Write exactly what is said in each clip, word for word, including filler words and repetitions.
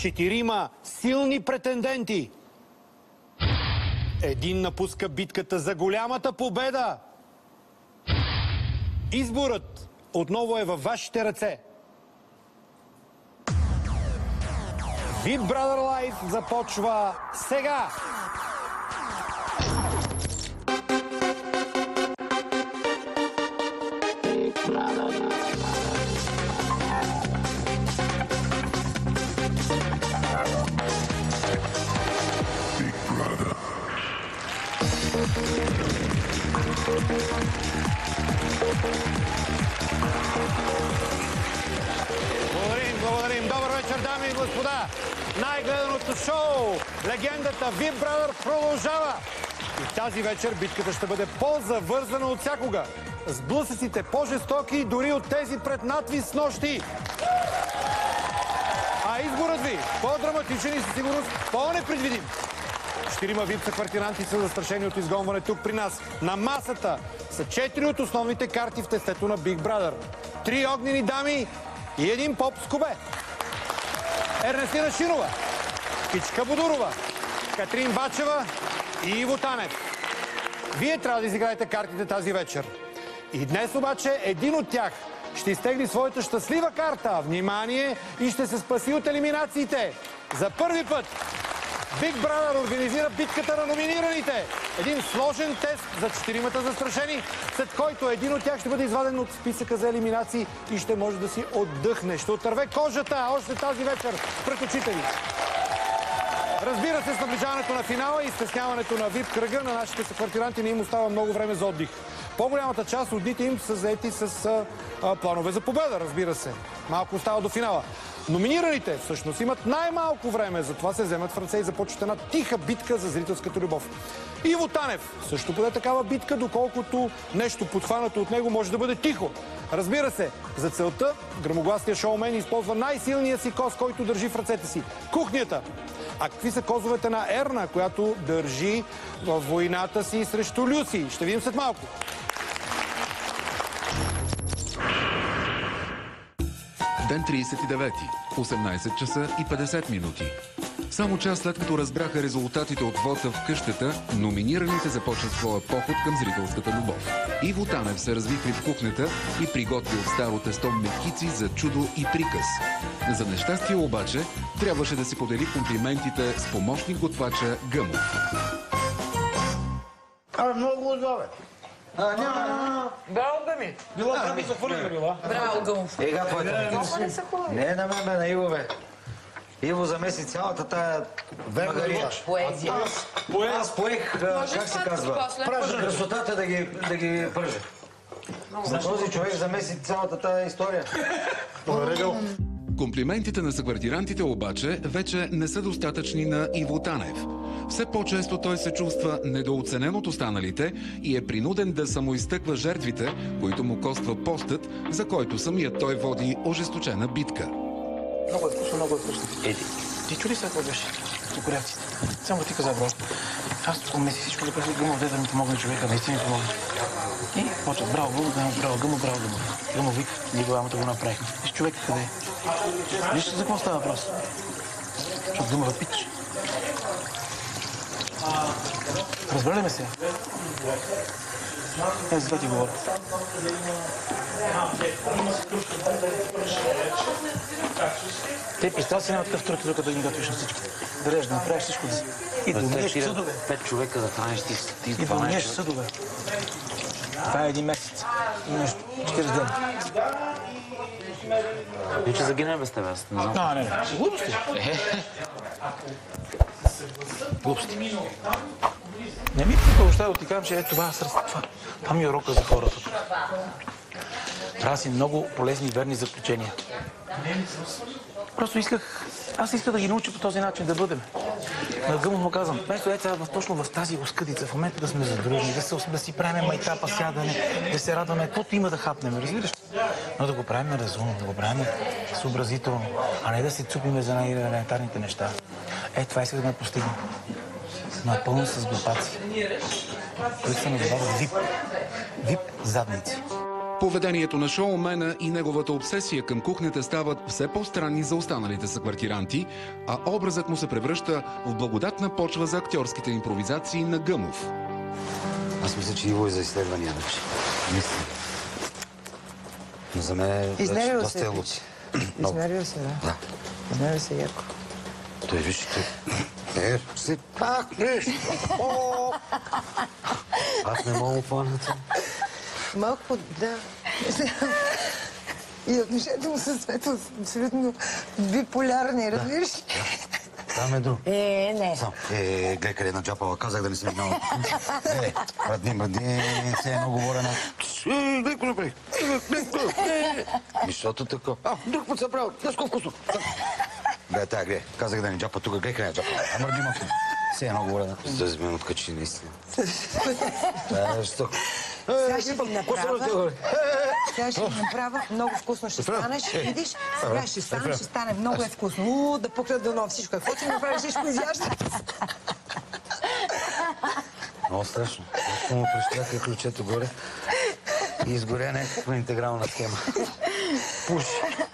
четирима силни претенденти. Един напуска битката за голямата победа. Изборът отново е във вашите ръце. Big Brother Live започва сега! Благодарим, благодарим. Добър вечер, дами и господа. Най-гледаното шоу, легендата Big Brother продължава. И тази вечер битката ще бъде по-завързана от всякога. Сблъсъците по-жестоки дори от тези пред надвис с нощи. А изборът ви по-драматичен и със сигурност по-непредвидим. Четирима випса квартиранти са застрашени от изгонване тук при нас. На масата са четири от основните карти в тестето на Big Brother. Три огнени дами и един поп с кубе. Ернестина Шинова, Кичка Бодурова, Катрин Бачева и Иво Танев. Вие трябва да изиграете картите тази вечер. И днес обаче един от тях ще изтегли своята щастлива карта. Внимание! И ще се спаси от елиминациите. За първи път Big Brother организира битката на номинираните. Един сложен тест за четиримата застрашени, след който един от тях ще бъде изваден от списъка за елиминации и ще може да си отдъхне. Ще отърве кожата още тази вечер пред очите ви. Разбира се, с наближаването на финала и стесняването на вип кръга на нашите съквартиранти не им остава много време за отдих. По-голямата част от дните им са заети с а, а, планове за победа, разбира се. Малко остава до финала. Номинираните всъщност имат най-малко време, затова се вземат в ръце и започват една тиха битка за зрителската любов. Иво Танев също поде такава битка, доколкото нещо подхванато от него може да бъде тихо. Разбира се, за целта гръмогласният шоумен използва най-силния си коз, който държи в ръцете си – кухнята. А какви са козовете на Ерна, която държи във войната си срещу Люси? Ще видим след малко. Ден тридесет и девети, осемнадесет часа и петдесет минути. Само час след като разбраха резултатите от вота в къщата, номинираните започват своя поход към зрителската любов. Иво Танев се развихри в кухнята и приготви от старо тесто мекици за чудо и приказ. За нещастие обаче трябваше да си подели комплиментите с помощник готвача Гъмов. А, много удобен. А, няма, няма. Браво, Гъми! Била там и захвърлиха била. Браво, Гъмов! Ега, твоята мекица. Не, на мен, бе, на Иво, бе. Иво замеси цялата тая магария. Поезия. Аз поех, как се казва, красотата да ги, да ги пържа. За този човек замеси цялата тая история. Комплиментите на съквартирантите обаче вече не са достатъчни на Иво Танев. Все по-често той се чувства недооценен от останалите и е принуден да самоизтъква жертвите, които му коства постът, за който самият той води ожесточена битка. Много е вкусно, много е вкусно. Еди, ти чули сега какво беше? Токорявците. Само ти каза, бро. Аз тук умеси всичко да пъсля Гъмов, да ми помогне човека, наистина ми помогне. И почват, браво, Гъмов, браво, Гъмов, браво, Гъмов. Гъмов вик, ние двамата го направихме. Виж човека къде е. Виж за какво става въпрос? Защото Гъмов е пич. Разбрали ме се? Е, за това ти говоря. Те пистал си няма такъв труд, тук да ги готвиш на всички. Да режеш, да направиш всичко да си. И да умиеш съдове. Пет човека да храниш ти, ти и да умиеш съдове. Това е един месец. И нещо. четиридесет дена. Не, че загинем без тебе, аз не знам. А, не, не. Глупости. Глупости. Не ми тук въобще да ти кажам, че е това, това, това ми е урока за хората. Трябва си много полезни и верни заключения. Просто исках, аз исках да ги науча по този начин да бъдем. На Гъмов му казвам, вместо е сега точно в тази оскъдица, в момента да сме задружни, да, се, да си правим майтапа, сядане, да се радваме, каквото има да хапнем, разбираш? Но да го правим разумно, да го правим съобразително, а не да се цупиме за най-елементарните неща. Е, това исках да ме постигна. Но е пълно с глупаци, които се называват вип. Вип задници. Поведението на шоумена и неговата обсесия към кухнята стават все по-странни за останалите съквартиранти, а образът му се превръща в благодатна почва за актьорските импровизации на Гъмов. Аз мисля, че Иво е за изследвания вече. Мисля. Но за мен е доста е луци. Изнервил се, да. Да. Изнервил се яко. Той виж, той... Е, все пак, виж! Аз не мога планата. Малко, да. И отношението му със Светло са абсолютно биполярни, разбираш? Там е друг. Е, не. Сам. Е, гледай къде на джапала, казах да не съм много. Е, мръдни, мръдни, все едно говоря на... Е, гледай го направих. Защото така. А, друг път се правил, днеско вкусно. Гледай, тая, гледай. Казах да не джапа тук, гледай къде на джапала. А мръдни мъки. Все едно говоря на... С мен откачи, наистина. Това е жестоко. Сега ще ви направя. Сега ще ви направя. Много вкусно ще стане. Ще видиш. Сега ще стане, ще стане. Много е вкусно. У, да пукна дано всичко. Какво ти направиш, всичко изяжда? Много страшно. Просто му прещряка ключето горе и изгоря някаква интегрална схема. Пуши.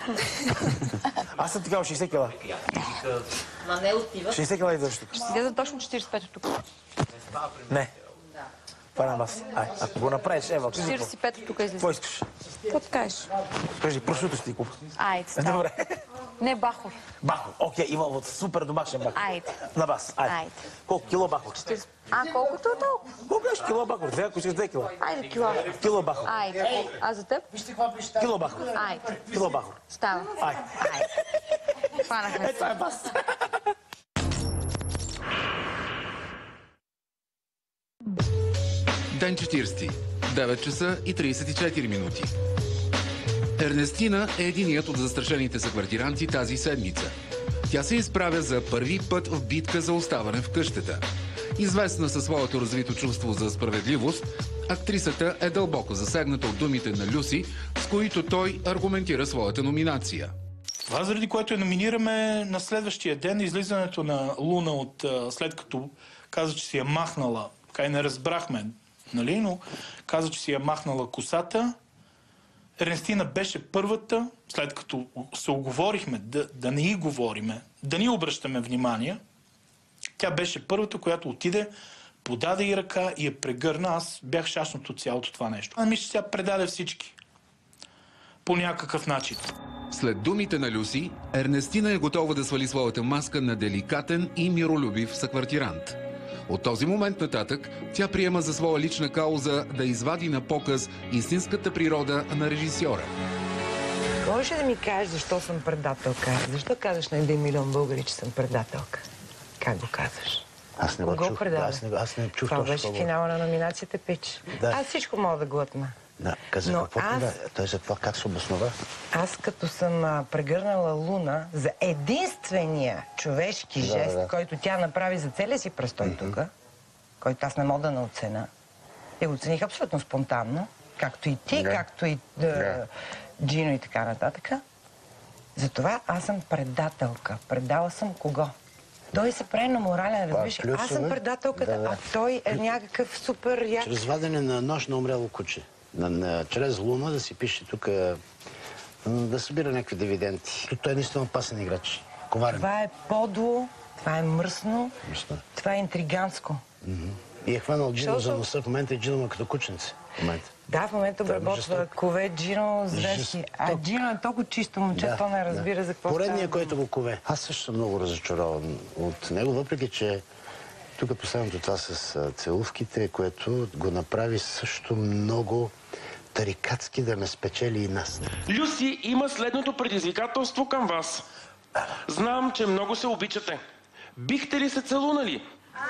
Аз съм такава шейсет кила. Ма не отива. шейсет кила идваш тук. Ще излезе точно четиридесет и пет тук. Не. Това на вас. Ай, ако го направиш, ева. четиридесет и пет тук излезе. Какво искаш? Какво ти кажеш? Кажи, прошуто ще ти купа. Айде, става. Добре. Не бахор. Бахор. Окей, има супер домашен бахор. Айде. На вас. Айде. Айде. Колко кило бахор? А, колкото толкова? Колко беше кило бахор? Две, ако искаш две кила. Айде, кила. Кило бахор. Айде. А за теб? Кило бахор. Айде. Кило бахор. Става. Айде. Айде. Хванахме Е, се. това е бас. Ден четиридесети. девет часа и тридесет и четири минути. Ернестина е единият от застрашените съквартиранти тази седмица. Тя се изправя за първи път в битка за оставане в къщата. Известна със своето развито чувство за справедливост, актрисата е дълбоко засегната от думите на Люси, с които той аргументира своята номинация. Това, заради което я номинираме на следващия ден, излизането на Луна от след като каза, че си я махнала, така и не разбрахме, нали, но каза, че си я махнала косата. Ернестина беше първата, след като се оговорихме да, да не й говориме, да ни обръщаме внимание, тя беше първата, която отиде, подаде и ръка и я прегърна. Аз бях щастното от цялото това нещо. А мисля, че тя предаде всички. По някакъв начин. След думите на Люси, Ернестина е готова да свали своята маска на деликатен и миролюбив съквартирант. От този момент нататък тя приема за своя лична кауза да извади на показ истинската природа на режисьора. Можеш ли да ми кажеш защо съм предателка? Защо казваш на един милион българи, че съм предателка? Как го казваш? Аз не го чух. Аз не, аз не чух това точно беше финала на номинацията, пич. Да. Аз всичко мога да глътна. Да, каза Но какво аз... да. Той за това как се обоснова? Аз като съм а, прегърнала Луна за единствения човешки Да, жест, да. който тя направи за целия си престой mm-hmm. тук, който аз не мога да не оценя. Те го оцених абсолютно спонтанно, както и ти, Да. както и да, Да. Джино и така нататък. Затова аз съм предателка. Предала съм кого? Той се прави на морален, разбираш. плюсове. Аз съм предателката, Да, да. а той е някакъв супер як. Чрез вадене на нож на умряло куче. На, на, чрез Луна да си пише тук, да събира някакви дивиденти. Той е наистина опасен играч. Коварен. Това е подло, това е мръсно, Мръсно. това е интригантско. И е хванал Джино Защото- за носа. В момента е Джино като кученце. В момента. Да, в момента Това е обработва жесток. кове Джино звезди. А Жесток. Джино е толкова чисто момче, Да, то не разбира да. за какво Поредният, става. който го кове. Аз също съм много разочарован от него, въпреки че тук последното това с а, целувките, което го направи също много тарикатски да ме спечели и нас. Люси има следното предизвикателство към вас. Знам, че много се обичате. Бихте ли се целунали?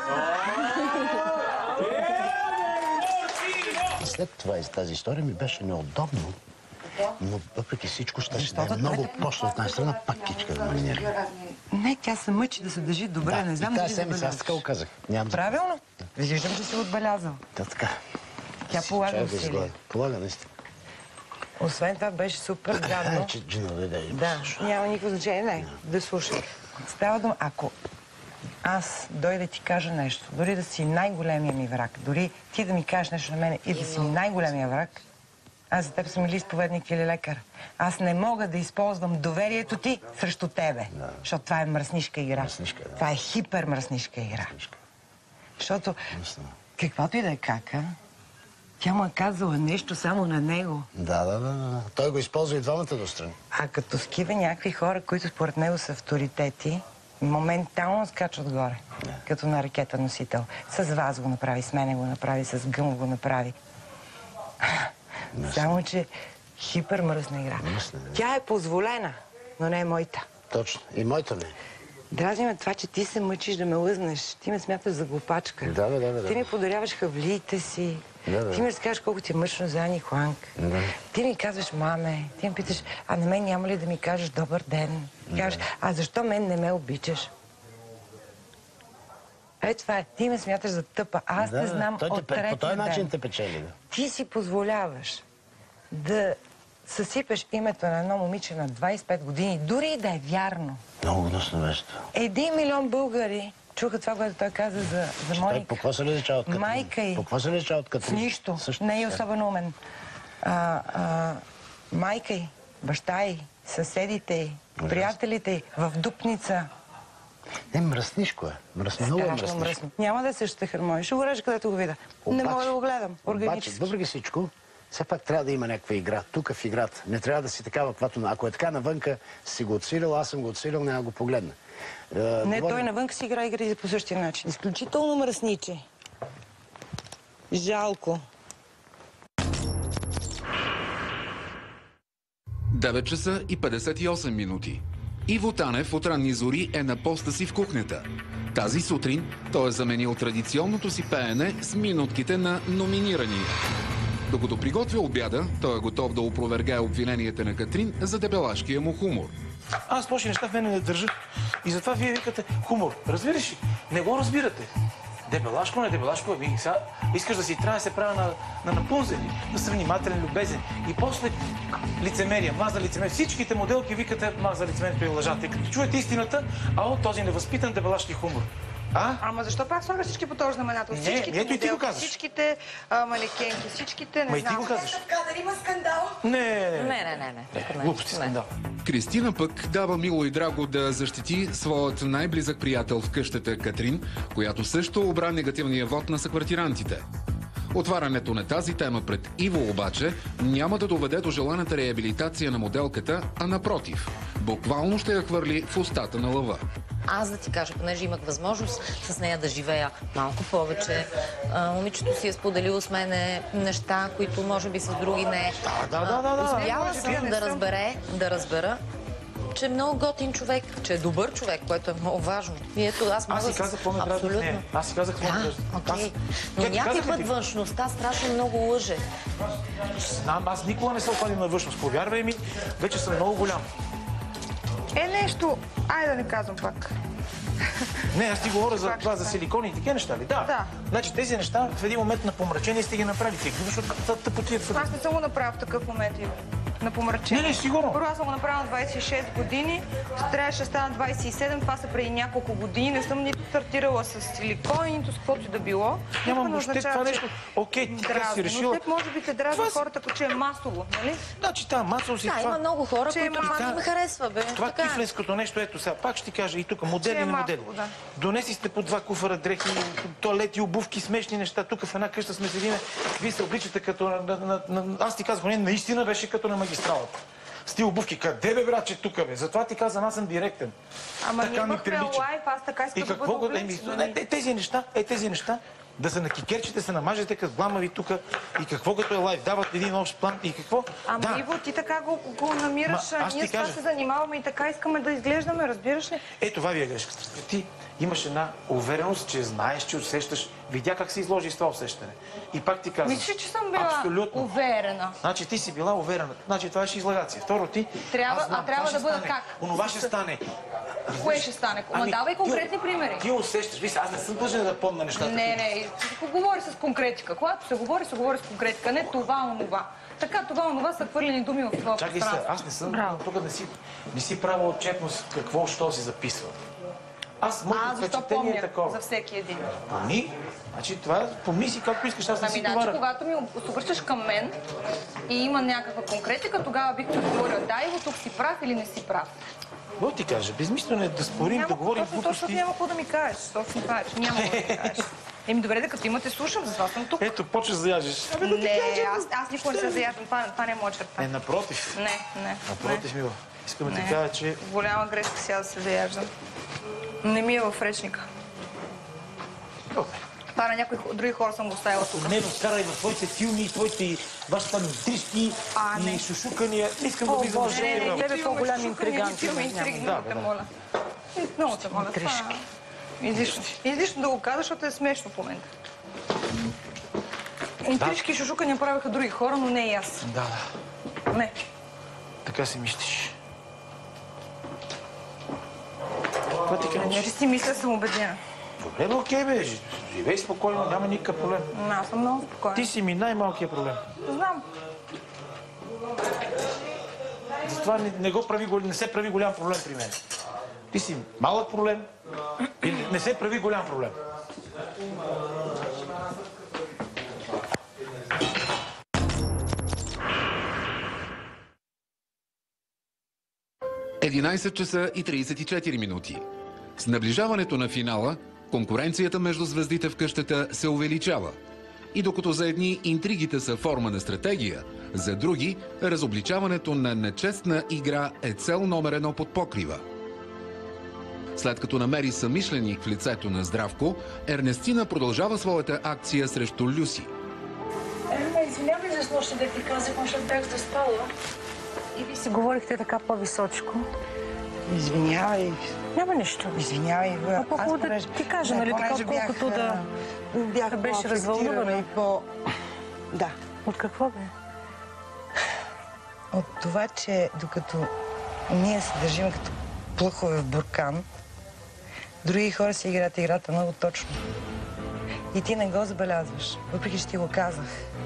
След това и с тази история ми беше неудобно, но въпреки всичко ще ще да е много пошло от тази страна, пак кичка да номинира. Не, тя се мъчи да се държи добре, Да, не знам и дали тази седмица аз така го казах. Нямам за- Правилно? Виждам, че си отбелязал. Да, така. Тя полага Чай да усилия. изгладя. Полага, наистина. Освен това беше супер гадно. А, че Джино да даде. Да, няма никакво значение. Не, да слушай. Става дума, ако аз дойда да ти кажа нещо, дори да си най-големия ми враг, дори ти да ми кажеш нещо на мене и да си най-големия враг, Аз за теб съм или изповедник, или лекар. Аз не мога да използвам доверието ти срещу тебе. Да. Защото това е мръснишка игра. Мръснишка, да. Това е хипермръснишка игра. Мръснишка. Защото каквато и да е кака, тя му е казала нещо само на него. Да, да, да, да. Той го използва и двамата дострани. А като скива някакви хора, които според него са авторитети, моментално скачат горе. Да. Като на ракета носител. С вас го направи, с мене го направи, с Гъм го направи. Мръсна. Само, че хипермръсна игра. Мръсна, да. Тя е позволена, но не е моята. Точно. И моята не. Дразни ме това, че ти се мъчиш да ме лъзнеш. Ти ме смяташ за глупачка. Да, да, да, да. Ти ми подаряваш хавлиите си. Да, да. Ти ми разкажеш колко ти е мъчно за Ани Хуанг. Да. Ти ми казваш, маме. Ти ми питаш, а на мен няма ли да ми кажеш добър ден? Да. Кажеш, а защо мен не ме обичаш? Е, това е. Ти ме смяташ за тъпа. Аз да, не знам той от те, третия по този начин ден. те печели. Да. Ти си позволяваш да съсипеш името на едно момиче на двайсет и пет години, дори и да е вярно. Много гнусно нещо. Един милион българи чуха това, което той каза за, за Моника. По какво се различа от Катрин? Майка й. По какво се различа от Катрин? С нищо. Също не е така. особено умен. А, а, майка й, баща й, съседите й, приятелите й, в Дупница. Не, мръснишко е. Мръсно, много е мръснишко. Мръсно. Няма да се ще хърмои. Ще го режа, където го видя. Не мога да го гледам. Органически. Обаче, въпреки всичко, все пак трябва да има някаква игра. Тук в играта. Не трябва да си такава, каквато... Ако е така навънка, си го отсилил, аз съм го отсилил, няма го погледна. Е, не, говорим... той навънка си игра игри по същия начин. Изключително мръсниче. Жалко. девет часа и петдесет и осем минути. Иво Танев от ранни зори е на поста си в кухнята. Тази сутрин той е заменил традиционното си пеене с минутките на номинирания. Докато приготвя обяда, той е готов да опровергае обвиненията на Катрин за дебелашкия му хумор. Аз почти неща в мене не държат. И затова вие викате хумор. Разбираш ли? Не го разбирате. Дебелашко, не дебелашко, ами сега искаш да си трябва да се правя на, на напунзени, да съм внимателен, любезен. И после лицемерие, маза лицемерие. Всичките моделки викате маза лицемерието и лъжата. И като чуете истината, а от този невъзпитан дебелашки хумор. А? Ама защо пак слагаш всички по този знаменател? Не, Всичките ето и ти го моделки, казваш. Всичките а, манекенки, всичките, не Ма и знам. ти го казваш. Кадър, има скандал. Не, Не, не, не. не. Глупости скандал. Кристина пък дава мило и драго да защити своят най-близък приятел в къщата Катрин, която също обра негативния вод на съквартирантите. Отварянето на тази тема пред Иво обаче няма да доведе до желаната реабилитация на моделката, а напротив, буквално ще я хвърли в устата на лъва. Аз да ти кажа, понеже имах възможност с нея да живея малко повече. А, момичето си е споделило с мене неща, които може би с други не. Да, да, да, да. Успяла съм да разбере, да разбера, че е много готин човек, че е добър човек, което е много важно. И ето, аз мога аз си казах, какво ме трябва да не. Аз си казах, какво ме да, окей. Но някой път външността страшно много лъже. Знам, аз никога не се обадим на външност. Повярвай ми, вече съм много голям. Е, нещо, айде да не казвам пак. Не, аз ти говоря за това, за силикони и такива неща ли? Да. Да. Значи тези неща в един момент на помрачение сте ги направили. Ти защото тъпотия твърди. Аз не съм го направил в такъв момент, Иво. На помрачение. Не, не, сигурно. Първо аз съм го направила на двайсет и шест години, трябваше да стана двайсет и седем, това са преди няколко години. Не съм нито стартирала с силикони, нито с каквото и да било. Нямам въобще това нещо. Окей, ти как си решила. Но теб може би те дразни хората, ако че е масово, нали? Да, че това масово си да, това. има много хора, че които е не ме харесва, бе. Това така. кифленското нещо, ето сега, пак ще ти кажа и тук, модели на модели. Да. Донеси сте по два куфара дрехи, тоалети, обувки, смешни неща. Тук в една къща сме седиме. Вие се обличате като на, на, на, на... Аз ти казах, не, наистина беше като на магистралата. С тия обувки, къде бе, брат, че тук бе? Затова ти казвам, аз съм директен. Ама така ние имахме лайф, аз така искам да бъда обличена. Е, тези неща, е, тези неща, да се накикерчите, се намажете като гламави тук и какво като е лайф, дават един общ план и какво? Ама да. Иво, ти така го, го намираш, Ма, ние с това се занимаваме и така искаме да изглеждаме, разбираш ли? Ето, това ви е грешката. Ти имаш една увереност, че знаеш, че усещаш. Видя как се изложи с това усещане. И пак ти казвам. Мислиш, че съм била абсолютно уверена. Значи ти си била уверена. Значи това ще излагация. Второ ти. Трябва, знам, а трябва да бъда стане. как? Онова ще стане. Кое ще стане? Ама Ами, давай конкретни ти, примери. Ти усещаш. Виж, аз не съм длъжен да помня нещата. Не, не. Говори с конкретика. Когато се говори, се говори с конкретика. Не това, онова. Така, това, онова са хвърлени думи в това пространство. Чакай се, аз не съм тук да си, не си правил отчетност какво, що си записвал. Аз моето А, защо впечатление помня е такова. за всеки един? Помни. Значи това, помни си както искаш, аз не Ами, си значи, говоря. когато ми се обръщаш към мен и има някаква конкретика, тогава бих ти отговорила, да, Иво, тук си прав или не си прав. Какво ти кажа? Безмислено е да спорим, да говорим точно, глупости. точно няма какво да ми кажеш. Точно това е, че няма какво да ми кажеш. Еми добре, да като имате слушам, затова съм тук. Ето, почваш да заяжеш. Не, аз, аз никога не се заяждам, това, това не е моя черта. Не, напротив. Не, не. Напротив, мила. Искам да ти Не. кажа, че... Голяма грешка сега да се заяждам. Не ми е в речника. Това на някои други хора съм го оставила тук. Не вкарай в твоите филми, твоите ваши там интрижки А, не. и шушукания. Не искам да влизам в Не, не, живота. не, тебе по-голям интригант. Филми, интриги, много те моля. Много те моля. Това е излишно. Излишно да го казваш, защото е смешно в момента. Интрижки и шушукания правиха други хора, но не и аз. Да, да. Не. Така си мислиш. Какво ти Не кажеш? ли си мисля, съм убедена. Добре, бе, окей, бе. Живей спокойно, няма никакъв проблем. Аз съм много спокойна. Ти си ми най-малкият проблем. Знам. Затова не, не, го прави, гол- не се прави голям проблем при мен. Ти си малък проблем и не се прави голям проблем. единайсет часа и трийсет и четири минути. С наближаването на финала, конкуренцията между звездите в къщата се увеличава. И докато за едни интригите са форма на стратегия, за други разобличаването на нечестна игра е цел номер едно под покрива. След като намери съмишленик в лицето на Здравко, Ернестина продължава своята акция срещу Люси. Ерна, извинявай за снощи да ти казах, защото бях заспала. И ви си говорихте така по-височко. Извинявай. Няма нищо. Извинявай. А по-хубаво да ти кажа, нали, така, отколкото да, бях да беше развълнувана. и по... Да. От какво бе? От това, че докато ние се държим като плъхове в буркан, други хора си играят играта много точно. И ти не го забелязваш, въпреки че ти го казах.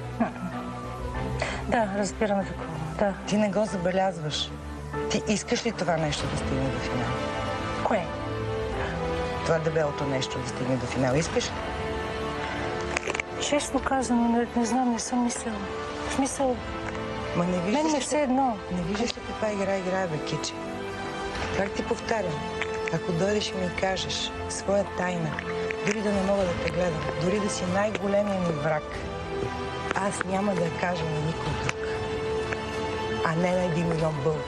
Да, разбираме такова. Да. Ти не го забелязваш. Ти искаш ли това нещо да стигне до финал? Кое? Това дебелото нещо да стигне до финал. Искаш ли? Честно казано, не, не знам, не съм мислила. В смисъл... Ма не виждаш мен не ли все едно. Не виждаш ли каква игра играе, бе, Кичи? Как ти повтарям? Ако дойдеш и ми кажеш своя тайна, дори да не мога да те гледам, дори да си най-големия ми враг, аз няма да я кажа на никой друг, а не на един милион българи.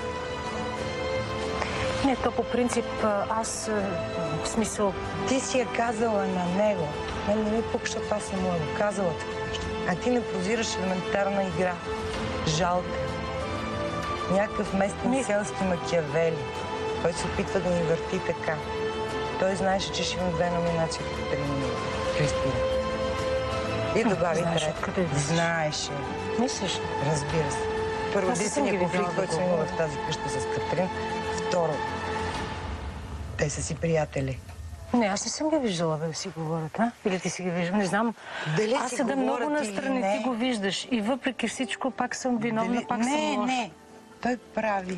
Не, то по принцип аз, в смисъл... Ти си я казала на него. Мен не ми пука, защото аз съм му го казала това нещо. А ти не прозираш елементарна игра. Жалка. Някакъв местен селски Макиавели, който се опитва да ни върти така. Той знаеше, че ще има две номинации в Катерина Кристина. И добави трета. Знаеше. Мислиш? Разбира се. Първо, Аз не съм ги единственият конфликт, видяла който съм имала в тази къща с Катерин. Второ, те са си приятели. Не, аз не съм ги виждала да си говорят, а? Или ти си ги виждам, не знам. Дали аз си седа много говорят настрани, или не? ти го виждаш. И въпреки всичко, пак съм виновна, Дали... пак не, съм лоша. Не, той прави.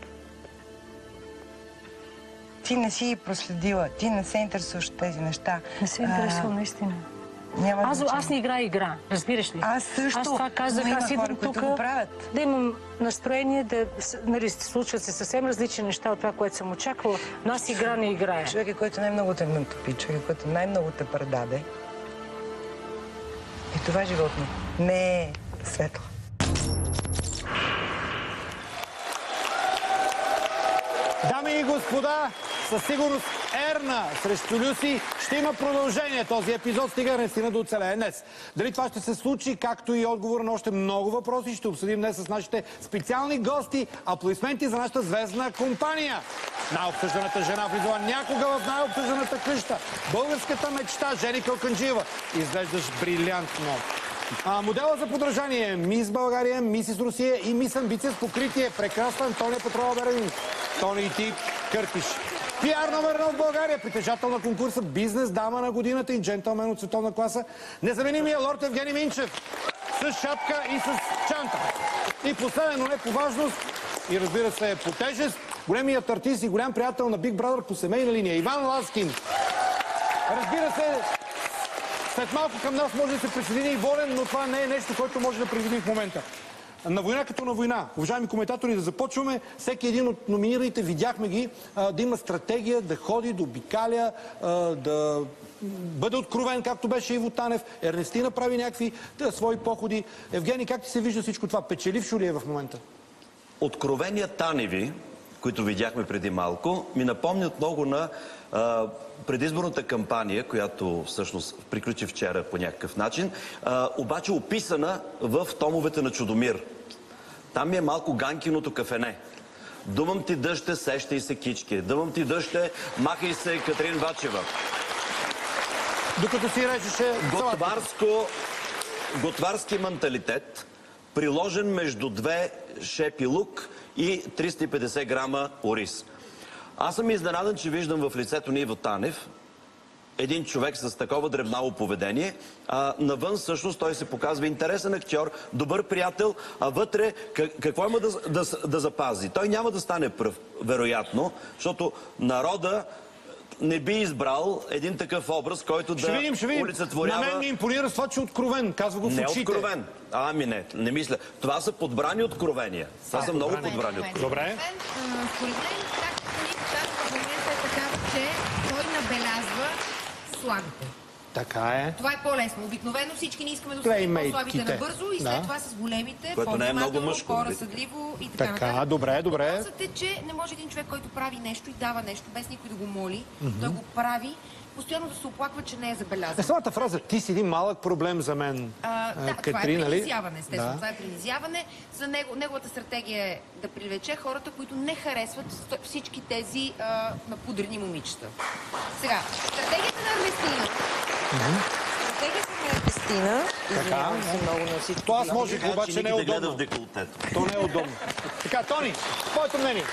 Ти не си проследила, ти не се интересуваш от тези неща. Не се интересувам, наистина. Няма аз, значение. аз не играя игра, разбираш ли? Аз също. Аз това казах, има аз хора, идвам които тук го правят. да имам настроение, да, нали, случват се съвсем различни неща от това, което съм очаквала, но аз игра не играя. Човекът, който най-много те натопи, човекът, който най-много те предаде, и това животно не е светло. Дами и господа, със сигурност Ерна срещу Люси ще има продължение. Този епизод стига наистина да оцелее днес. Дали това ще се случи, както и отговор на още много въпроси, ще обсъдим днес с нашите специални гости. Аплодисменти за нашата звездна компания. Най-обсъжданата жена влизала някога в най-обсъжданата къща. Българската мечта Жени Калканджиева. Изглеждаш брилянтно. А, модела за подражание е Мис България, Мисис Русия и Мис Амбиция с покритие. Прекрасна Антония Петрова Бередин. Тони и ти кърпиш. Пиар номер едно в България, притежател на конкурса Бизнес дама на годината и джентълмен от световна класа. Незаменимия лорд Евгений Минчев. С шапка и с чанта. И последно, не по важност, и разбира се по тежест, големият артист и голям приятел на Big Brother по семейна линия, Иван Ласкин. Разбира се, след малко към нас може да се присъедини и Волен, но това не е нещо, което може да предвидим в момента. На война като на война. Уважаеми коментатори, да започваме. Всеки един от номинираните, видяхме ги, да има стратегия, да ходи, да обикаля, да бъде откровен, както беше Иво Танев. Ернестина прави някакви да, свои походи. Евгений, как ти се вижда всичко това? Печелившо ли е в момента? Откровения Таневи, които видяхме преди малко, ми напомнят много на а, предизборната кампания, която всъщност приключи вчера по някакъв начин, а, обаче описана в томовете на Чудомир. Там ми е малко Ганкиното кафене. Думам ти дъще, сещай се кички. Думам ти дъще, махай се Катрин Вачева. Докато си речеше... Готварско, готварски менталитет, приложен между две шепи лук и триста и петдесет грама ориз. Аз съм изненадан, че виждам в лицето на Иво Танев един човек с такова дребнаво поведение, а навън всъщност той се показва интересен актьор, добър приятел, а вътре какво има да, да, да запази? Той няма да стане пръв, вероятно, защото народа не би избрал един такъв образ, който ще да видим, ще видим. олицетворява... На мен ми импонира с това, че е откровен. Казва го в очите. Не откровен. Ами не, не мисля. Това са подбрани откровения. Това са много подбрани откровения. Добре. Според мен, тактиката в момента е такава, че той набелязва слабите. Така е. Това е по-лесно. Обикновено всички не искаме да успеем по-слабите набързо и след да. това с големите, по-внимателно, по-разсъдливо и така така. нататък. Добре, добре. Въпросът е, че не може един човек, който прави нещо и дава нещо, без никой да го моли, mm-hmm. той го прави, постоянно да се оплаква, че не е забелязан. Е, самата фраза, ти си един малък проблем за мен, а, да, Катрин, това е нали? принизяване, естествено. Да. Това е принизяване. За него, неговата стратегия е да привлече хората, които не харесват всички тези а, напудрени момичета. Сега, стратегията на Ернестина. Mm-hmm. Стратегията на Ернестина. Извинявам се много на всички. То аз можех, обаче не е удобно. То не е удобно. Така, Тони, твоето мнение.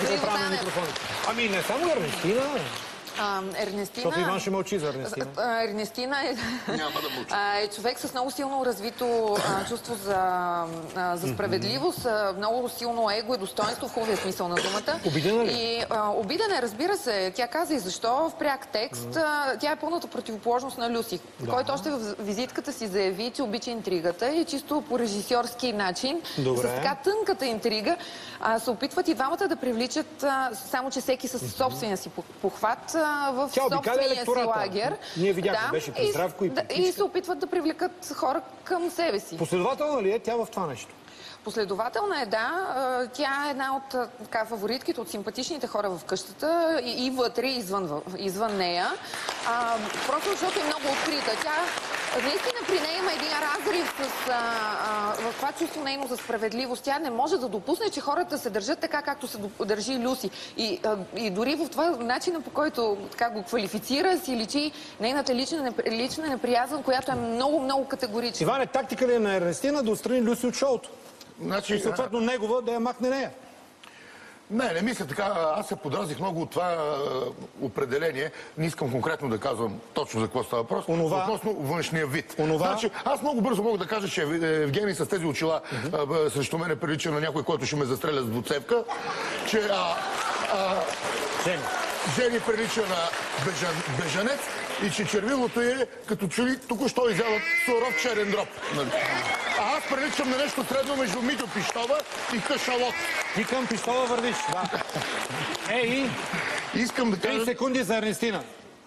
Ами не само Ернестина. А, Ернестина... Защото Иван ще мълчи за Ернестина. А, Ернестина е... Няма да мълчи. А, е човек с много силно развито а, чувство за, а, за справедливост, а, много силно его и достоинство в хубавия смисъл на думата. Обидена ли? И а, обидена е, разбира се. Тя каза и защо в пряк текст. А, тя е пълната противоположност на Люси, да. Който още в визитката си заяви, че обича интригата и чисто по режисьорски начин, добре. С така тънката интрига, а, се опитват и двамата да привличат, а, само че всеки със собствения си похват, в тя собствения си лагер. Ние видяхме, да, беше при Здравко и, да, и се опитват да привлекат хора към себе си. Последователна ли е тя в това нещо? Последователна е, да. Тя е една от така, фаворитките, от симпатичните хора в къщата и, и вътре, и извън, извън нея. А, просто защото е много открита. Тя наистина при нея има един разрив с, а, а, в това чувство нейно за справедливост. Тя не може да допусне, че хората се държат така, както се държи Люси. И, а, и дори в това начина, по който така, го квалифицира, си личи нейната лична, лична неприязън, която е много, много категорична. Иване, тактика ли е на Ернестина да отстрани Люси от шоуто? Значи, и съответно негова да я махне нея. Не, не мисля така. Аз се подразих много от това е, определение. Не искам конкретно да казвам точно за какво става въпрос. Онова... Относно външния вид. Онова... Значи, аз много бързо мога да кажа, че Евгений с тези очила mm-hmm. а, срещу мене прилича на някой, който ще ме застреля с двуцевка. Че а, а, Жени. Жени прилича на бежан, бежанец и че червилото е като чули току-що изядат суров черен дроб. А аз приличам на нещо средно между Митьо Пищова и Кашалот. Ти към Пищова вървиш, да. Ей, искам да кажа... три секунди за Ернестина.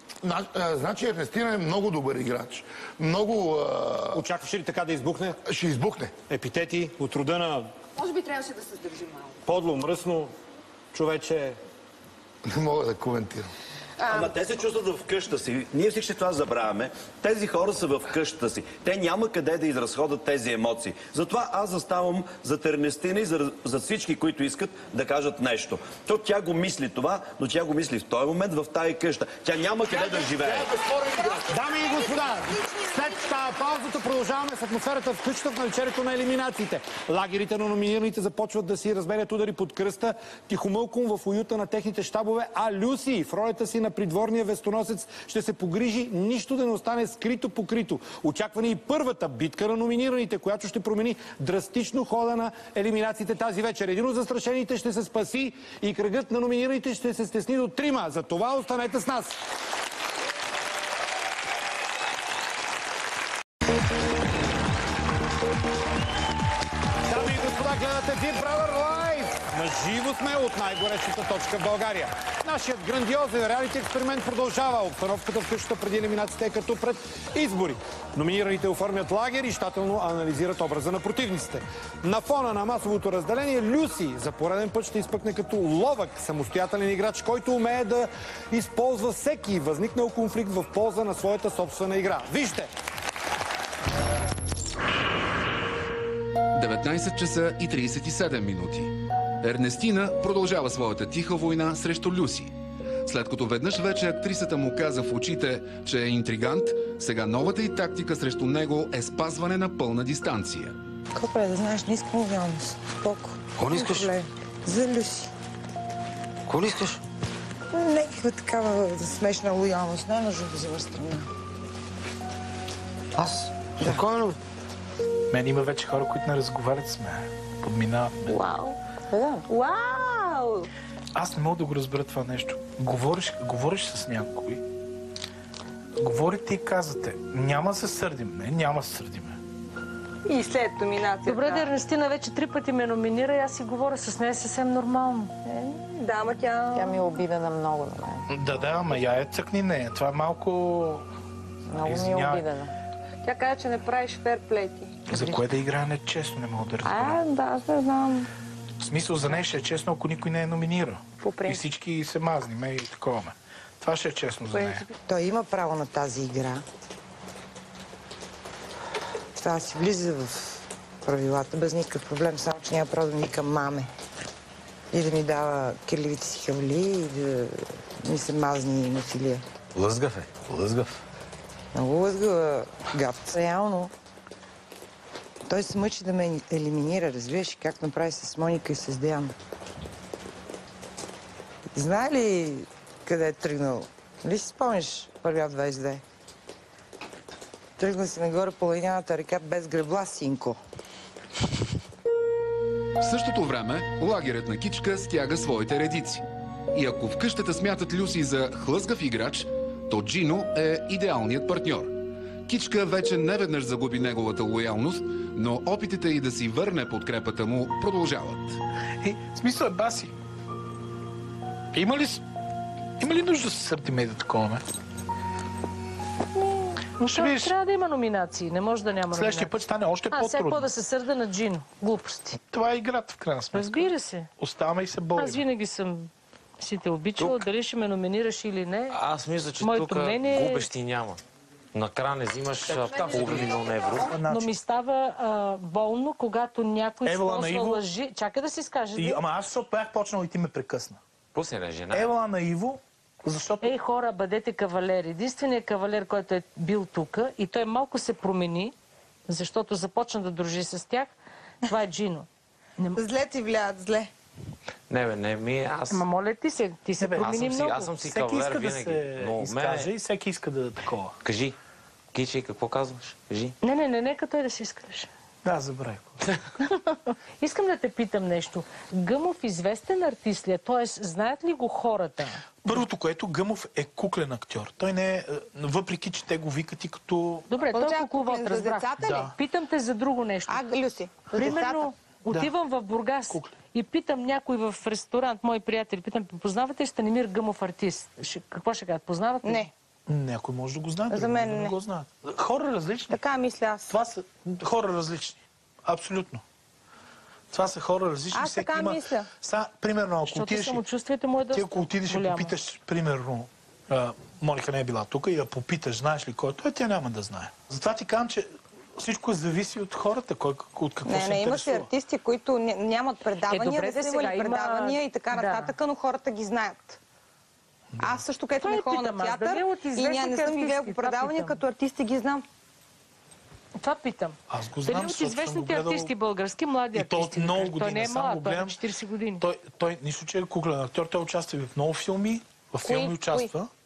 Значи Ернестина е много добър играч. Много... А... Очакваш ли така да избухне? Ще избухне. Епитети от рода на... Може би трябваше да се сдържи малко. Подло, мръсно, човече... Не мога да коментирам. Ама те се чувстват в къща си. Ние всички това забравяме. Тези хора са в къщата си. Те няма къде да изразходят тези емоции. Затова аз заставам за Ернестина и за, за всички, които искат да кажат нещо. То тя го мисли това, но тя го мисли в този момент, в тази къща. Тя няма къде да живее. Дами и господа, след паузата продължаваме с атмосферата в къщата в навечерието на елиминациите. Лагерите на номинираните започват да си разменят удари под кръста, тихомълком в уюта на техните щабове, а Люси в ролята си на придворния вестоносец ще се погрижи нищо да не остане скрито покрито. Очаквани и първата битка на номинираните, която ще промени драстично хода на елиминациите тази вечер. Един от застрашените ще се спаси и кръгът на номинираните ще се стесни до трима. За това останете с нас. Дами и господа, гледате Big Brother Live! Наживо сме от най-горещата точка в България. Нашият грандиозен реалити експеримент продължава. Обстановката в къщата преди елиминацията е като пред избори. Номинираните оформят лагер и щателно анализират образа на противниците. На фона на масовото разделение Люси за пореден път ще изпъкне като ловък, самостоятелен играч, който умее да използва всеки възникнал конфликт в полза на своята собствена игра. Вижте! деветнайсет часа и трийсет и седем минути. Ернестина продължава своята тиха война срещу Люси. След като веднъж вече актрисата му каза в очите, че е интригант, сега новата й тактика срещу него е спазване на пълна дистанция. Какво е да знаеш, не искам лоялност. Колко? Какво не искаш? За Люси. Какво не искаш? Някаква такава смешна лоялност. Не е нужно да взема страна. Аз? Спокойно. Мен има вече хора, които не разговарят с мен. Подминават ме. Вау! Вау! Аз не мога да го разбера това нещо. Говориш, говориш с някой, говорите и казвате, няма да се сърдим. Не, няма да се сърдиме. И след номинацията. Добре, да, Ернестина вече три пъти ме номинира и аз си говоря с нея съвсем нормално. Е, да, ама тя... Тя ми е обидена много на мен. Да, да, ама я е цъкни нея. Това е малко... Много ми е Извинявай. обидена. Тя каза, че не правиш ферплети. За кое да играе нечестно, не мога да разбера. А, да, аз не знам. В смисъл, за нея ще е честно, ако никой не е номинира. По принцип. И всички се мазниме и такова. Това ще е честно за нея. Той има право на тази игра. Това си влиза в правилата без никакъв проблем, само че няма право да ми вика маме. И да ми дава кирливите си хавли и да ми се мазни на филия. Лъзгав е. Лъзгав. Много лъзгава гад. Реално той се мъчи да ме елиминира. Разбираш как направи с Моника и с Диана. Знае ли къде е тръгнал? Ли си спомниш първия двайсет две? Тръгна си нагоре по лайняната река без гребла, синко. В същото време лагерът на Кичка стяга своите редици. И ако в къщата смятат Люси за хлъзгав играч, то Джино е идеалният партньор. Кичка вече неведнъж загуби неговата лоялност, но опитите й да си върне подкрепата му продължават. Е, смисъл е, Баси. Има ли, има ли нужда да се сърдиме и да такова, ме? Но ще видиш. Трябва да има номинации, не може да няма номинации. Следващия път стане още А, сега по-трудно. по да се сърда на Джино. Глупости. Това е играта, в крайна сметка. Разбира се. Оставаме и се борим. Аз винаги съм си те обичала, дали ще ме номинираш или не. Аз мисля, че Моето тук мнение е- губещи няма. Накрая не взимаш а, половин милион евро. Но ми става а, болно, когато някой Евала използва наиво. лъжи. Чакай да си скажеш. И, да. ама аз защото бях почнал и ти ме прекъсна. Пусне на жена. Ела наиво, защото... Ей, хора, бъдете кавалери. Единственият кавалер, който е бил тук и той малко се промени, защото започна да дружи с тях, това е Джино. Не... Зле ти влияят, зле. Не, бе, не, ми аз... Ама моля ти се, ти се Не, бе, промени аз съм си- много. аз съм си Всеки кавалер иска да винаги. се Но изкаже мен- и всеки иска да е такова. Кажи. Кичи, какво казваш? Кажи. Не, не, не, нека той да си изкаже. Да, забравих. Искам да те питам нещо. Гъмов известен артист ли е? Тоест, знаят ли го хората? Първото, което Гъмов е куклен актьор. Той не е, въпреки че те го викат и като... Добре, той Означава е кукловод, куклен за разбрах. децата ли? Да. Питам те за друго нещо. А, Люси, за Примерно, отивам в Бургас и питам някой в ресторант, мои приятели, питам, познавате ли Станимир Гъмов артист? Ще, какво ще кажат? Познавате ли? Не. Някой може да го знае, За други мен може да не. не го знаят. Хора различни. Така мисля аз. Това са хора различни. Абсолютно. Това са хора различни. Аз Всеки така има... мисля. Са, примерно, ако Защото отидеш... самочувствието му е Ти доста ако отидеш и голямо. попиташ, примерно, а, Моника не е била тук и я попиташ, знаеш ли кой е той, тя няма да знае. Затова ти казвам, че всичко зависи от хората, кой, от какво Не, се не, имаше интересува. артисти, които ня- нямат предавания, Е, добре, не де са сега имали има- предавания и така Да. нататък, но хората ги знаят. Аз също, където Това не е ходя питам на аз, театър дали от и ня- не известните съм ги гледала артисти, по това предавания, питам. като артисти ги знам. Това питам. Аз го Дали знам, от защото съм го известните гледал... артисти български, млади И то от артисти? да много кажем. Той години. не е Само млад, го той е на гледам. четирийсет години. Той, той нищо, че е куклен актьор, той участва и в много филми, в филми Кои? участва.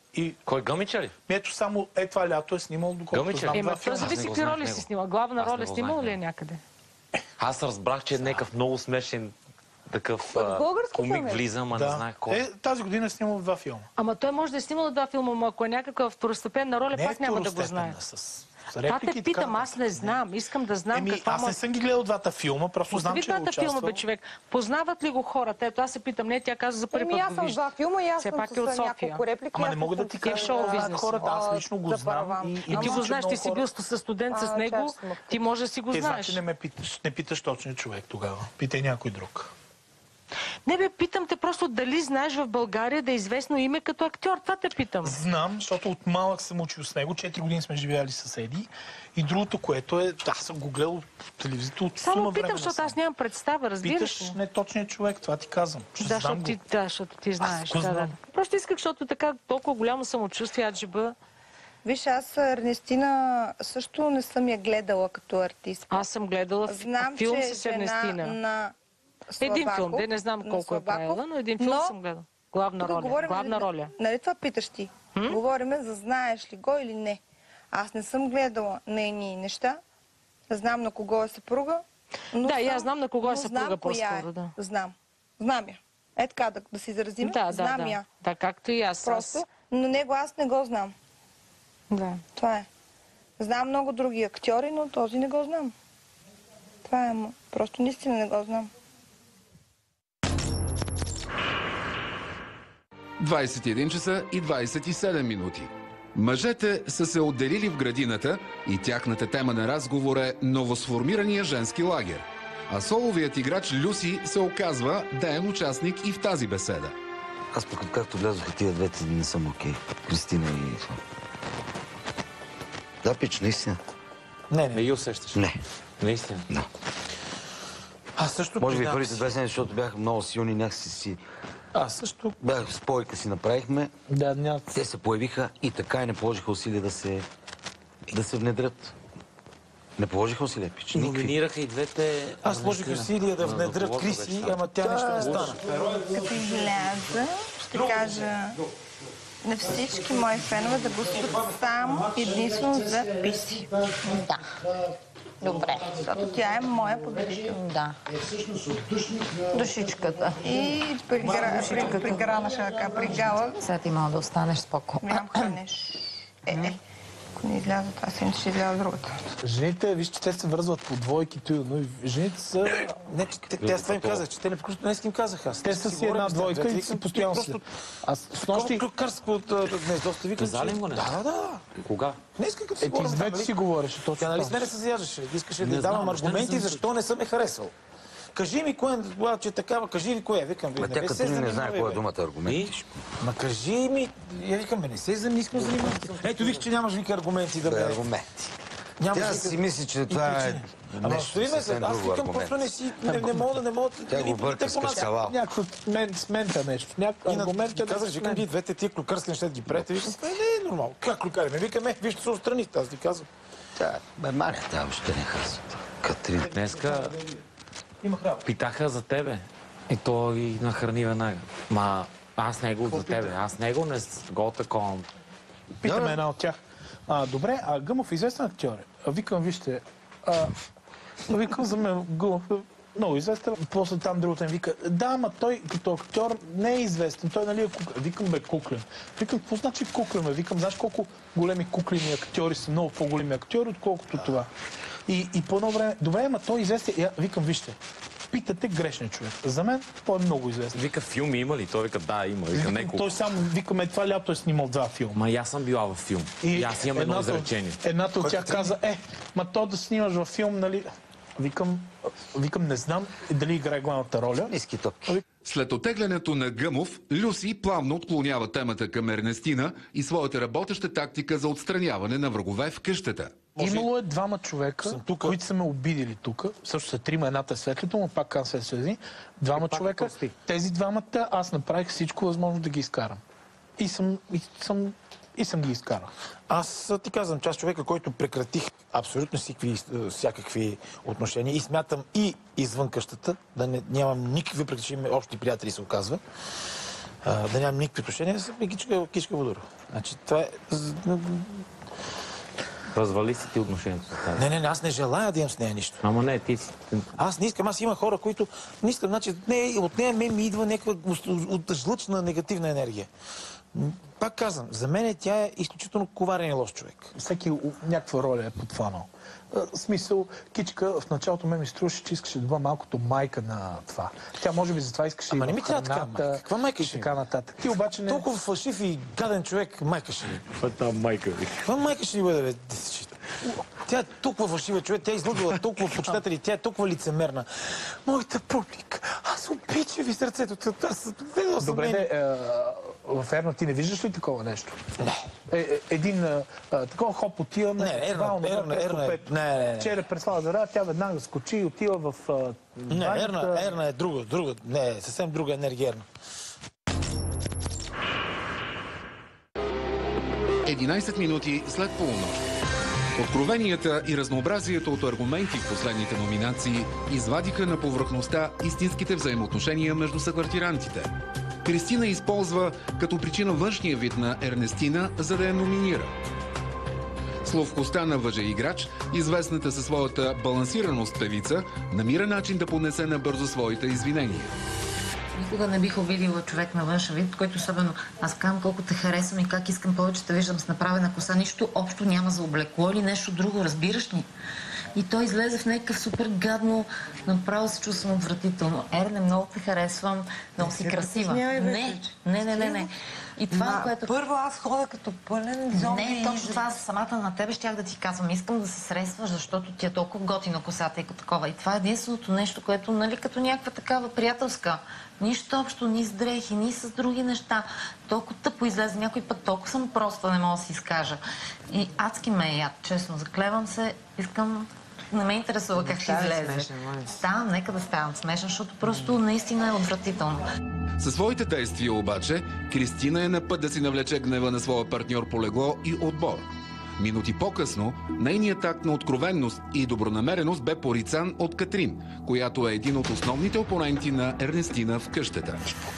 И... Кой, Гъмича ли? Ето само е това лято е снимал, доколкото знам два филма. Той зависи какви роли си снима. Главна роля снимал ли е някъде? Аз разбрах, че е някакъв много смешен такъв комик влиза, ама не знаех кой. Е, тази година е снимал два филма. Ама той може да е снимал два филма, но ако е някаква второстепенна роля, пак няма да го знае. Това те питам, аз не знам. Искам да знам Еми, каква... аз не съм ги гледал двата филма, просто знам, че е участвал. филма, бе, човек. Познават ли го хората? Ето, аз се питам, не, тя каза за първи път аз съм два филма и аз съм с няколко реплики. Ама не мога да ти кажа хората, аз лично го знам. И ти го знаеш, ти си бил със студент с него, ти може да си го знаеш. Те, значи не ме питаш, не питаш точния човек тогава. Питай някой друг. Не бе, питам те просто дали знаеш в България да е известно име като актьор. Това те питам. Знам, защото от малък съм учил с него. Четири години сме живеяли съседи. И другото, което е, аз съм го гледал по телевизията от сума време. Само питам, защото аз нямам представа, разбираш ли? Питаш не точния човек, това ти казвам. Да, защото ти, да, защото ти знаеш. Да, да. Просто исках, защото така толкова голямо самочувствие, аджиба. Виж, аз Ернестина също не съм я гледала като артист. Аз съм гледала Знам, филм че с Ернестина. На Слабаков, един филм, де не знам колко е правила, но един филм но... съм гледала. Главна роля. Говорим, Главна роля. Нали това питаш ти? М? Говориме за знаеш ли го или не. Аз не съм гледала нейни неща. Знам на кого е съпруга. Да, съм, и аз знам на кого е съпруга по-скоро. Е. Да. Знам. Знам я. Е така да, да си изразим. Да, знам да, я. Да, както и аз. Просто, но него аз не го знам. Да. Това е. Знам много други актьори, но този не го знам. Това е. Просто наистина не го знам. двайсет и един часа и двайсет и седем минути. Мъжете са се отделили в градината и тяхната тема на разговор е новосформирания женски лагер. А соловият играч Люси се оказва деен участник и в тази беседа. Аз пък както влязоха тия двете не съм окей. Кристина и... Да, пич, наистина. Не, не. Не ги усещаш? Не. Наистина? Да. Аз също... Може би първите две седмици, защото бяха много силни, някакси си... Аз също... Бях спойка си направихме. Да, няма... Те се появиха и така и не положиха усилия да се... да се внедрят. Не положиха усилия, пич. Номинираха и двете... Аз положих усилия да внедрят Криси, ама тя нещо не стана. Като изляза, ще кажа на всички мои фенове да гласуват само единствено за Писи. Да. Добре. Защото тя е моя победител. Да. Душичката. И приграна шака, пригала. Сега ти мога да останеш спокойно. Нямам хранеш. Е, е. Ако не излязат, аз им ще изляза другата. Жените, вижте, те се вързват по двойки, но жените са... Не, те, те, аз това им казах, че те непрекъснато днес им казах аз. Те са си една двойка и са постоянно си. Аз с нощи... Клюкарско от гнездо сте викам, че... Да, да, да. Кога? Днес като си говорим. Е, ти с двете си говореше точно. Тя нали с мене се заяжеше. Искаше да давам аргументи, защо не съм е харесал. Кажи ми кое, че такава, кажи ми кое. Викам, ма тя като не знае кое е думата аргументи. Ма кажи ми, я викам, бе, не се замислям за занимавайте. Ето виж, че нямаш вика аргументи да бе. Аргументи. Тя си мисли, че това е нещо съвсем друго аргумент. Просто не си, не мога да не мога... Тя го бърка с каскавал. Някакво с мента нещо. Някакво аргумент. Казах, викам ги двете тия клюкарски неща ги прете. Викам, не е нормално. Как клюкари? Ме викаме, вижте се отстрани, аз ти казвам. Тя, бе, Мария, тя въобще не харесва. Катрин. Днеска питаха за тебе. И то ги нахрани веднага. Ма аз него за тебе. Аз него не го таковам. Питаме една от тях. А, добре, а Гъмов известен актьор е. А, викам, вижте, а, викам за мен Гъмов е много известен. После там другото ми вика, да, ама той като актьор не е известен. Той нали е куклен. Викам, бе, куклен. Викам, какво значи куклен, бе? Викам, знаеш колко големи куклени актьори са, много по-големи актьори, отколкото това. И, и по едно време, добре, ама той е известен. Я, викам, вижте, питате грешен човек. За мен той е много известен. Вика, филми има ли? Той вика, да, има. Вика, Викам, той само, викаме, това лято е снимал два филма. Ма и аз съм била във филм. И, и аз имам едно изречение. Едната от тях каза, е, ма то да снимаш във филм, нали... Викам, викам, не знам дали играе главната роля. Ниски топки. След оттеглянето на Гъмов, Люси плавно отклонява темата към Ернестина и своята работеща тактика за отстраняване на врагове в къщата. Имало е двама човека, които са ме обидили тук. Също са трима, едната е светлито, но пак казвам светлини. Двама човека. Тези двамата аз направих всичко възможно да ги изкарам. И съм, и съм, и съм ги изкарал. Аз ти казвам, че аз човека, който прекратих абсолютно всякакви, всякакви отношения и смятам и извън къщата, да не, нямам никакви, въпреки че имаме общи приятели, се оказва. а, да нямам никакви отношения с Кичка, Кичка Водорова. Значи, това е... Развали си ти отношението с тази? Не, не, не, аз не желая да имам с нея нищо. Ама не, ти си... Аз не искам, аз има хора, които не искам, значи не, от нея ми идва някаква жлъчна негативна енергия. Пак казвам, за мен тя е изключително коварен и лош човек. Всеки някаква роля е подфанал. В смисъл, Кичка в началото ме ми струваше, че искаше да бъда малкото майка на това. Тя може би затова искаше Ама и не в ми трябва така майка. Каква майка ще така нататък. Ти обаче не... Толкова фалшив и гаден човек, майка ще ви. Каква там майка ви? Каква майка ще ви бъде, бе? Тя е толкова фалшива човек, тя е излъгала толкова почитатели, тя е толкова лицемерна. Моята публика, аз обичам ви сърцето. Аз ведал съм Добре, де, в Ерна ти не виждаш ли такова нещо? Не. Е, е, един а, такова хоп отиваме. Не, Ерна, Ерна, Ерна, не, не, не. Вчера през Слава Зара, тя веднага скочи и отива в... А, не, Ерна, Ерна е друга, друга, не, е съвсем друга енергия Ерна. единайсет минути след полунощ. Откровенията и разнообразието от аргументи в последните номинации извадиха на повърхността истинските взаимоотношения между съквартирантите. Кристина използва като причина външния вид на Ернестина, за да я номинира. С ловкостта на въжеиграч, известната със своята балансираност певица, намира начин да понесе набързо своите извинения. Никога не бих обидила човек на външен вид, който особено аз казвам колко те харесвам и как искам повече да виждам с направена коса. Нищо общо няма за облекло или нещо друго, разбираш ли? И той излезе в някакъв супер гадно, направо се чувствам отвратително. Ерне, много те харесвам, много си красива. Не, не, не, не, не. И това, Ма, което... Първо аз хода като пълен зомби. Не, точно това самата на тебе щях да ти казвам. Искам да се срещваш, защото ти е толкова готина косата и като такова. И това е единственото нещо, което, нали, като някаква такава приятелска. Нищо общо, ни с дрехи, ни с други неща. Толкова тъпо излезе някой път, толкова съм проста, не мога да си изкажа. И адски ме е яд, честно. Заклевам се, искам... Не ме интересува как ще излезе. Ставам, нека да ставам смешна, защото просто наистина е отвратително. Със своите действия обаче, Кристина е на път да си навлече гнева на своя партньор по легло и отбор. Минути по-късно, нейният акт на откровенност и добронамереност бе порицан от Катрин, която е един от основните опоненти на Ернестина в къщата.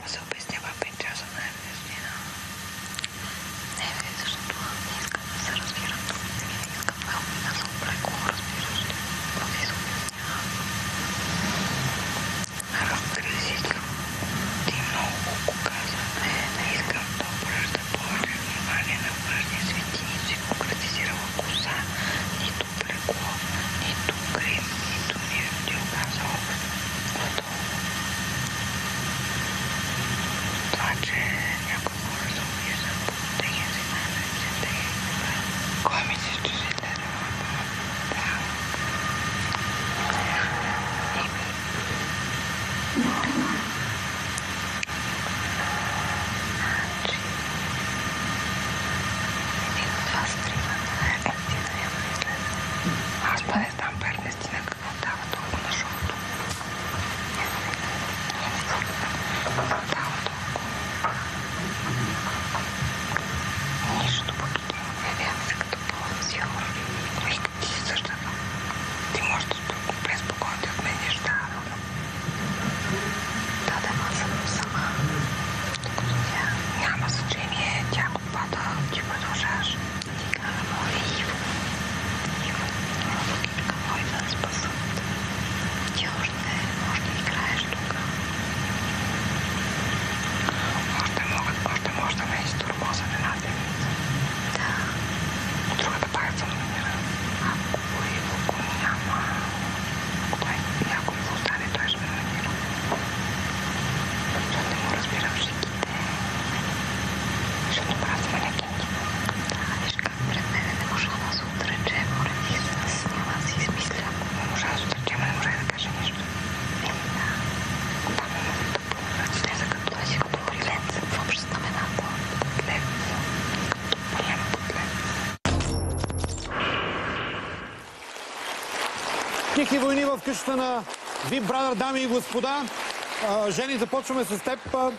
Тихи войни в къщата на Big Brother, дами и господа. А, Жени, започваме с теб. А,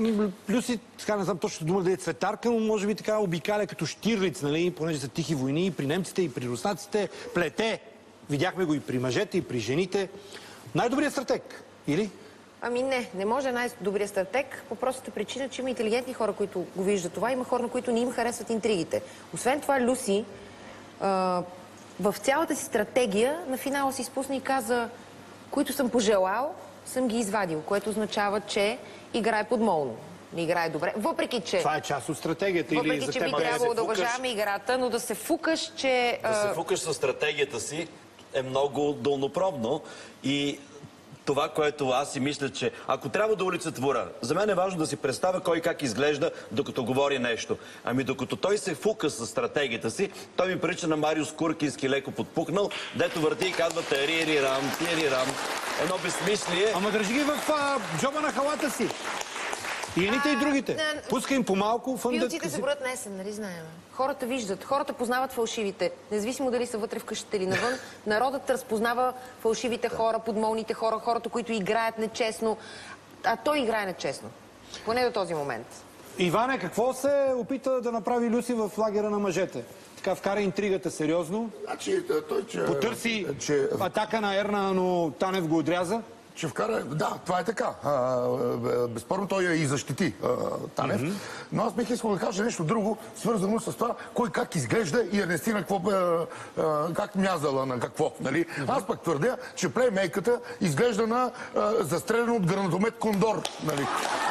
Люси, така не знам точно дума да е цветарка, но може би така обикаля като Штирлиц, нали, понеже са тихи войни и при немците, и при руснаците. Плете. Видяхме го и при мъжете, и при жените. Най-добрият стратег, или? Ами не, не може най-добрият стратег по простата причина, че има интелигентни хора, които го виждат това, има хора, на които не им харесват интригите. Освен това, Люси а, в цялата си стратегия на финала си изпусна и каза, които съм пожелал, съм ги извадил, което означава, че играе подмолно. Не играе добре. Въпреки, че... Това е част от стратегията или Въпреки, за че теб би не трябвало се да фукаш? уважаваме играта, но да се фукаш, че... Да се фукаш със стратегията си е много долнопробно и това, което аз си мисля, че ако трябва да олицетворя, за мен е важно да си представя кой как изглежда, докато говори нещо. Ами докато той се фука с стратегията си, той ми прилича на Мариус Куркински, леко подпукнал, дето върти и казва тари-ри-рам, тири-рам. Едно безсмислие. Ама държи ги в а, джоба на халата си. И едните и другите. Пускай им по-малко фъндък. Пилците се броят на есен, нали знаем? Хората виждат, хората познават фалшивите. Независимо дали са вътре в къщата или навън, народът разпознава фалшивите хора, подмолните хора, хората, които играят нечестно. А той играе нечестно. Поне до този момент. Иване, какво се опита да направи Люси в лагера на мъжете? Така вкара интригата сериозно. Значи, той, че... Потърси че... атака на Ерна, но Танев го отряза. Че вкара... Да, това е така. А, безспорно той я и защити а, Танев. Mm-hmm. Но аз бих искал да кажа нещо друго, свързано с това, кой как изглежда и Ернестина какво, а, а, как мязала на какво. Нали? Mm-hmm. Аз пък твърдя, че плеймейката изглежда на а, застрелен от гранатомет кондор. Нали?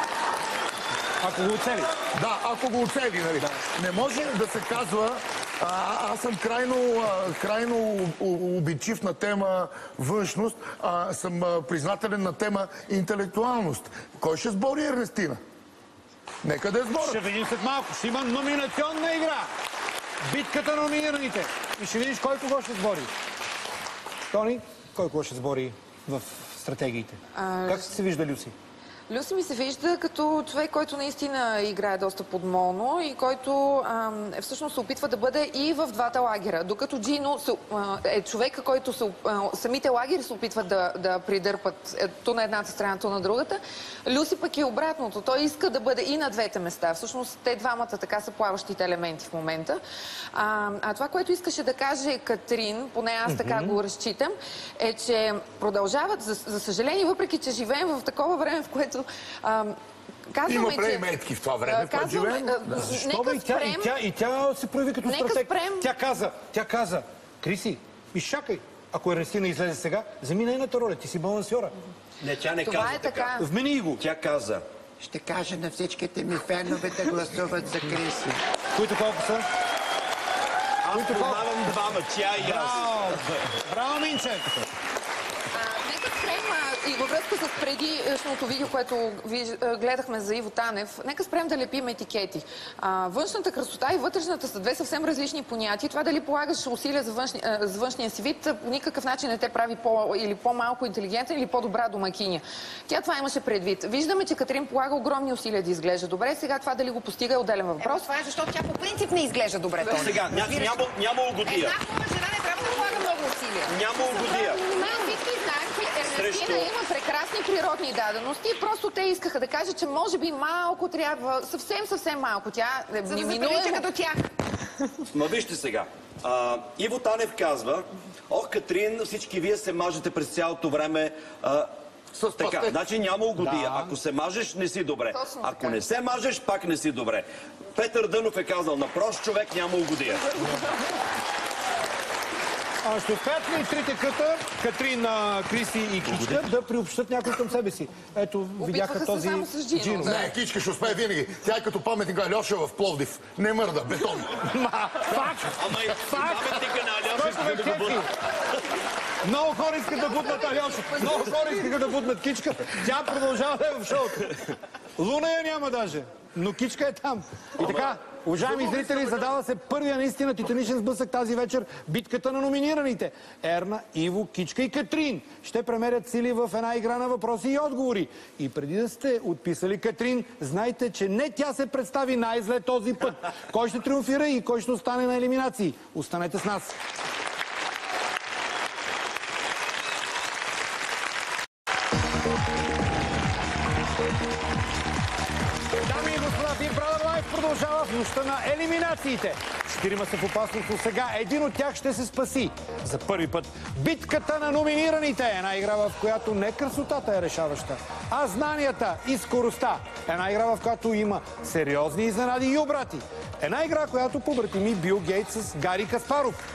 Ако го оцели. Да, ако го оцели. Нали? Да. Не може да се казва... А, аз съм крайно, а, крайно обичив на тема външност, а съм а, признателен на тема интелектуалност. Кой ще сбори Ернестина? Нека да я сборят. Ще видим след малко. Ще има номинационна игра. Битката на номинираните. И ще видиш кой кого ще сбори. Тони, кой кого ще сбори в стратегиите? А... Как се вижда Люси? Люси ми се вижда като човек, който наистина играе доста подмолно и който а, всъщност се опитва да бъде и в двата лагера. Докато Джино се, а, е човека, който се, а, самите лагери се опитват да, да придърпат е, то на едната страна, то на другата. Люси пък е обратното. Той иска да бъде и на двете места. Всъщност те двамата така са плаващите елементи в момента. А, а това, което искаше да каже Катрин, поне аз така mm-hmm. го разчитам, е, че продължават, за, за съжаление, въпреки че живеем в такова време, в което А, казваме, има плеймейтки в това време, в което живеем. Да. Защо бе? И тя, и, тя, и тя се прояви като стратег. Спрем... Тя каза, тя каза, Криси, изчакай, ако Ернестина излезе сега, вземи нейната роля, ти си балансьора. Не, тя не това каза е така. Вмени го. Тя каза. Ще кажа на всичките ми фенове да гласуват за Криси. Които колко са? Аз Които познавам двама, тя и аз. Браво! Браво, Минчев! Нека спрем и във връзка с предишното видео, което ви гледахме за Иво Танев, нека спрем да лепим етикети. А, външната красота и вътрешната са две съвсем различни понятия. Това дали полагаш усилия за, външни, за външния си вид, по никакъв начин не те прави по, или по-малко интелигентен или по-добра домакиня. Тя това имаше предвид. Виждаме, че Катрин полага огромни усилия да изглежда добре. Сега това дали го постига е отделен въпрос. Е, това е защото тя по принцип не изглежда добре. Е, сега, ня, няма, няма угодия. Една хубава жена не трябва да полага много усилия. Няма угодия. Всички знаем, че Ернестина има прекрасни природни дадености. Просто те искаха да кажат, че може би малко трябва, съвсем, съвсем малко. Тя е неминуемо като тях. Ма вижте сега. А, Иво Танев казва, ох, Катрин, всички вие се мажете през цялото време. А, С така, значи няма угодия. Да. Ако се мажеш, не си добре. Точно Ако така. не се мажеш, пак не си добре. Петър Дънов е казал, на прост човек няма угодия. А ще успеят ли трите къта, Катрин, Криси и Кичка, да приобщат някой към себе си? Ето, видяха този Джино. Не, Кичка ще успее винаги. Тя е като паметник на Алеша в Пловдив. Не мърда, бетон. Факт! Ама и паметника на Алеша иска да го бутнат. Много хора искат да бутнат Алеша. Много хора искат да бутнат Кичка. Тя продължава да е в шоуто. Луна я няма даже, но Кичка е там. И така, уважаеми зрители, задава се първия наистина титаничен сблъсък тази вечер. Битката на номинираните. Ерна, Иво, Кичка и Катрин ще премерят сили в една игра на въпроси и отговори. И преди да сте отписали Катрин, знайте, че не тя се представи най-зле този път. Кой ще триумфира и кой ще остане на елиминации? Останете с нас. Дами и господа, Big Brother Live продължава в нощта на елиминациите. Четирима са в опасност, но сега един от тях ще се спаси. За първи път битката на номинираните е една игра, в която не красотата е решаваща, а знанията и скоростта. Една игра, в която има сериозни изненади и обрати. Една игра, която побратими Бил Гейтс с Гари Каспаров.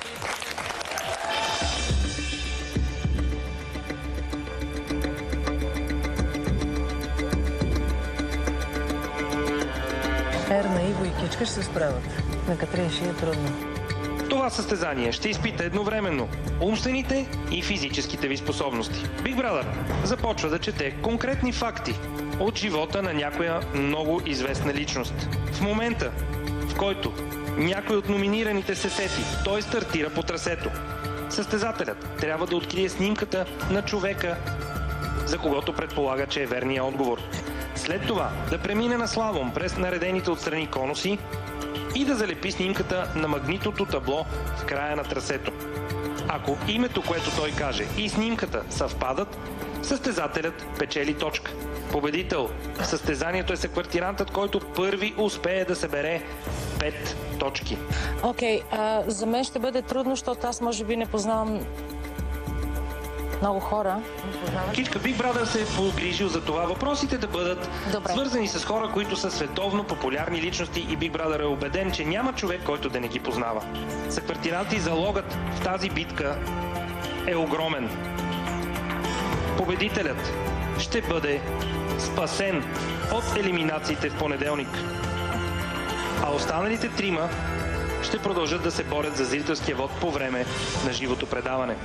Ерна, Иво и Кичка ще се справят. На Катрин ще е трудно. Това състезание ще изпита едновременно умствените и физическите ви способности. Big Brother започва да чете конкретни факти от живота на някоя много известна личност. В момента, в който някой от номинираните се сети, той стартира по трасето. Състезателят трябва да открие снимката на човека, за когото предполага, че е верният отговор. След това да премине на слалом през наредените отстрани конуси и да залепи снимката на магнитното табло в края на трасето. Ако името, което той каже, и снимката съвпадат, състезателят печели точка. Победител в състезанието е съквартирантът, който първи успее да събере пет точки. Окей, okay, за мен ще бъде трудно, защото аз може би не познавам много хора. Кичка, Big Brother се е погрижил за това въпросите да бъдат Добре. свързани с хора, които са световно популярни личности и Big Brother е убеден, че няма човек, който да не ги познава. Съквартиранти, залогът в тази битка е огромен. Победителят ще бъде спасен от елиминациите в понеделник. А останалите трима ще продължат да се борят за зрителския вод по време на живото предаване.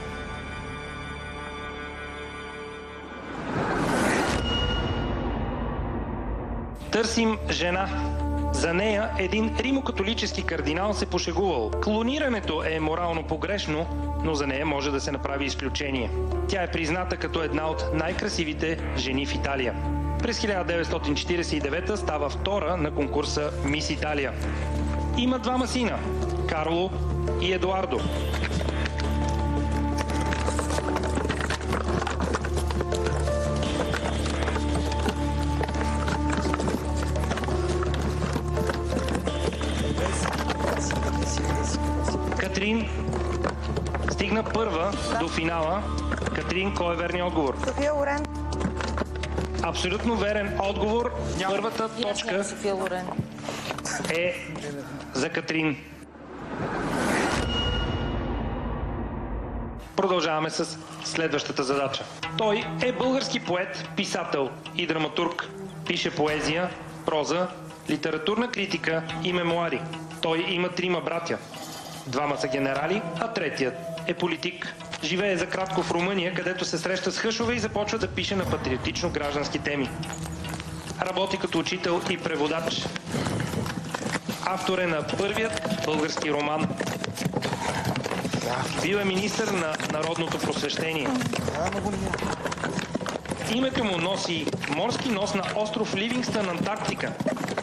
Търсим жена. За нея един римокатолически кардинал се пошегувал. Клонирането е морално погрешно, но за нея може да се направи изключение. Тя е призната като една от най-красивите жени в Италия. През хиляда деветстотин четиридесет и девета става втора на конкурса Мис Италия. Има двама сина – Карло и Едуардо. Катрин стигна първа до финала. Катрин, кой е верният отговор? София Лорен. Абсолютно верен отговор. Първата точка е за Катрин. Продължаваме с следващата задача. Той е български поет, писател и драматург. Пише поезия, проза, литературна критика и мемуари. Той има трима братя. Двама са генерали, а третият е политик. Живее за кратко в Румъния, където се среща с хъшове и започва да пише на патриотично-граждански теми. Работи като учител и преводач. Автор е на първият български роман. Бил е министър на народното просвещение. Името му носи морски нос на остров Ливингстън, Антарктика.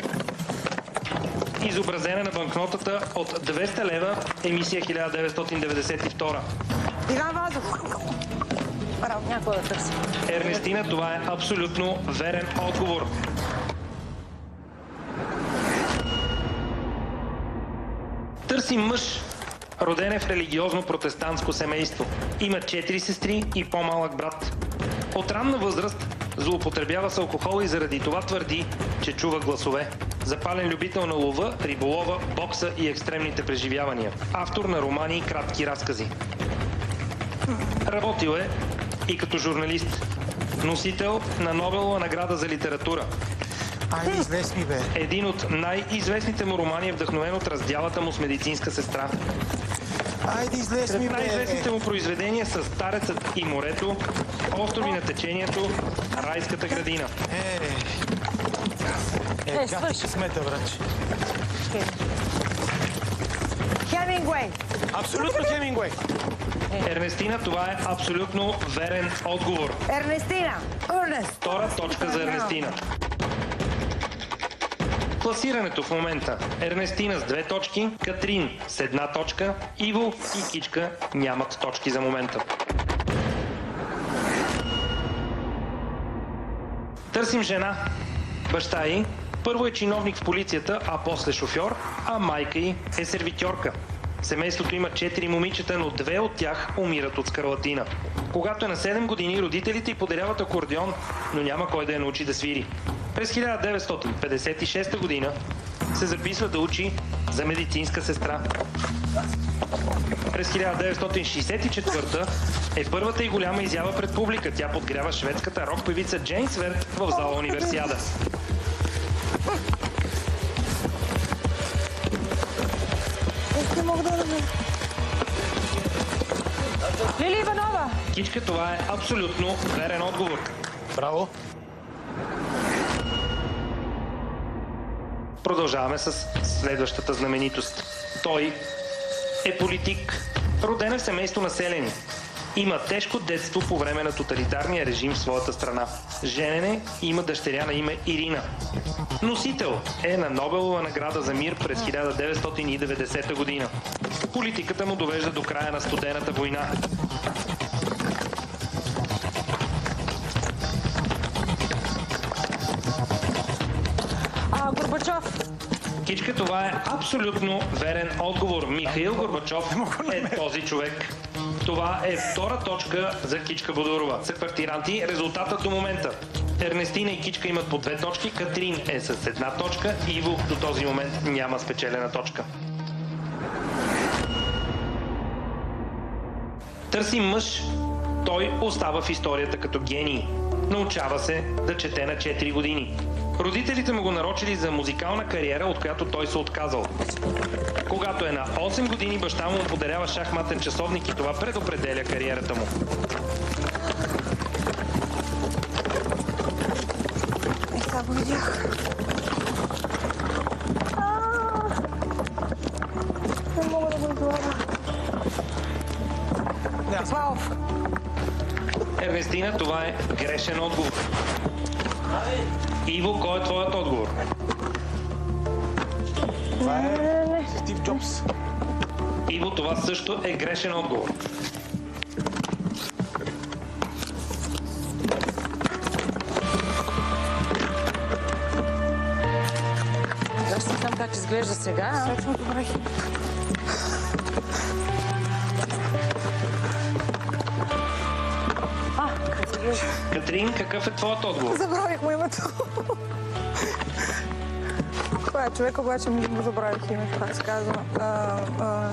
Изобразена на банкнотата от двеста лева, емисия хиляда деветстотин деветдесет и втора. Иван Вазов. Някой да търси. Ернестина, това е абсолютно верен отговор. Търси мъж, роден е в религиозно протестантско семейство. Има четири сестри и по-малък брат. От ранна възраст злоупотребява с алкохол и заради това твърди, че чува гласове. Запален любител на лова, риболова, бокса и екстремните преживявания. Автор на романи и кратки разкази. Работил е и като журналист. Носител на Нобелова награда за литература. Айде, излез ми, бе. Един от най-известните му романи е вдъхновен от раздялата му с медицинска сестра. Айде, излез ми, Сред бе. най-известните му произведения са Старецът и морето, Острови на течението, Райската градина. Е, е, как ще смета, братче? Хемингуей. Абсолютно Хемингуей. Ернестина, това е абсолютно верен отговор. Ернестина. Ернест. Втора точка за Ернестина. Класирането в момента. Ернестина с две точки, Катрин с една точка, Иво и Кичка нямат точки за момента. Търсим жена. Баща й, Първо е чиновник в полицията, а после шофьор, а майка й е сервитьорка. Семейството има четири момичета, но две от тях умират от скарлатина. Когато е на седем години, родителите й подаряват акордеон, но няма кой да я научи да свири. През хиляда деветстотин петдесет и шеста година се записва да учи за медицинска сестра. През хиляда деветстотин шейсет и четвърта е първата и голяма изява пред публика. Тя подгрява шведската рок-певица Джейн Сверт в зала Универсиада. Не мога да разбера. Лили Иванова! Кичка, това е абсолютно верен отговор. Браво! Продължаваме с следващата знаменитост. Той е политик. Роден е в семейство на селяни. Има тежко детство по време на тоталитарния режим в своята страна. Женен е и има дъщеря на име Ирина. Носител е на Нобелова награда за мир през хиляда деветстотин и деветдесета година. Политиката му довежда до края на студената война. А, Горбачов. Кичка, това е абсолютно верен отговор. Михаил Горбачов е този човек. Това е втора точка за Кичка Бодорова. Са квартиранти. Резултатът до момента. Ернестина и Кичка имат по две точки, Катрин е с една точка, Иво до този момент няма спечелена точка. Търсим мъж. Той остава в историята като гений. Научава се да чете на четири години. Родителите му го нарочили за музикална кариера, от която той се отказал. Когато е на осем години, баща му подарява шахматен часовник и това предопределя кариерата му. Е, сега го видях. Не мога да го изгледа. Славов. Ернестина, това е грешен отговор. Иво, кой е твоят отговор? Това е Стив Джобс. Иво, това също е грешен отговор. Аз не знам как изглежда сега. Точно добре. А, Катрин. Катрин, какъв е твоят отговор? Забравих му името. Това е човек, обаче му забравих името, как се казва. А, а...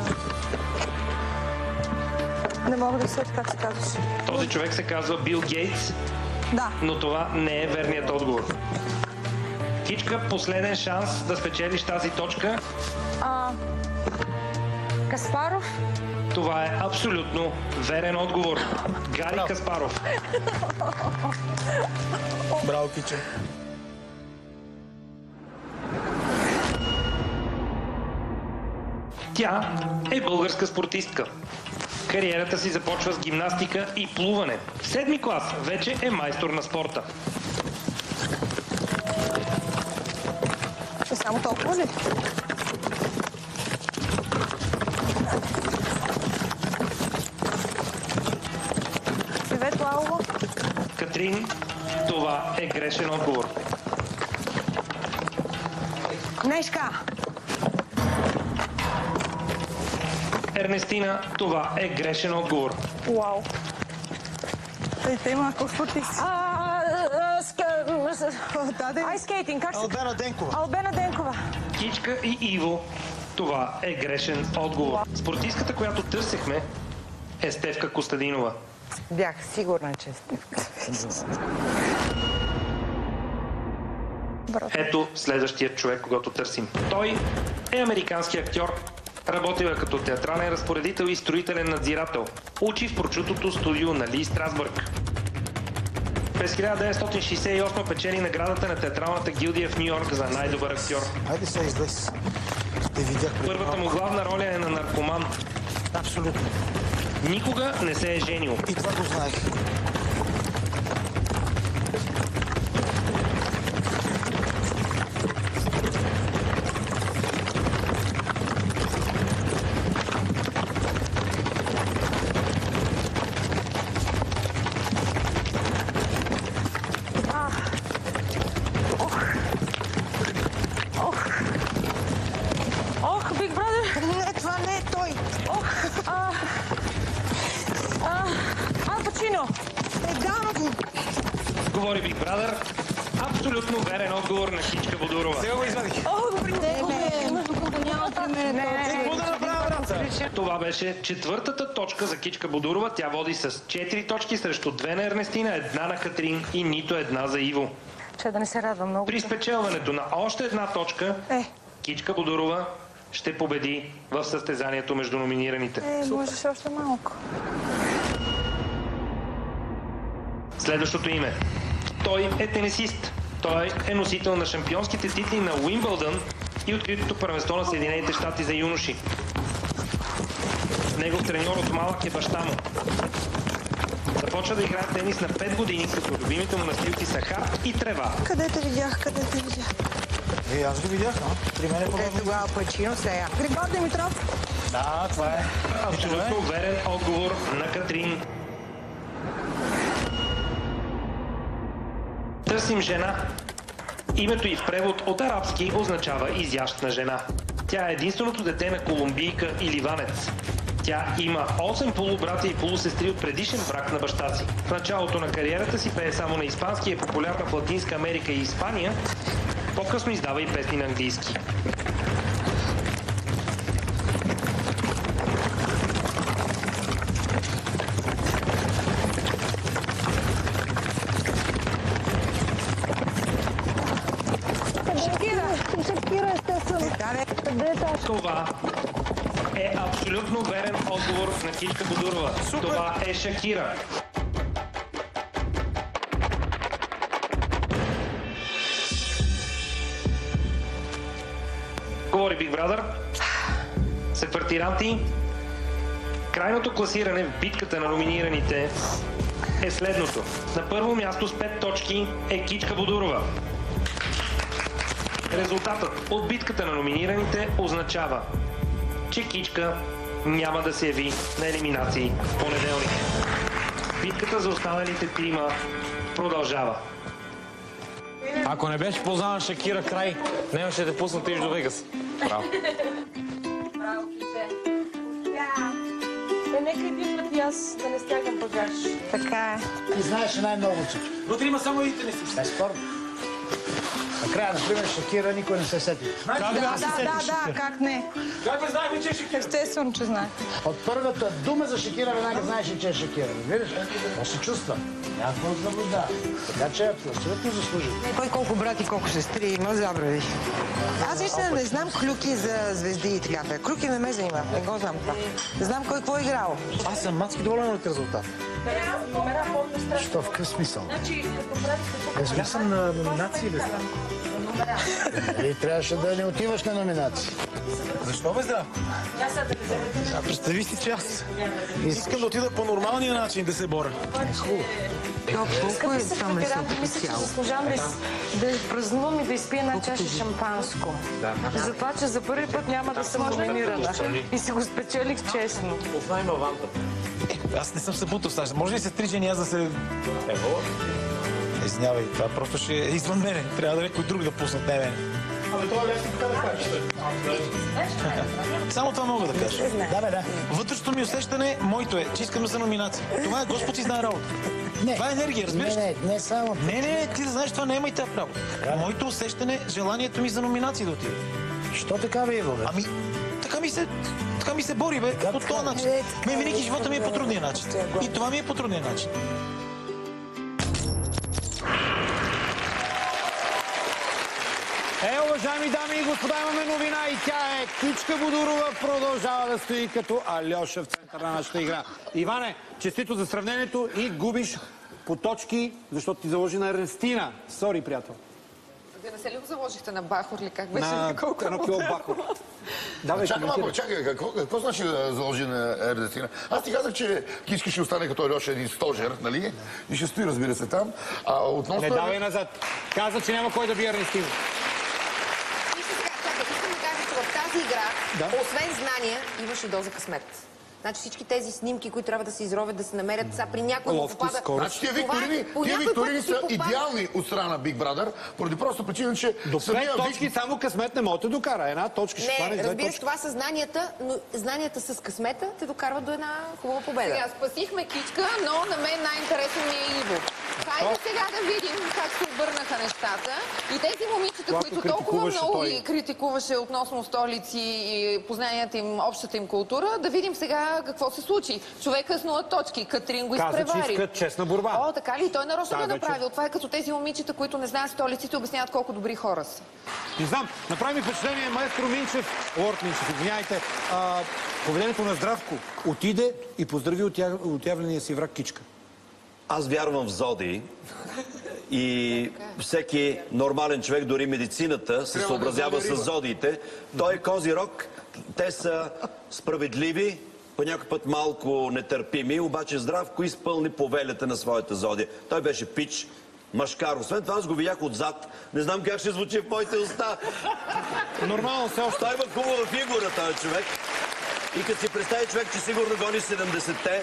Не мога да сетя как се казваш. Този човек се казва Бил Гейтс. Да. Но това не е верният отговор. Кичка, последен шанс да спечелиш тази точка. А... Каспаров? Това е абсолютно верен отговор. Гари Браво. Каспаров. Браво, Киче. Тя е българска спортистка. Кариерата си започва с гимнастика и плуване. В седми клас вече е майстор на спорта. Е само толкова ли? Свето Алова? Катрин, това е грешен отговор. Нешка! Ернестина, това е грешен отговор. Уау! Те има ако спортист. Айскейтинг, как се... Албена Денкова. Албена Денкова. Кичка и Иво, това е грешен отговор. Спортистката, която търсехме, е Стефка Костадинова. Бях сигурна, че е Стефка. Ето следващият човек, когато търсим. Той е американски актьор. Работил е като театрален разпоредител и строителен надзирател. Учи в прочутото студио на Ли Страсбърг. През хиляда деветстотин шейсет и осма печели наградата на театралната гилдия в Ню Йорк за най-добър актьор. Хайде се излез. Те видях. Първата му главна роля е на наркоман. Абсолютно. Никога не се е женил. И това го знаех. Говори Big Brother. Абсолютно верен отговор на Кичка Бодурова. Сега го извадих. О, добре, не, между компаньоната не. Какво да направя, брат? Това беше четвъртата точка за Кичка Бодурова. Тя води с четири точки срещу две на Ернестина, една на Катрин и нито една за Иво. Че да не се радва много. При спечелването на още една точка, е. Кичка Бодурова ще победи в състезанието между номинираните. Е, можеш още малко. Следващото име. Той е тенисист. Той е носител на шампионските титли на Уимбълдън и откритото първенство на Съединените щати за юноши. Негов треньор от малък е баща му. Започва да играе тенис на пет години, като любимите му настилки са хард и трева. Къде те видях, къде те видях? Е, аз го видях, а? При мен е по-добре. Е, тогава Пачино сега. Григор Димитров. Да, това е. Абсолютно верен отговор на Катрин. Търсим жена. Името й в превод от арабски означава изящна жена. Тя е единственото дете на колумбийка и ливанец. Тя има осем полубратя и полусестри от предишен брак на баща си. В началото на кариерата си пее само на испански, е популярна в Латинска Америка и Испания. По-късно издава и песни на английски. Това е абсолютно верен отговор на Кичка Бодурова. Това е Шакира. Говори Big Brother. Секвартиранти. Крайното класиране в битката на номинираните е следното. На първо място с пет точки е Кичка Бодурова. Резултатът от битката на номинираните означава, че Кичка няма да се яви на елиминации в понеделник. Битката за останалите трима продължава. Ако не беше познана Шакира край, нямаше да пуснат и до Вегас. Браво. Браво, Киче. Е, нека един път и аз да не стягам багаж. Така е. Ти знаеш най-много, че. Вътре има само един тенисист. Безспорно. Накрая, например, Шакира никой не се сети. Да, да, да, да, как не? Как не знаехме, че е Шакира? Естествено, че знаех. От първата дума за Шакира веднага знаеш, че е Шакира. Виждаш? Това се чувства. Няма какво да заблуждава. Така че абсолютно заслужи. Кой колко брат и колко сестри има, забрави. Аз наистина не знам клюки за звезди и така. Клюки не ме занимават, не го знам това. Не знам кой какво е играл. Аз съм мацки доволен от резултат. Що в какъв смисъл? Аз съм на номинации ли? И трябваше да не отиваш на номинации. Защо бе здраво? Представи си, че аз искам да отида по нормалния начин да се боря. Хубаво. Колко е там лесното мисля, че заслужавам да, да празнувам и да изпия една чаша шампанско. Да. За това, че за първи път няма да съм номинирана. И си го спечелих честно. Познай ма вантата. Аз не съм се бутал в стажа. Може ли се три жени аз да се... Ево? Извинявай, това просто ще е извън мене. Трябва да някой друг да пуснат, не мене. Абе, това лесно така да кажеш. Само това мога да кажа. Да, бе, да. Вътрешното ми усещане, моето е, че искам да са номинация. Това е Господ си знае работа. Не. Това е енергия, разбираш? Не, не, не само. Не, не, ти да знаеш, това не е и право. Моето усещане, желанието ми за номинация да отиде. Що така, бе, Иво, бе? Ами, така ми се... Така ми се бори, бе, по този начин. Мен винаги живота ми е по трудния начин. И това ми е по трудния начин. Е, уважаеми дами и господа, имаме новина и тя е Кичка Бодурова продължава да стои като Алеша в центъра на нашата игра. Иване, честито за сравнението и губиш по точки, защото ти заложи на Ернестина. Сори, приятел. Вие не се ли го заложихте на Бахор или как беше? На колко едно кило Бахор. Да, чакай малко, чакай, какво, какво значи да заложи на Ернестина? Аз ти казах, че Кичка ще остане като Алеша един стожер, нали? И ще стои, разбира се, там. А относно... Не давай назад. Каза, че няма кой да бие Ернестина. Вижте сега, чакай, искам да кажа, че в тази игра, да. освен знания, имаш и доза късмет. Значи всички тези снимки, които трябва да се изровят, да се намерят, са при някой му попада... Значи тия викторини, тия викторини са идеални от страна на Big Brother, поради просто причина, че... До пет точки само късмет не може да докара. Една точка ще стане две точки. Не, разбираш, това са знанията, но знанията с късмета те докарват до една хубава победа. Сега спасихме Кичка, но на мен най-интересно ми е Иво. Хайде сега да видим как се обърнаха нещата. И тези момичета, които толкова много ги критикуваше относно столици и познанията им, общата им култура, да видим сега какво се случи. Човека с нула точки, Катрин го изпревари. Каза, че искат честна борба. О, така ли? Той нарочно го е направил. Това е като тези момичета, които не знаят столиците, обясняват колко добри хора са. Не знам, направи ми впечатление маестро Минчев, Лорд Минчев, извиняйте, поведението на Здравко отиде и поздрави отявления си враг Кичка. Аз вярвам в зодии и всеки нормален човек, дори медицината, се съобразява с зодиите. Той е Козирог, те са справедливи, по някой път малко нетърпими, обаче Здравко изпълни повелята на своята зодия. Той беше пич, машкар. Освен това аз го видях отзад. Не знам как ще звучи в моите уста. Нормално все още. Той има хубава фигура, този човек. И като си представи човек, че сигурно гони седемдесетте,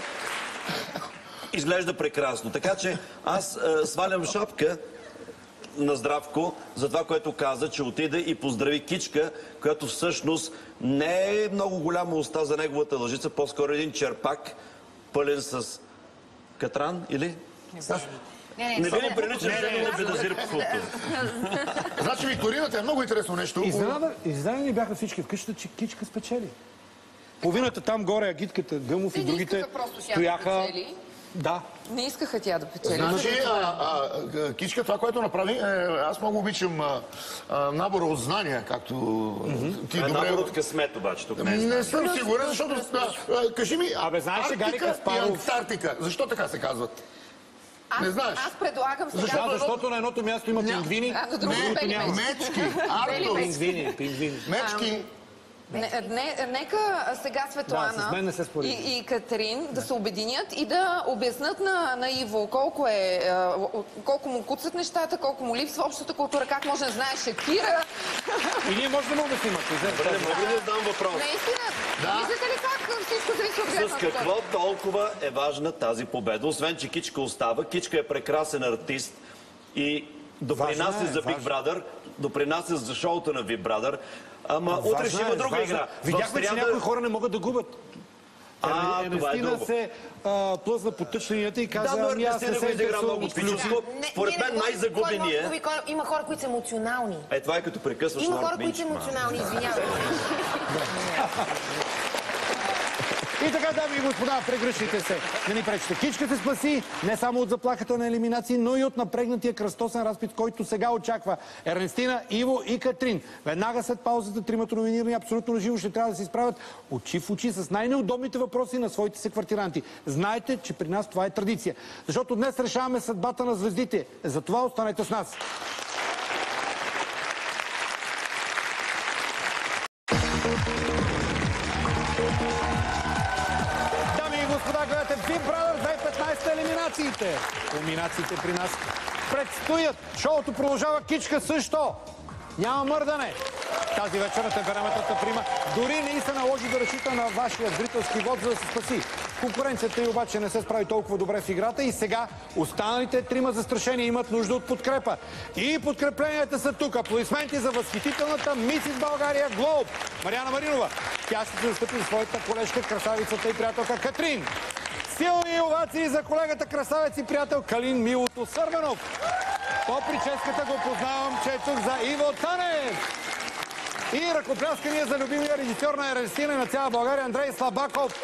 изглежда прекрасно. Така че аз е, свалям шапка на Здравко за това, което каза, че отиде и поздрави Кичка, която всъщност не е много голяма уста за неговата лъжица, по-скоро един черпак, пълен с катран, или? Не, не, не ви ли прилича жени на Бедазир Пхуто? Значи викторината е много интересно нещо. Изненадани бяха всички в къщата, че Кичка спечели. Половината там горе, агитката, Гъмов и другите стояха... Да. Не искаха тя да печели. Значи, Кичка, това, което направи, аз много обичам набора от знания, както ти добре... Набор от късмет, обаче, тук не е Не съм сигурен, защото... Кажи ми, Арктика и Антарктика, защо така се казват? Не знаеш? Аз предлагам сега... Защо? Защото на едното място има пингвини, а на другото няма. Мечки, Артур, пингвини. Мечки. Не, не, нека сега Светлана да, и, и Катрин да се обединят и да обяснат на, на Иво колко, е, колко му куцат нещата, колко му липсва общата култура, как може да знае Шакира. И ние може да му обясним. Добре, мога да задам въпрос. Наистина, да. Виждате ли как всичко зависи от гледната? С какво толкова е важна тази победа? Освен, че Кичка остава. Кичка е прекрасен артист и допринася за Big Brother, допринася за шоуто на Big Brother. Ама важна утре ще има друга важна. игра. Видяхме, че някои хора не могат да губят. А, това е друго. се а, плъзна по тъч линията и каза... Да, но ами аз не Ернестина го изигра много пичовско. Според мен най-загубения... Има хора, които са емоционални. Е, това е като прекъсваш Има Лорд хора, които са Минчев. емоционални, извинявай. И така, дами и господа, прегръщайте се. Не ни пречите. Кичка се спаси не само от заплахата на елиминации, но и от напрегнатия кръстосен разпит, който сега очаква Ернестина, Иво и Катрин. Веднага след паузата тримата номинирани абсолютно наживо ще трябва да се изправят очи в очи с най-неудобните въпроси на своите съквартиранти. Знаете, че при нас това е традиция. Защото днес решаваме съдбата на звездите. Затова останете с нас. Господа, гледате Big Brother две хиляди и петнадесета елиминациите. Номинациите при нас предстоят. Шоуто продължава, Кичка също. Няма мърдане. Тази вечер на темпераментната прима дори не и се наложи да разчита на вашия зрителски вод, за да се спаси. Конкуренцията й обаче не се справи толкова добре в играта и сега останалите трима застрашени имат нужда от подкрепа. И подкрепленията са тук. Аплодисменти за възхитителната мисис България Глоб Мариана Маринова. Тя ще се застъпи за своята колежка, красавицата и приятелка Катрин. Силни овации за колегата красавец и приятел Калин Милото Сърванов. По прическата го познавам, че е тук за Иво Танев. И ръкопляскания за любимия режисьор на Ернестина и на цяла България Андрей Слабаков.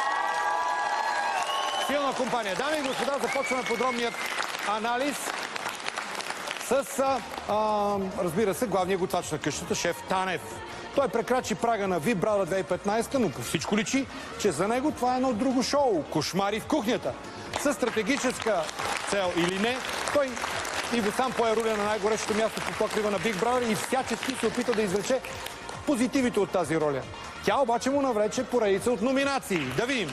Силна компания. Дами и господа, започваме подробният анализ с, а, разбира се, главният готвач на къщата, шеф Танев. Той прекрачи прага на Big Brother две хиляди и петнадесета, но по всичко личи, че за него това е едно друго шоу – Кошмари в кухнята. Със стратегическа цел или не, той Иво сам пое руля на най-горещото място по покрива на Big Brother и всячески се опита да извлече позитивите от тази роля. Тя обаче му навлече поредица от номинации. Да видим!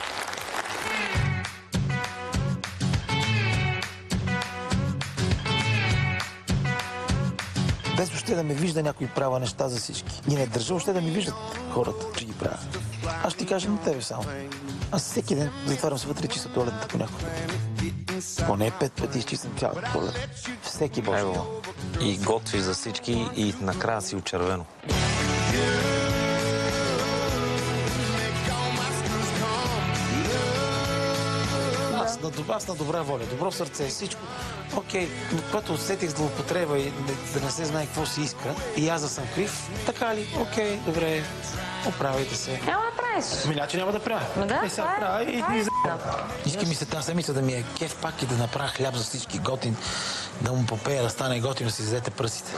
Без въобще да ме вижда някой права неща за всички. И не държа въобще да ми виждат хората, че ги правя. Аз ще ти кажа на тебе само. Аз всеки ден затварям се вътре и чиста туалетната понякога. Поне пет пъти изчиствам цялата туалет. Всеки божи. И готви за всички и накрая си очервено. Аз на, добра, аз на добра воля, добро сърце, всичко. Окей, но когато усетих злоупотреба и да не се знае какво си иска, и аз да съм крив, така ли? Окей, добре, оправяйте се. Няма да правиш. Ами, значи няма да правя. Ма да, е, сега правя и ни за... Иска ми се тази седмица да ми е кеф пак и да направя хляб за всички готин, да му попея, да стане готин, да си изядете пръстите.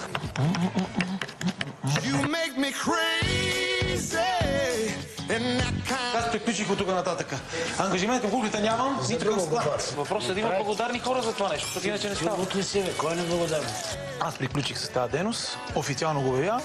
Аз приключих от тук нататъка. Ангажимент към куклите нямам, нито към склад. Въпросът е да има благодарни хора за това нещо, защото иначе не става. От ли си, бе? Кой не благодарен? Аз приключих с тази дейност, официално го обявявам.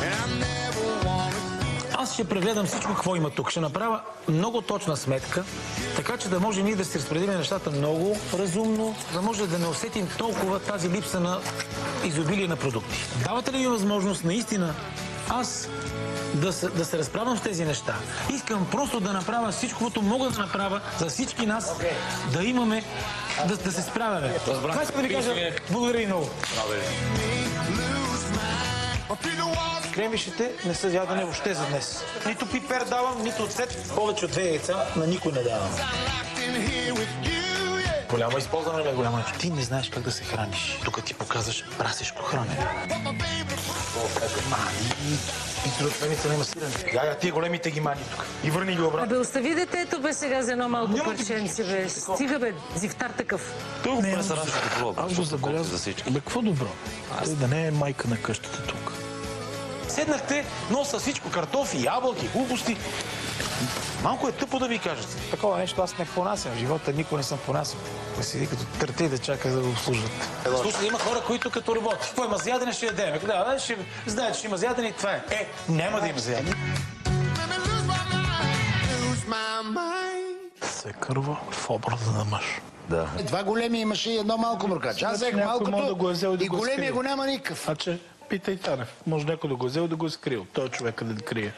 Аз ще прегледам всичко, какво има тук. Ще направя много точна сметка, така че да може ние да си разпределим нещата много разумно, да може да не усетим толкова тази липса на изобилие на продукти. Давате ли ми възможност наистина аз да се, да се разправям с тези неща? Искам просто да направя всичко, което мога да направя за всички нас, okay. Да имаме, да, да се справяме. Това искам да ви кажа. Благодаря ви много. Кремвишите не са ядене въобще за днес. Нито пипер давам, нито оцет. Повече от две яйца на никой не давам. Голямо използване, бе, голямо нещо. Ти не знаеш как да се храниш. Тук ти показваш прасешко хранене. Мани. И друг седмица няма сирене. Я, я, тия големите ги мани тук. И върни ги обратно. Абе, остави детето, бе, сега за едно малко парченце, бе. Стига, бе, зифтар такъв. Той го пресараш като пробва. Аз го забелязвам. Бе, какво добро? Да не е майка на къщата тук. Седнахте, носа всичко, картофи, ябълки, глупости. Малко е тъпо да ви кажат. Такова нещо аз не понасям. В живота никога не съм понасял. Да седи като търте и да чака да го обслужват. Слушай, има хора, които като работи. Какво има за ядене, ще ядеме. Да, ще знаете, че ще има за ядене и това е. Е, няма да има за ядене. Се кърва в образа на мъж. Да. Два големи имаше и едно малко мъркач. Аз взех малкото да го е взел и да и го големия скрил. го няма никакъв. А че, питай Танев. Може някой да го е взел и да го е скрил. Той човек къде да крие.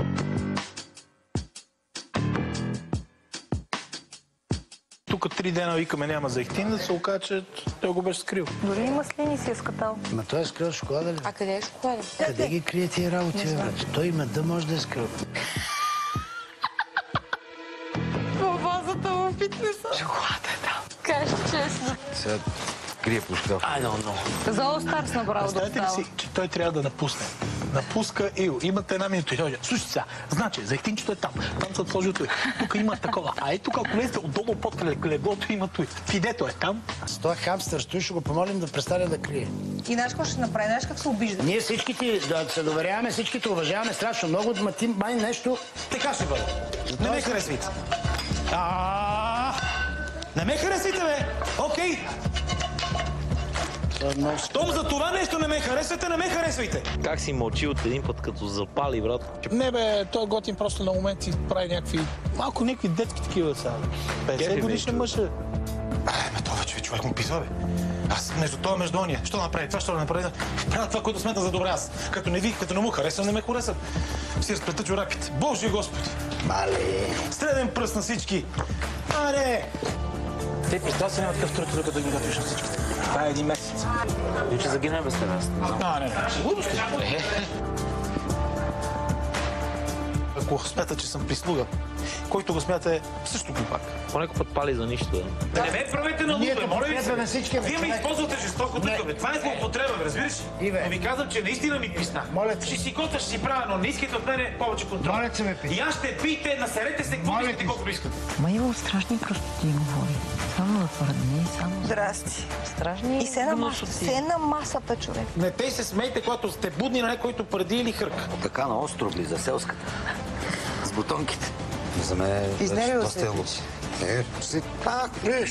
Тук три дена викаме няма зехтин, да се окаже, че той го беше скрил. Дори и маслини си е скатал. Ма той е скрил шоколада ли? А къде е шоколада? Къде ги крие тия работи, бе? Той има да може да е скрил. Във вазата в фитнеса. Шоколада е там. Кажи честно. Сега крие по шкаф. I don't know. За All Stars направо да Знаете ли остава. си, че той трябва да напусне? Напуска Ил. Имате една минута и той казва, слушай сега, значи, зехтинчето е там. Там се отложил той. Тук има такова. А ето тук, ако влезете отдолу под леглото, има той. Фидето е там. С този хамстър стои, ще го помолим да престане да крие. И знаеш какво ще направи? Знаеш как се обижда? Ние всичките да се доверяваме, всичките уважаваме страшно много, ма ти май нещо... Така ще бъде. Не ме харесвайте. А, не ме харесвайте, бе! Окей. Щом за това нещо не ме харесвате, не ме харесвайте. Как си мълчи от един път, като запали, брат? Не бе, той е готин просто на моменти прави някакви, малко някакви детски такива са. петдесет годишен мъж е. Ме това вече човек му писва, бе. Аз между това, между ония. Що направи това, що да направи? Правя това, което смета за добре аз. Като не ви, като не му харесвам, не ме харесвам. Си разплета чорапите. Боже Господи! Мале! Среден пръст на всички. Аре! Те представя се няма такъв труд, докато ги готвиш на всички. Това е един месец. И че загинем без тебе. А, не, не. Глупости. Ако смята, че съм прислуга, който го смята е също глупак. Понеко път пали за нищо. Да не ме правете на луд, бе, моля ви се. всички, Вие ме използвате жестоко тук, бе. Това е злоупотреба, бе, разбираш? Но ви казвам, че наистина ми писна. Ще си готвя, ще си правя, но не искайте от мене повече контрол. Моля се, ме писна. И аз ще пийте, насерете се, какво искате, колкото искате. Ма имам страшни красоти, говори. Само да твърдне, само... Здрасти. Страшни И се на маса, се на масата, човек. Не те се смейте, когато сте будни на някой, който преди или хърка. Така на остров ли, за селската. С бутонките. За мен е Изнервил доста се. е луси. Е, си так, виж.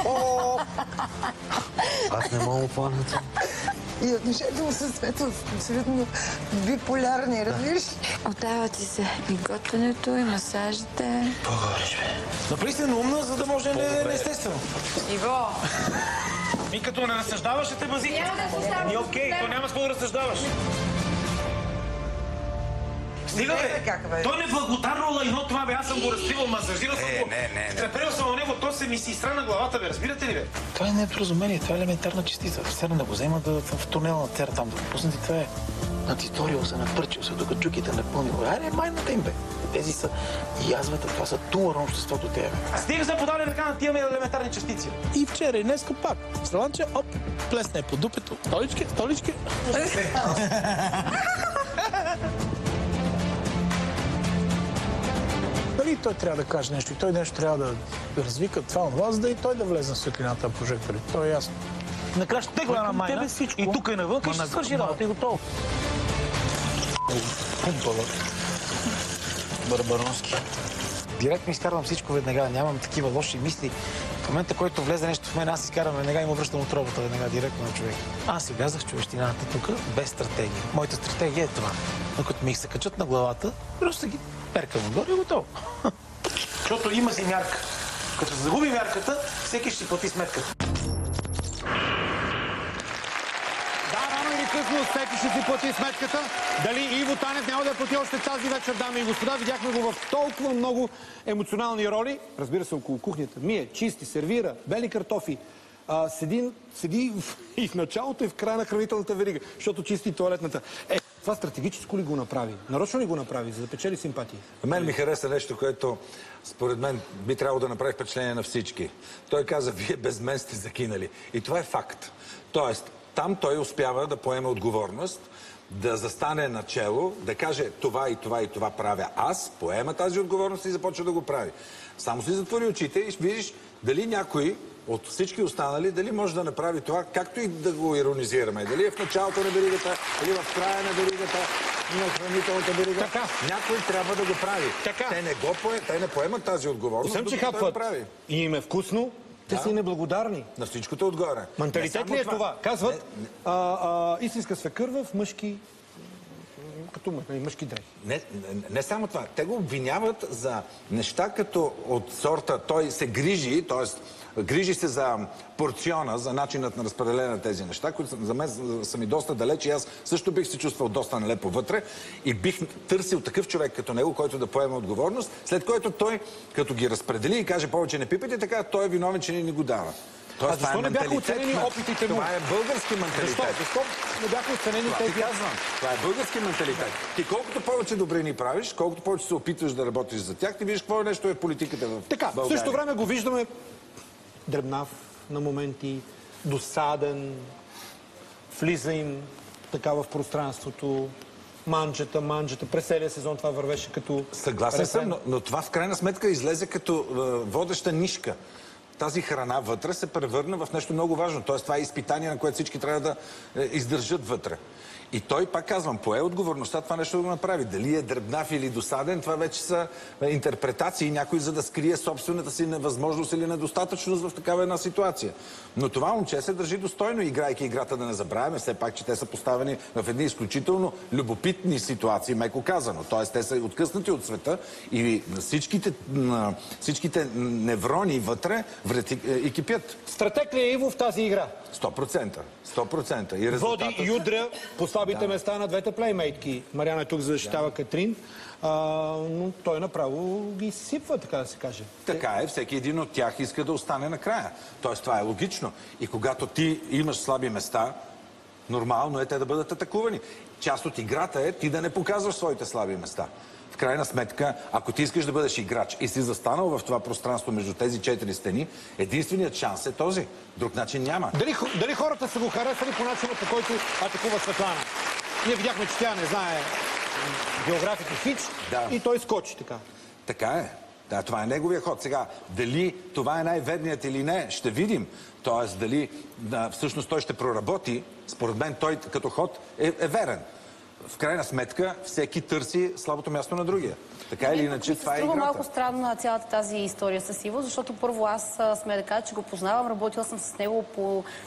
Аз не мога планата. И отношението му със Светло абсолютно биполярни, разбираш? Отдава ти се и готвенето, и масажите. По-говориш, бе. Направи се умна, за да може не, не естествено. Иво! И като не разсъждаваш, ще те базика. Няма да се оставя И окей, то няма с какво да разсъждаваш. Стига, бе! Той неблагодарно лайно това, бе! Аз съм го разтривал, масажирал съм го. Треперил съм на него, то се ми си изстрана главата, бе! Разбирате ли, бе? Това е недоразумение, това е елементарна частица. Сега да го взема да, в тунела на цера там, да го пуснете, това е. Натиторил се, напърчил се, докато чуките напълнил. Айде, майната им, бе! Тези са язвата, това са тумор на обществото тебе. Стига са подали ръка на тия елементарни частици. И вчера, и днеска пак. Стреланче, оп, плесне по дупето. Столички, столички. Дали той трябва да каже нещо и той нещо трябва да развика това от вас, да и той да влезе на светлината на прожекторите. То е ясно. Накрая ще тегла на майна и тук и навън и ще свърши работа и готово. Пумпала. Барбаронски. Директно изкарвам всичко веднага, нямам такива лоши мисли. В момента, който влезе нещо в мен, аз изкарвам веднага и му връщам отробата веднага, директно на човек. Аз си влязах в човещината тук без стратегия. Моята стратегия е това. Но като ми се качат на главата, просто ги перкам отгоре и готово. Защото има си мярка. Като се загуби мярката, всеки ще си плати сметката. Късно всеки ще си плати сметката. Дали Иво Танев няма да я плати още тази вечер, дами и господа. Видяхме го в толкова много емоционални роли. Разбира се, около кухнята. Мие, чисти, сервира, бели картофи. А, седи, седи и в началото и в края на хранителната верига, защото чисти тоалетната. Е, това стратегическо ли го направи? Нарочно ли го направи, за да печели симпатии? На мен ми хареса нещо, което според мен би трябвало да направи впечатление на всички. Той каза, вие без мен сте закинали. И това е факт. Тоест, там той успява да поеме отговорност, да застане начело, да каже това и това и това правя аз, поема тази отговорност и започва да го прави. Само си затвори очите и видиш дали някой от всички останали, дали може да направи това, както и да го иронизираме. Дали е в началото на веригата, дали в края на веригата, на хранителната верига. Така. Някой трябва да го прави. Така. Те не, го пое... Те не поемат тази отговорност, освен, че хапват и им е вкусно, те да. Са и неблагодарни. На всичкото отгоре. Менталитет ли е това? това? Казват, не, не. А, а, истинска свекърва в мъжки, като мъжки дрехи. Не, не, не само това. Те го обвиняват за неща като от сорта той се грижи, т.е. грижи се за порциона, за начинът на разпределение на тези неща, които за мен са ми доста далеч и аз също бих се чувствал доста нелепо вътре и бих търсил такъв човек като него, който да поеме отговорност, след който той, като ги разпредели и каже повече не пипайте, така той е виновен, че не ни го дава. А защо не бяха оценени опитите му? Това е български менталитет. Защо? Защо не бяха оценени тези? Това казвам. Това е български менталитет. Ти колкото повече добрини правиш, колкото повече се опитваш да работиш за тях, ти виждаш какво нещо е политиката в България. Така, в същото време го виждаме дребнав на моменти, досаден, влиза им така в пространството, манджата, манджата. През целия сезон това вървеше като... Съгласен съм, но, но това в крайна сметка излезе като е, водеща нишка. Тази храна вътре се превърна в нещо много важно. Тоест това е изпитание, на което всички трябва да е, издържат вътре. И той, пак казвам, пое отговорността това нещо да го направи. Дали е дребнав или досаден, това вече са интерпретации, някой за да скрие собствената си невъзможност или недостатъчност в такава една ситуация. Но това момче се държи достойно, играйки играта, да не забравяме все пак, че те са поставени в едни изключително любопитни ситуации, меко казано. Тоест, те са откъснати от света и всичките, всичките неврони вътре врати, и кипят. Стратег ли е Иво в тази игра? сто процента. сто процента. И води и удря по слабите да. места на двете плеймейтки. Мариана е тук за да защитава да. Катрин, а, но той направо ги сипва, така да се каже. Така е, всеки един от тях иска да остане накрая. Тоест това е логично. И когато ти имаш слаби места, нормално е те да бъдат атакувани. Част от играта е ти да не показваш своите слаби места. В крайна сметка, ако ти искаш да бъдеш играч и си застанал в това пространство между тези четири стени, единственият шанс е този. Друг начин няма. Дали, дали хората са го харесали по начина, по който атакува Светлана? Ние видяхме, че тя не знае географията хич да. И той скочи така. Така е. Да, това е неговия ход. Сега, дали това е най-верният или не, ще видим. Тоест, дали да, всъщност той ще проработи, според мен той като ход е, е верен. В крайна сметка, всеки търси слабото място на другия. Така или иначе, това е играта. Струва малко странно на цялата тази история с Иво, защото първо аз сме да кажа, че го познавам, работила съм с него по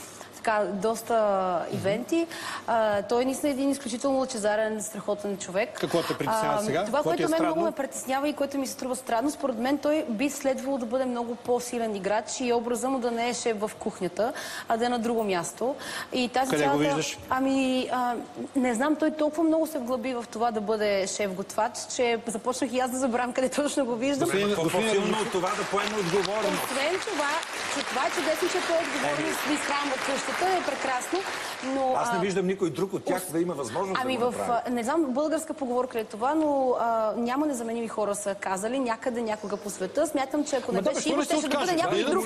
така, доста ивенти. А, той наистина е един изключително лъчезарен, страхотен човек. Какво те притеснява сега? Това, което е мен много странно? ме притеснява и което ми се струва странно, според мен той би следвало да бъде много по-силен играч и образа му да не е шеф в кухнята, а да е на друго място. И тази Къде цялата... го виждаш? Ами, а, не знам, той толкова много се вглъби в това да бъде шеф-готвач, че започнах и аз да забравям къде точно го виждам. По-силно от това да поеме отговорност. Освен това, че това е чудесно, че той е отговорност да изхранва къщата, е прекрасно, но... Аз не а, виждам никой друг от тях да има възможност Ами да го в... направи. а, Не знам българска поговорка ли е това, но а, няма незаменими хора са казали някъде някога по света. Смятам, че ако не беше Иво, ще да бъде някой друг.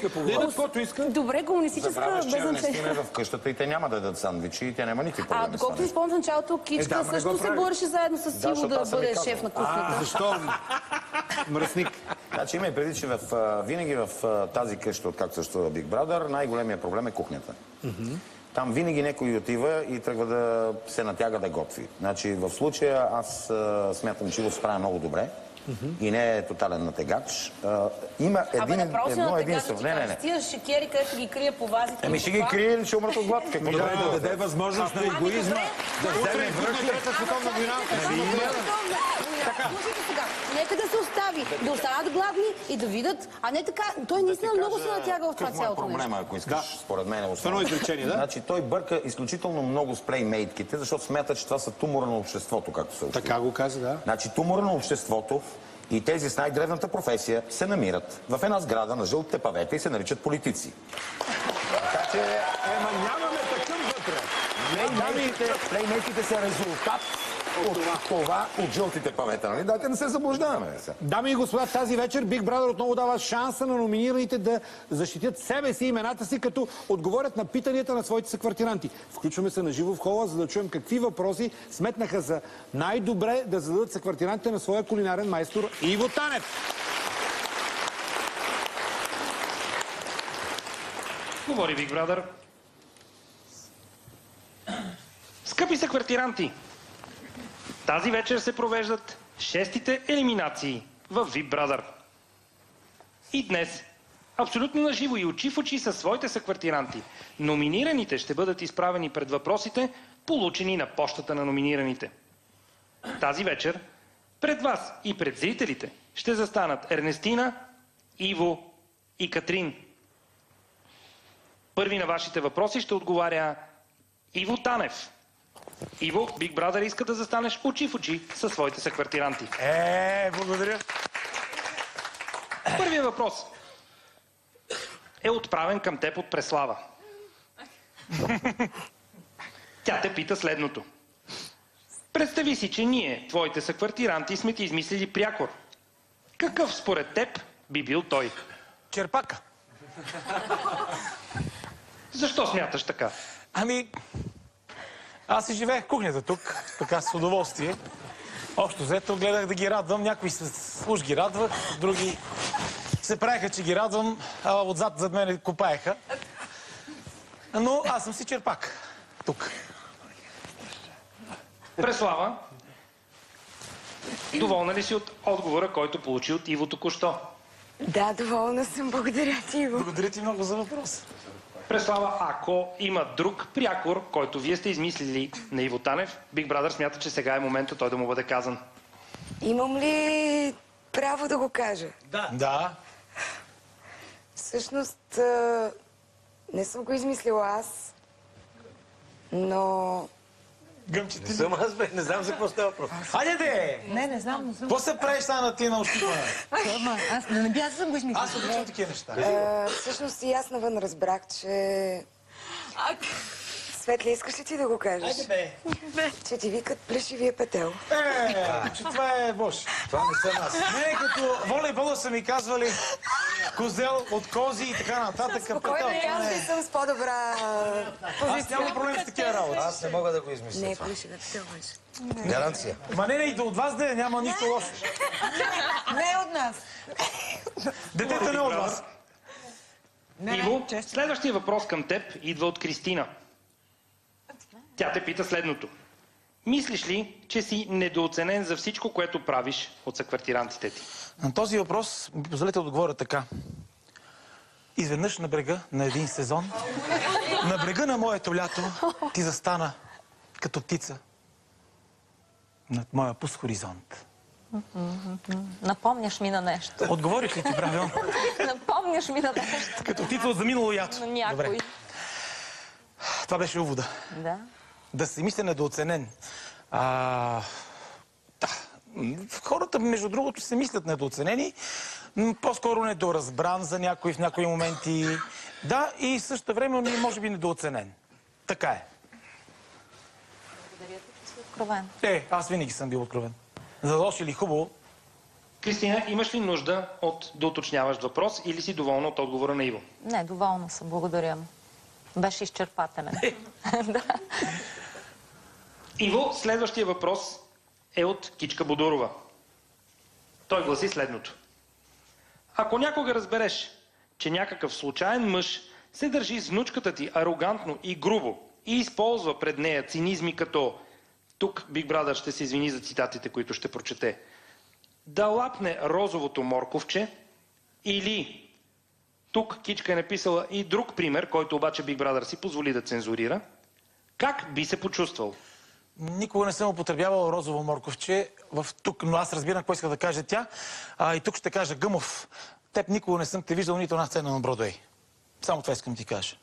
Добре, комунистическа, без значение. в къщата и те няма да дадат сандвичи и те няма никакви А проблеми. доколкото изпомня в началото, Кичка също се бореше заедно с Иво да бъде шеф на кухнята. Защо? Мръсник. Значи има и преди, че в, а, винаги в а, тази къща, откакто съществува Big Brother, най-големия проблем е кухнята. Там винаги някой отива и тръгва да се натяга да готви. Значи в случая аз а, смятам, че Иво справя много добре и не е тотален натегач. А, има един, Абе, направо си едно на единствено. тега, Не, да не, не. ти кажеш, тия шекери, където ги крие по вазите. Ами ще ги крие или ще умрат от глад? Какво Добре, да даде възможност на егоизма да вземе връх. Трета световна война. Слушайте сега, нека да се остави, да останат гладни и да видят, а не така, той наистина много се натяга в това цялото нещо. Проблема, ако искаш, според мен е основно. Едно изречение, да? Значи той бърка изключително много с плеймейтките, защото смята, че това са тумора на обществото, както се учи. Така го каза, да. Значи тумора на обществото и тези с най-древната професия се намират в една сграда на жълтите павета и се наричат политици. Така че... Ема нямаме такъв вътре. Плеймейките, плеймейките са резултат от това, от жълтите павета, нали? Дайте не се заблуждаваме. Дами и господа, тази вечер Big Brother отново дава шанса на номинираните да защитят себе си и имената си, като отговорят на питанията на своите съквартиранти. Включваме се на живо в хола, за да чуем какви въпроси сметнаха за най-добре да зададат съквартирантите на своя кулинарен майстор Иво Танев. Говори Big Brother. Скъпи съквартиранти, тази вечер се провеждат шестите елиминации в Big Brother. И днес, абсолютно наживо и очи в очи със своите съквартиранти, номинираните ще бъдат изправени пред въпросите, получени на пощата на номинираните. Тази вечер пред вас и пред зрителите ще застанат Ернестина, Иво и Катрин. Първи на вашите въпроси ще отговаря Иво Танев. Иво, Big Brother иска да застанеш очи в очи със своите съквартиранти. Е, благодаря. Първият въпрос е отправен към теб от Преслава. Тя те пита следното. Представи си, че ние, твоите съквартиранти, сме ти измислили прякор. Какъв според теб би бил той? Черпака. Защо смяташ така? Ами, аз си живеех в кухнята тук, така с удоволствие. Общо взето гледах да ги радвам. Някои се, уж ги радвах, други се правиха, че ги радвам, а отзад зад мене копаеха. Но аз съм си черпак. Тук. Преслава, доволна ли си от отговора, който получи от Иво току-що? Да, доволна съм. Благодаря ти, Иво. Благодаря ти много за въпрос. Преслава, ако има друг прякор, който вие сте измислили на Иво Танев, Big Brother смята, че сега е момента той да му бъде казан. Имам ли право да го кажа? Да. Да. Всъщност, а, не съм го измислила аз, но... Гъмче, ти Не съм аз, бе. Не знам за какво става въпрос. Хайде де! Не, не знам, не знам. Какво се правиш сега на ти на ощипване? Ама, аз не би, аз съм го измислила. Аз обичам такива неща. А, всъщност и аз навън разбрах, че... Светли, искаш ли ти да го кажеш? Айде бе. Че ти викат плешивия петел. Е, че това е Бош. Това не съм аз. Не, като волейбола са ми казвали козел от кози и така нататък. Спокойно, и аз не съм с по-добра позиция. Аз нямам проблем с такива работи. Аз не мога да го измисля. Не, плешивия петел беше. Гаранция. Ма не, не, и от вас да е, няма нищо лошо. Не е от нас. Детето не е от вас. Иво, следващия въпрос към теб идва от Кристина. Тя те пита следното. Мислиш ли, че си недооценен за всичко, което правиш от съквартирантите ти? На този въпрос ми позволете да отговоря така. Изведнъж на брега на един сезон На брега на моето лято ти застана като птица над моя пуст хоризонт. Напомняш ми на нещо. Отговорих ли ти правилно? Напомняш ми на нещо. Като птица от заминало ято. На някой. Добре. Това беше увода. Да. Да се мисля недооценен. А, да. Хората, между другото, се мислят недооценени. По-скоро недоразбран за някой в някои моменти. Да, и също време може би недооценен. Така е. Благодаря ти, че си откровен. Е, аз винаги съм бил откровен. За лошо или хубаво. Кристина, имаш ли нужда от да уточняваш въпрос или си доволна от отговора на Иво? Не, доволна съм. Благодаря му. Беше изчерпателен. Да. Иво, следващия въпрос е от Кичка Бодурова. Той гласи следното. Ако някога разбереш, че някакъв случайен мъж се държи с внучката ти арогантно и грубо и използва пред нея цинизми като, тук Big Brother ще се извини за цитатите, които ще прочете, да лапне розовото морковче, или тук Кичка е написала и друг пример, който обаче Big Brother си позволи да цензурира, как би се почувствал? Никога не съм употребявал розово морковче в тук, но аз разбирам какво иска да каже тя. А, и тук ще кажа, Гъмов, теб никога не съм те виждал нито една сцена на Бродвей. Само това искам ти кажа.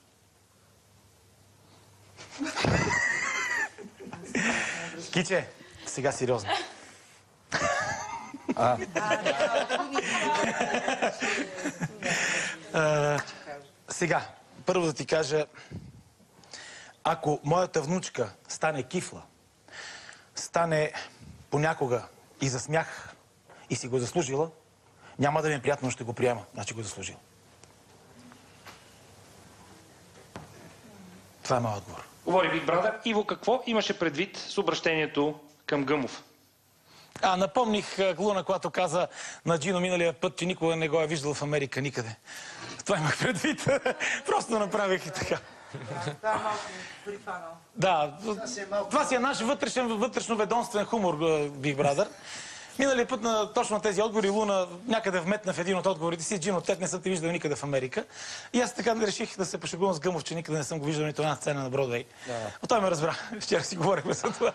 Киче, сега сериозно. А. А, сега, първо да ти кажа, ако моята внучка стане кифла, стане понякога и за смях и си го заслужила, няма да ми е приятно, но ще го приема. Значи го заслужил. Това е моят отговор. Говори Big Brother. Иво, какво имаше предвид с обращението към Гъмов? А, напомних Луна, когато каза на Джино миналия път, че никога не го е виждал в Америка никъде. Това имах предвид. Просто направих и така. Да, малко прифанал. Да, това си е наш вътрешен, вътрешно-ведомствен хумор, Big Brother. Миналия път на точно тези отговори Луна някъде вметна в един от отговорите си. Джино, теб не съм те виждал никъде в Америка. И аз така реших да се пошегувам с Гъмов, че никъде не съм го виждал нито една сцена на Бродвей. Да. Но той ме разбра. Вчера си говорихме за това.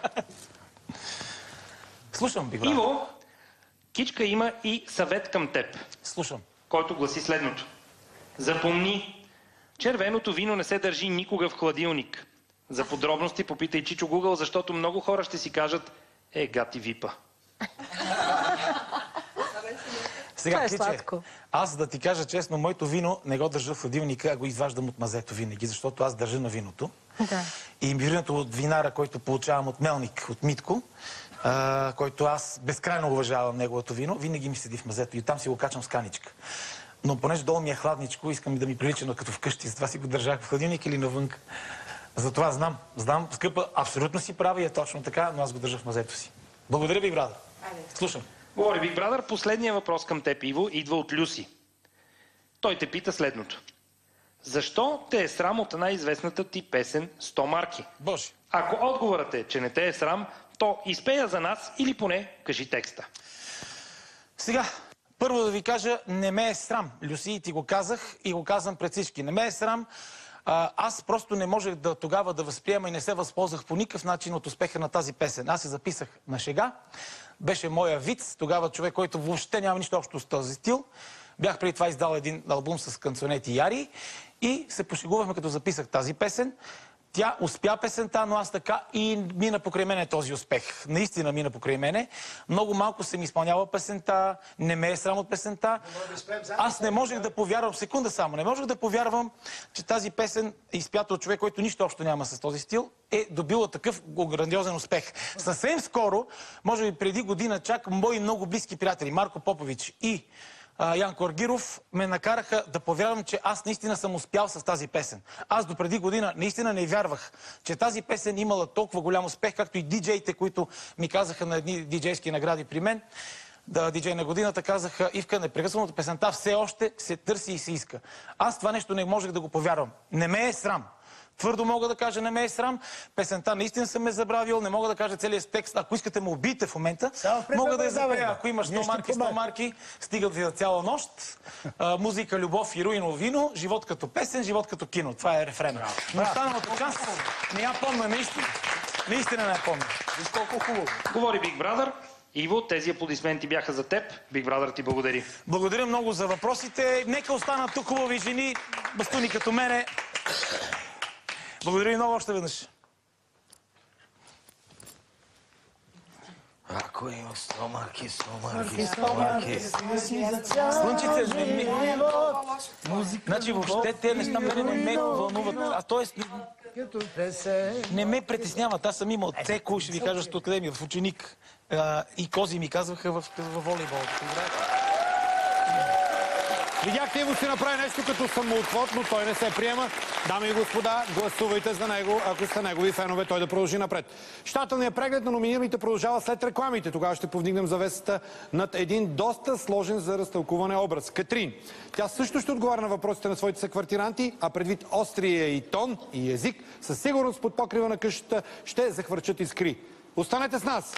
Слушам, Big Brother. Иво, Кичка има и съвет към теб. Слушам. Който гласи следното. Запомни, червеното вино не се държи никога в хладилник. За подробности попитай Чичо Гугъл, защото много хора ще си кажат, е, гати випа. Сега, Киче, аз да ти кажа честно, моето вино не го държа в хладилника, а го изваждам от мазето винаги, защото аз държа на виното. Да. И виното от винара, който получавам от Мелник, от Митко, а, който аз безкрайно уважавам неговото вино, винаги ми седи в мазето и там си го качвам с каничка. Но понеже долу ми е хладничко, искам да ми прилича като вкъщи, затова си го държах в хладилник или навън. Затова знам, знам, скъпа, абсолютно си права и е точно така, но аз го държа в мазето си. Благодаря, Big Brother. Слушам. Говори Big Brother, последния въпрос към теб, Иво, идва от Люси. Той те пита следното. Защо те е срам от най-известната ти песен сто марки? Боже. Ако отговорът е, че не те е срам, то изпея за нас или поне кажи текста. Сега, първо да ви кажа, не ме е срам. Люси, ти го казах и го казвам пред всички. Не ме е срам. А, аз просто не можех да тогава да възприема и не се възползвах по никакъв начин от успеха на тази песен. Аз се записах на шега. Беше моя виц. Тогава човек, който въобще няма нищо общо с този стил. Бях преди това издал един албум с канцонети Яри и се пошегувахме, като записах тази песен. Тя успя песента, но аз така и мина покрай мене този успех. Наистина мина покрай мене. Много малко се ми изпълнява песента, не ме е срам от песента. Аз не можех да повярвам, секунда само, не можех да повярвам, че тази песен, изпята от човек, който нищо общо няма с този стил, е добила такъв грандиозен успех. Съвсем скоро, може би преди година чак, мои много близки приятели, Марко Попович и Янко Аргиров, ме накараха да повярвам, че аз наистина съм успял с тази песен. Аз до преди година наистина не вярвах, че тази песен имала толкова голям успех, както и диджеите, които ми казаха на едни диджейски награди при мен. Да, диджей на годината казаха, Ивка, непрекъснато песента все още се търси и се иска. Аз това нещо не можех да го повярвам. Не ме е срам. Твърдо мога да кажа, не ме е срам. Песента наистина съм ме забравил, не мога да кажа целият текст. Ако искате ме убийте в момента, мога да я запея. Ако имаш сто марки, сто марки, стигат ви за цяла нощ. А, музика, любов и руиново вино, живот като песен, живот като кино. Това е рефрена. Но останалата част не я помня наистина. Наистина не я помня. Виж колко хубаво. Говори Big Brother. Иво, тези аплодисменти бяха за теб. Big Brother ти благодари. Благодаря много за въпросите. Нека останат тук хубави жени, бастуни като мене. Благодаря ви много още веднъж. Ако има сто марки, сто марки, сто марки. Слънчице, не ми... Значи въобще те неща мене не ме вълнуват. А т.е. не ме притесняват. Аз съм имал цеко, ще ви кажа, защото откъде ми, в ученик. И кози ми казваха в волейбол. Видяхте, Иво си направи нещо като самоотвод, но той не се приема. Дами и господа, гласувайте за него, ако сте негови фенове, той да продължи напред. Щателният преглед на номинираните продължава след рекламите. Тогава ще повдигнем завесата над един доста сложен за разтълкуване образ. Катрин. Тя също ще отговаря на въпросите на своите съквартиранти, а предвид острия и тон и език, със сигурност под покрива на къщата ще захвърчат искри. Останете с нас!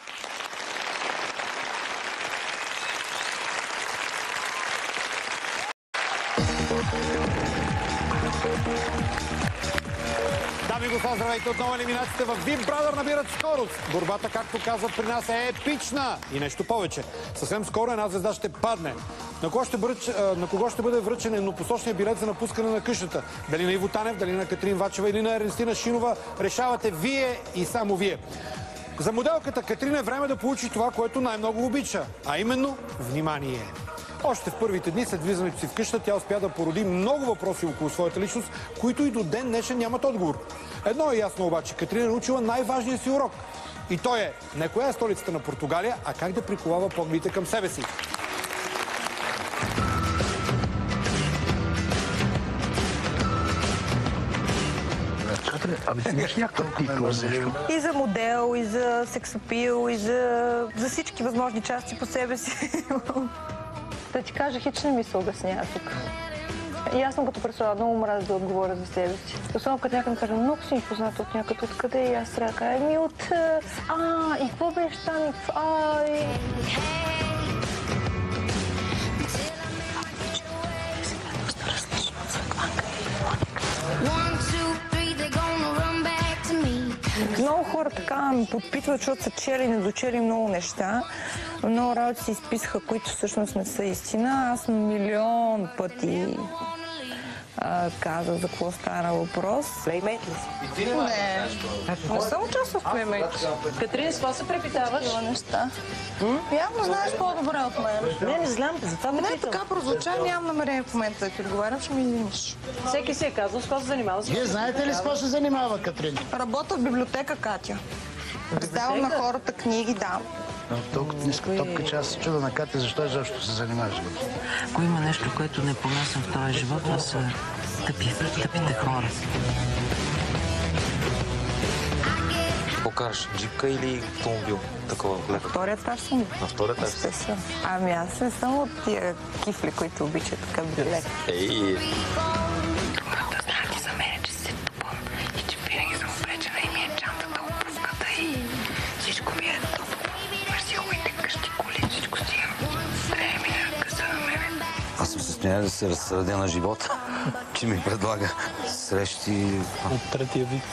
Дами и господа, здравейте отново. Елиминациите в Big Brother набират скорост. Борбата, както казват при нас, е епична. И нещо повече. Съвсем скоро една звезда ще падне. На кого ще, бъде, на кого ще бъде връчен еднопосочния билет за напускане на къщата? Дали на Иво Танев, дали на Катрин Вачева или на Ернестина Шинова? Решавате вие и само вие. За моделката Катрин е време да получи това, което най-много обича. А именно внимание. Още в първите дни след влизането си в къща тя успя да породи много въпроси около своята личност, които и до ден днешен нямат отговор. Едно е ясно обаче, Катрин е научила най-важния си урок. И той е не коя е столицата на Португалия, а как да приковава погледите към себе си. Ами си имаш някакъв титул. И за модел, и за сексапил, и за, за всички възможни части по себе си. Да ти кажа, хич не ми се обяснява тук. И аз съм като персона, много мразя да отговоря за себе си. Особено като някой ми каже, много си ми позната от някъде, откъде и аз трябва да кажа, ами от... А, и какво беше там, и какво... Ай... Много хора така ми подпитват, защото са чели, не дочели много неща. Много работи се изписаха, които всъщност не са истина. Аз милион пъти а, казах за какво стана въпрос. Плеймейт ли си? Не. Не съм участвал в плеймейт. Катрин, с какво се препитаваш? Такива неща. Явно знаеш по-добре от мен. Не, не знам, за това ме Не, питам. така прозвуча, нямам намерение в момента да ти отговарям, ще ми извиниш. Всеки си е казал, с какво се занимава. Вие знаете ли с какво се занимава, Катрин? Работя в библиотека, Катя. Издавам на хората книги, да. Толкова ниска топка, че аз се чуда на Катя, защо изобщо се занимаваш? Ако има нещо, което не понасям в този живот, това са тъпи, тъпите хора. Покараш джипка или автомобил? Такова леко. Вторият етаж съм. На вторият етаж? Естествено. Ами аз не съм от тия кифли, които обичат така билет. Ей! Хората знаят и за мен, че си тупон и че винаги съм обречена и ми е чантата опуската и всичко ми е топло. Марсиловите къщи, коли, всичко си имам. Трябва ми да къса на мене. Аз съм в състояние да се разсъдя на живота, че ми предлага срещи... От третия вид.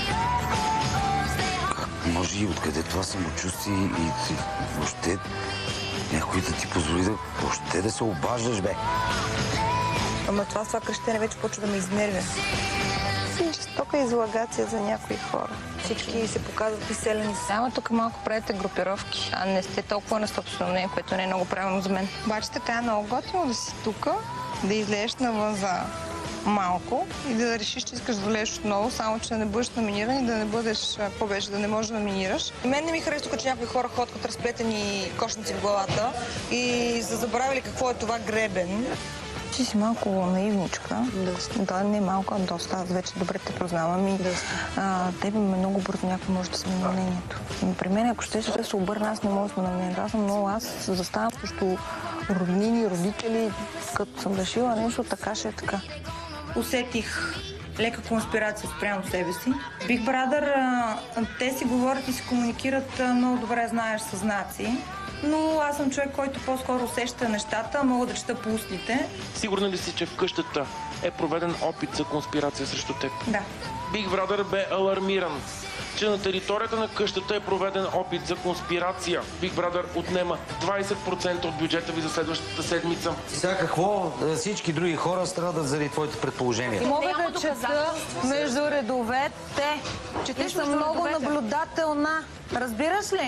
Как може и откъде това самочувствие и, и въобще някой да ти позволи да въобще да се обаждаш, бе? Ама това с това кръщене вече почва да ме изнервя. Жестока излагация за някои хора. Всички се показват изселени. Само тук малко правите групировки, а не сте толкова на собствено мнение, което не е много правилно за мен. Обаче трябва много готино да си тук, да излезеш навън за малко и да решиш, че искаш да влезеш отново, само че да не бъдеш номиниран и да не бъдеш, какво беше, да не можеш да номинираш. И мен не ми харесва, че някои хора ходят като разплетени кошници в главата и са забравили какво е това гребен. Ти си малко наивничка. Да, не малко, а доста. Аз вече добре те познавам и а, тебе ме много бързо някой може да смени мнението. При мен, ако ще да се обърна, аз не мога да сме на мнението. Аз съм много, аз заставам срещу роднини, родители, като съм решила нещо, така ще е така. Усетих лека конспирация спрямо себе си. Big Brother, те си говорят и си комуникират много добре, знаеш, със знаци. Но аз съм човек, който по-скоро усеща нещата, мога да чета по устните. Сигурна ли си, че в къщата е проведен опит за конспирация срещу теб? Да. Big Brother бе алармиран, че на територията на къщата е проведен опит за конспирация. Big Brother отнема двайсет процента от бюджета ви за следващата седмица. Сега какво? Всички други хора страдат заради твоите предположения. Мога да чета между редовете, че ти съм много наблюдателна. Разбираш ли?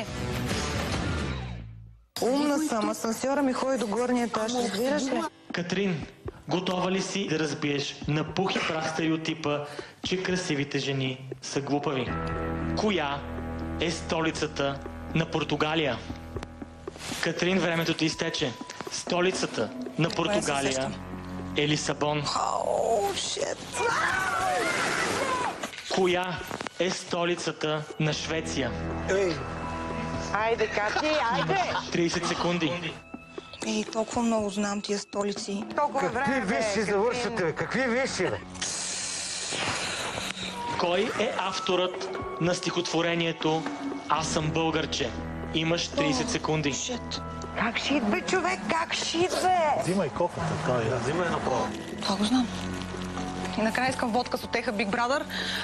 Умна съм, асансьора ми ходи до горния етаж. Разбираш ли? Катрин, готова ли си да разбиеш на пух и прах стереотипа, че красивите жени са глупави? Коя е столицата на Португалия? Катрин, времето ти изтече. Столицата на Португалия е Лисабон. Коя е столицата на Швеция? Айде, Кати, айде! трийсет секунди. Ей, толкова много знам тия столици. Толкова Какви висши завършвате, бе? Какви висши, бе? Кой е авторът на стихотворението "Аз съм българче"? Имаш трийсет секунди. Как шит, бе, човек? Как шит, бе? Взимай кофата, той. Взимай направо. Това го знам. И накрая искам водка с отеха Big Brother.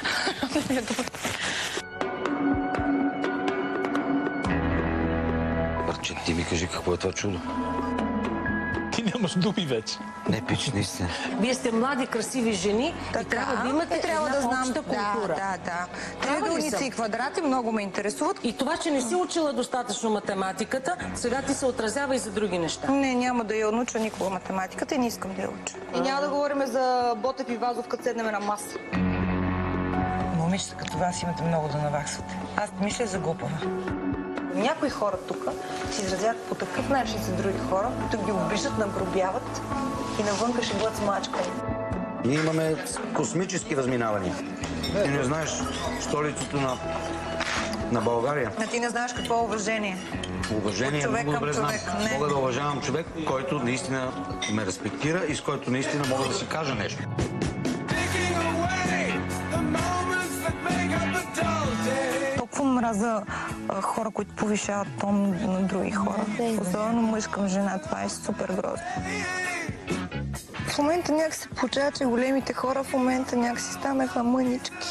Парче, ти ми кажи какво е това чудо. Ти нямаш думи вече. Не, пич, наистина. Вие сте млади, красиви жени и трябва да имате трябва да знам обща култура. Да, да, да. Триъгълници и квадрати много ме интересуват. И това, че не си учила достатъчно математиката, сега ти се отразява и за други неща. Не, няма да я науча никога математиката и не искам да я уча. И няма да говорим за Ботев и Вазов, като седнем на маса. Момичета като вас имате много да наваксвате. Аз мисля за глупава. Някои хора тук се изразяват по такъв начин за други хора, които ги обиждат, нагробяват и навънка ще бъдат смачкани. Ние имаме космически разминавания. Ти не знаеш столицата на, на България. А ти не знаеш какво е уважение. Уважение, много добре знам. Мога да уважавам човек, който наистина ме респектира и с който наистина мога да си кажа нещо. Толкова мраза а, хора, които повишават тон на други хора. Особено мъж към жена. Това е супер грозно. В момента някак се получава, че големите хора в момента някак си станаха мънички.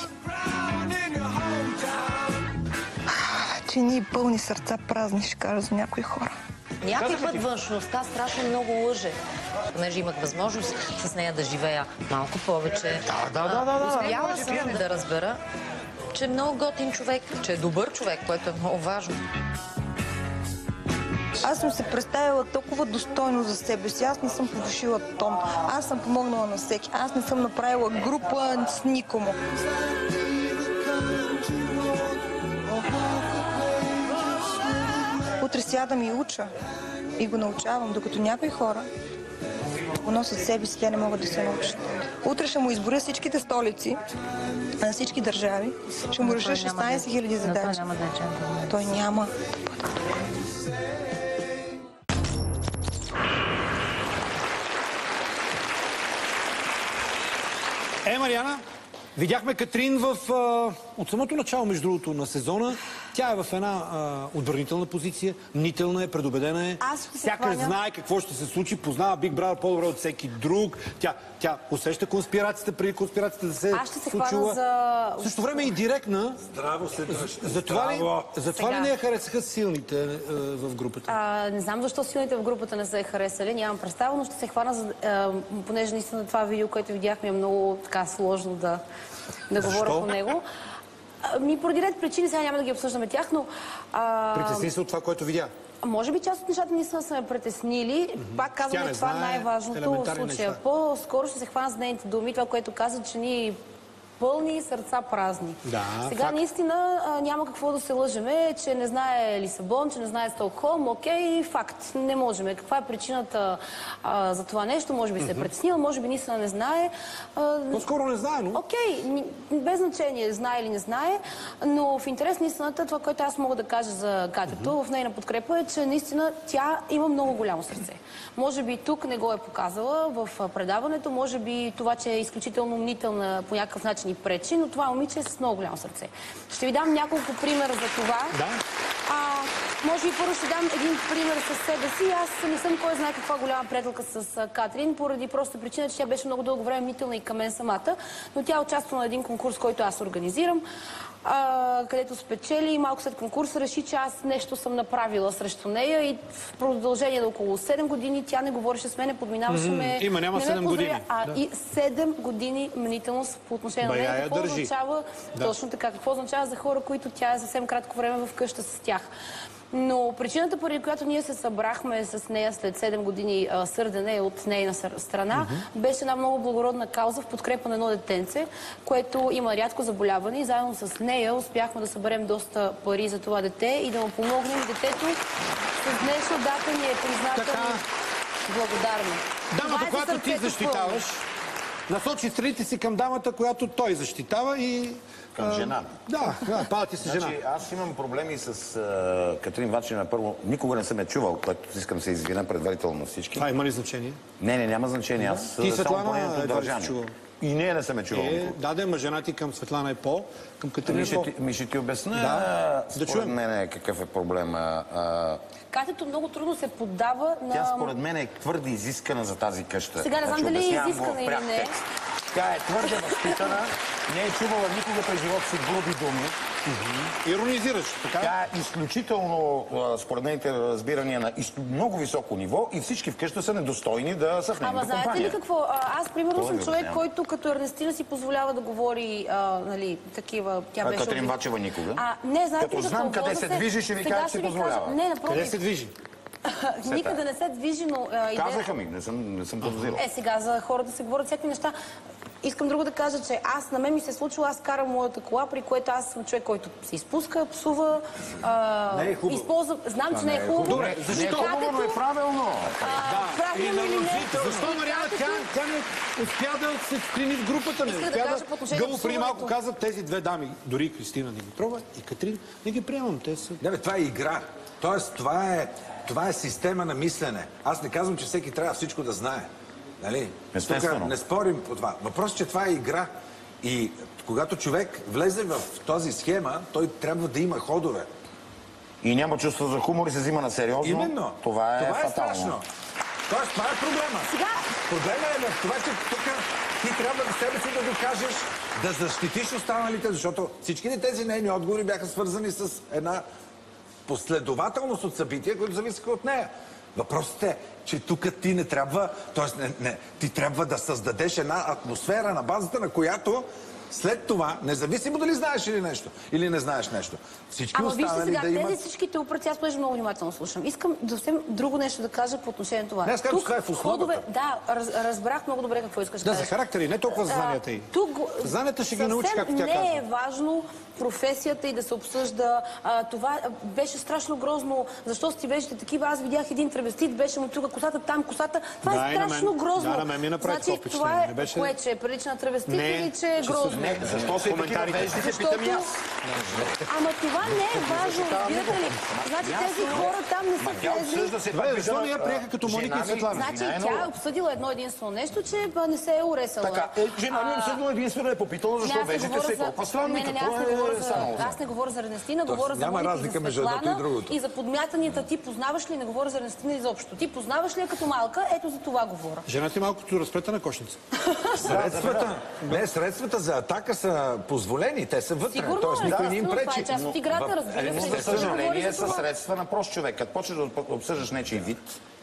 Че ние пълни сърца празни, ще кажа за някои хора. Някой път външността страшно много лъже. Понеже имах възможност с нея да живея малко повече. Да, да, да, да. Успяла съм да разбера, че е много готин човек, че е добър човек, което е много важно. Аз съм се представила толкова достойно за себе си. Аз не съм повишила тон. Аз съм помогнала на всеки. Аз не съм направила група с никому. Утре сядам и уча. И го научавам, докато някои хора го носят себе си, те не могат да се научат. Утре ще му изборя всичките столици на всички държави. Ще му реша шестнайсет хиляди задачи. Той няма да бъде добре. Е, Мариана, видяхме Катрин в, а, от самото начало, между другото, на сезона. Тя е в една а, отбранителна позиция, мнителна е, предубедена е. Сякаш знае какво ще се случи, познава Big Brother по-добре от всеки друг. Тя, тя усеща конспирацията преди конспирацията да се е Аз ще се случила. хвана за... В същото време и директна. Здраво се дръжте. Затова ли, затова ли не я харесаха силните а, в групата? А, не знам защо силните в групата не са я харесали, нямам представа, но ще се хвана, за, а, понеже наистина това видео, което видяхме, е много така сложно да, да говоря по него. Ми поради ред причини, сега няма да ги обсъждаме тях, но... А... Притесни се от това, което видя? Може би част от нещата наистина са ме притеснили. Mm-hmm. Пак казваме, това е най-важното в случая. По-скоро ще се хвана с нейните думи, това, което каза, че ние пълни, сърца празни. Да, Сега факт. наистина а, няма какво да се лъжеме, че не знае Лисабон, че не знае Стокхолм. Окей, факт. Не можем. Каква е причината а, за това нещо? Може би се е притеснила, може би наистина не знае. По-скоро не знае, но... Окей, ни- без значение знае или не знае, но в интерес на истината, това, което аз мога да кажа за Катето, в нейна подкрепа е, че наистина тя има много голямо сърце. Може би тук не го е показала в а, предаването, може би това, че е изключително мнителна по някакъв начин и пречи, но това момиче е с много голямо сърце. Ще ви дам няколко примера за това. Да. А, може би първо ще дам един пример със себе си. Аз не съм кой знае каква голяма приятелка с а, Катрин, поради проста причина, че тя беше много дълго време мнителна и към мен самата, но тя участва на един конкурс, който аз организирам, а, където спечели и малко след конкурса реши, че аз нещо съм направила срещу нея и в продължение на около седем години тя не говореше с мене, подминаваше Мгм. ме... Има, няма не ме седем поздравя, години. А Да. и седем години мнителност по отношение на Бая нея. я Какво държи. означава Да. точно така? Какво означава за хора, които тя е съвсем кратко време в къща с тях? Но причината, поради която ние се събрахме с нея след седем години а, сърдене от нейна сър- страна, беше една много благородна кауза в подкрепа на едно детенце, което има рядко заболяване и заедно с нея успяхме да съберем доста пари за това дете и да му помогнем. Детето с днешна дата ни е признателно благодарно. Дамата, Това е за която ти сърцето защитаваш, насочи страните си към дамата, която той защитава и... Към а, жена. Да, да, палата си жена. Значи, аз имам проблеми с а, Катрин Вачина. Първо, никога не съм я чувал, което искам да се извиня предварително на всички. Това има ли значение? Не, не, няма значение. Аз Ти, само Светлана, по нейното едва ли си държание. чувал? И нея не съм я чувал. Е, никога. да, да, ма жена ти към Светлана е по, към Катерина Ми е ще, по. ти, ми ще ти обясня, Да, да според чуем. мен какъв е проблема. А, Катето много трудно се поддава на... тя според мен е твърде изискана за тази къща. Сега не знам дали е обяснявам го изискана в или пряк не. текст. Тя е твърде възпитана, не е чувала никога през живота си груби думи. Иронизираш, така? Тя е изключително, а, според нейните разбирания, на из- много високо ниво и всички вкъща са недостойни да са в Ама нейната знаете компания. ли какво? А, Аз, примерно, Това съм ви човек, обяснявам. който като Ернестина си позволява да говори, а, нали, такива... Тя А беше... Катрин оби- Вачева никога? А, не, знаете Като ли знам какво? къде Воза се движи, ще ви Сега кажа, ще че ви позволява. кажа. Не, напротив. Къде се движи? Никъде не се движи, но... а, идеята- Казаха ми, не съм, не съм подозирал. Е, сега за хората се говорят всякакви неща. Искам друго да кажа, че аз, на мен ми се е случило, аз карам моята кола, при което аз съм човек, който се изпуска, псува, а, Не е хубаво. използвам... Знам, Това че не не е е хубаво. хубаво. Добре, защо? Не е хубаво, но е правилно. Да, правилно или не? Защо, Мариана, тя, тя не успя да се вклини в групата? Не Иска да успя кажа по отношение на Гълъб преди малко псуването. каза, тези две дами, дори и Кристина Димитрова и Катрин, не ги приемам. Те са... Не, бе, това е игра. Тоест, това е, това е система на мислене. Аз не казвам, че всеки трябва всичко да знае. Нали? Естествено. Тук не спорим по това. Въпросът е, че това е игра. И когато човек влезе в този схема, той трябва да има ходове. И няма чувство за хумор и се взима на сериозно. Именно. Това е, това е фатално. страшно. Тоест, това е проблема. Сега... Проблема е в това, че тук ти трябва да себе си да докажеш, да защитиш останалите, защото всичките тези нейни отговори бяха свързани с една последователност от събития, които зависиха от нея. Въпросът е, че тук ти не трябва, т.е. Не, не, ти трябва да създадеш една атмосфера, на базата на която след това, независимо дали знаеш или нещо, или не знаеш нещо, всички Ама вижте останали сега, да тези имат... всичките упреци, аз понеже много внимателно слушам. Искам съвсем друго нещо да кажа по отношение на това. Не, аз казвам, че това е в основата. ходове, да, раз, разбрах много добре какво искаш да Да, кажеш. за характери, не толкова за А, знанията й. Тук го- Знанията ще ги научи, съвсем както тя не казва. е важно професията и да се обсъжда. А, това а, беше страшно грозно. Защо сте вежите такива? Аз видях един травестит, беше му тук косата, там косата. Това Да, е и на мен. страшно грозно. Да, на мен ми направи значи, такова това впечатление. е, Не беше- кое, че е прилича на травестит Не, или че е че са- грозно? Не, защо са и такива вежди, се питам и аз. Ама това не е важно, разбирате ли? Значи тези хора там не са Тя влезли. обсъжда се Добре, пак защо не я вижда, приеха като жена Моника и ми- Светлана? Значи Жена е тя е много- обсъдила едно единствено нещо, че а, не се е уресала. Така, е, жена ми А, обсъдила единствено е попитала, не, защо аз не веждите говоря се за- толкова странни. Не, не, не, аз Какво не говоря е за... станало? Аз не говоря за Ернестина, Тоест, говоря за няма Моника и разлика за между едното и Светлана другото. и за подмятанията. Ти познаваш ли? Не говоря за Ернестина изобщо. Ти познаваш ли я като малка? Ето за това говоря. Жена ти малко като разплетена кошница. Средствата, не, средствата за атака са позволени, те са вътре. Сигурно, Тоест, никой не им естествено, това пречи. е част от играта, разбира Но се. за Ще говори съжаление за са това. средства на прост човек. Като почнеш да обсъждаш нечий вид,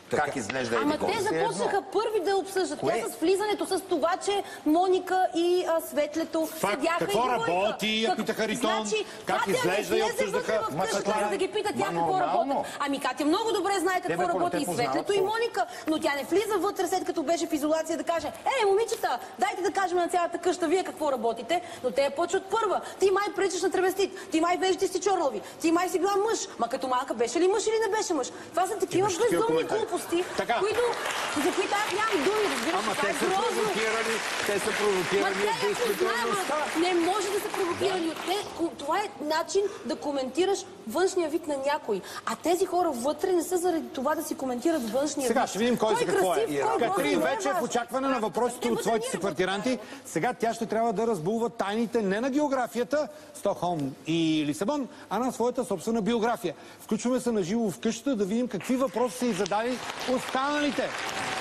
как изглежда еди Ама колко те си е започнаха едно. първи да обсъждат. Кое? Тя с влизането, с това, че Моника и а, Светлето Факт, седяха какво и говориха. работи, я питаха Ритон, Значи, как Катя изглежда и не влезе обсъждаха. вътре в къщата, за да ги пита тя какво работят. Ами Катя много добре знае какво бе, работи те и познават Светлето, и това. Моника, но тя не влиза вътре, след като беше в изолация, да каже: "Ей, момичета, дайте да кажем на цялата къща вие какво работите", но те я почват първа. Ти май пречиш на тревестит, ти май вежди си чорнови, ти май си била мъж. Ма като малка беше ли мъж или не беше мъж? Това са такива безумни глупости, които, за които аз нямам думи, разбираш. Ама Това е те са грозно. провокирани, те са провокирани Ма от те не действителността. познават. Не може да са провокирани от те. Това е начин да коментираш външния вид на някой. А тези хора вътре не са заради това да си коментират външния Сега вид. ще видим кой за какво е. красив, кой Катрин грозен, вече не е в очакване на въпросите Те от своите вътре си квартиранти. Сега тя ще трябва да разбулва тайните не на географията, Стокхолм и Лисабон, а на своята собствена биография. Включваме се на живо в къщата да видим какви въпроси са и задали останалите.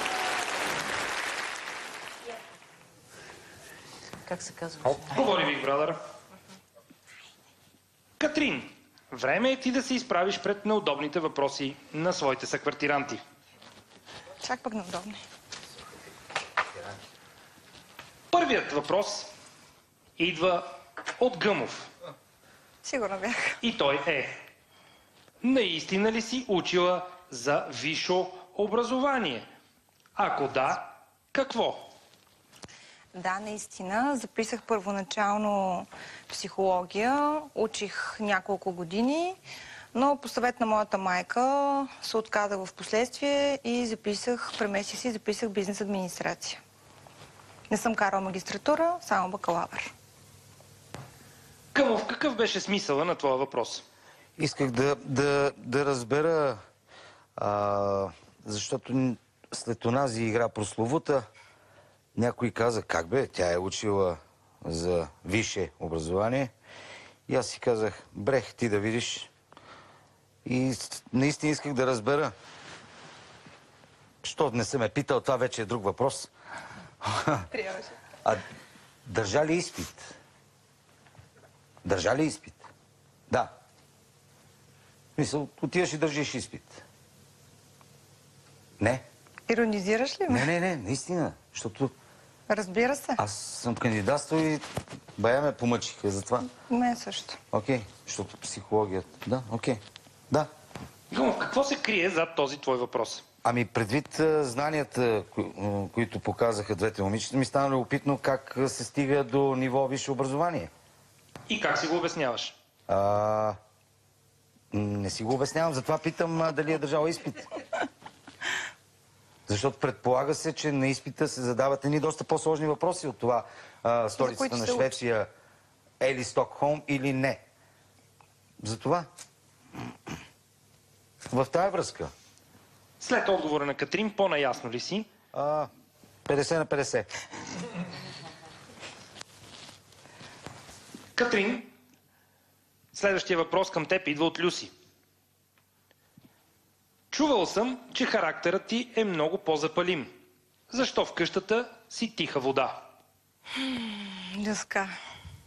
Как се казва? Говори Big Brother. Катрин, време е ти да се изправиш пред неудобните въпроси на своите съквартиранти. Чак пък неудобни. Първият въпрос идва от Гъмов. Сигурно бях. И той е: наистина ли си учила за висше образование? Ако да, какво? Да, наистина. Записах първоначално психология, учих няколко години, но по съвет на моята майка се отказах в последствие и записах, преместих си и записах бизнес администрация. Не съм карала магистратура, само бакалавър. Къмов, какъв беше смисъла на твоя въпрос? Исках да, да, да разбера, а, защото след онази игра прословута, някой каза: как бе, тя е учила за висше образование. И аз си казах: брех, ти да видиш. И наистина исках да разбера. Що не съм ме питал, това вече е друг въпрос. А държа ли изпит? Държа ли изпит? Да. Мисъл, отиваш и държиш изпит. Не. Иронизираш ли ме? Не, не, не, наистина. Защото Разбира се. аз съм кандидатствал и бая ме помъчиха за това. Мен също. Окей, защото психологията. Да, окей. Да. Гъмов, какво се крие зад този твой въпрос? Ами предвид а, знанията, кои, м, които показаха двете момичета, ми стана любопитно как а, се стига до ниво висше образование. И как си го обясняваш? А, не си го обяснявам, затова питам а, дали е държала изпит. Защото предполага се, че на изпита се задават едни доста по-сложни въпроси от това а, столицата на Швеция е ли Стокхолм или не. Затова. В тая връзка. След отговора на Катрин, по-наясно ли си? А, петдесет на петдесет. Катрин, следващия въпрос към теб идва от Люси. Чувал съм, че характерът ти е много по-запалим. Защо в къщата си тиха вода? Люска.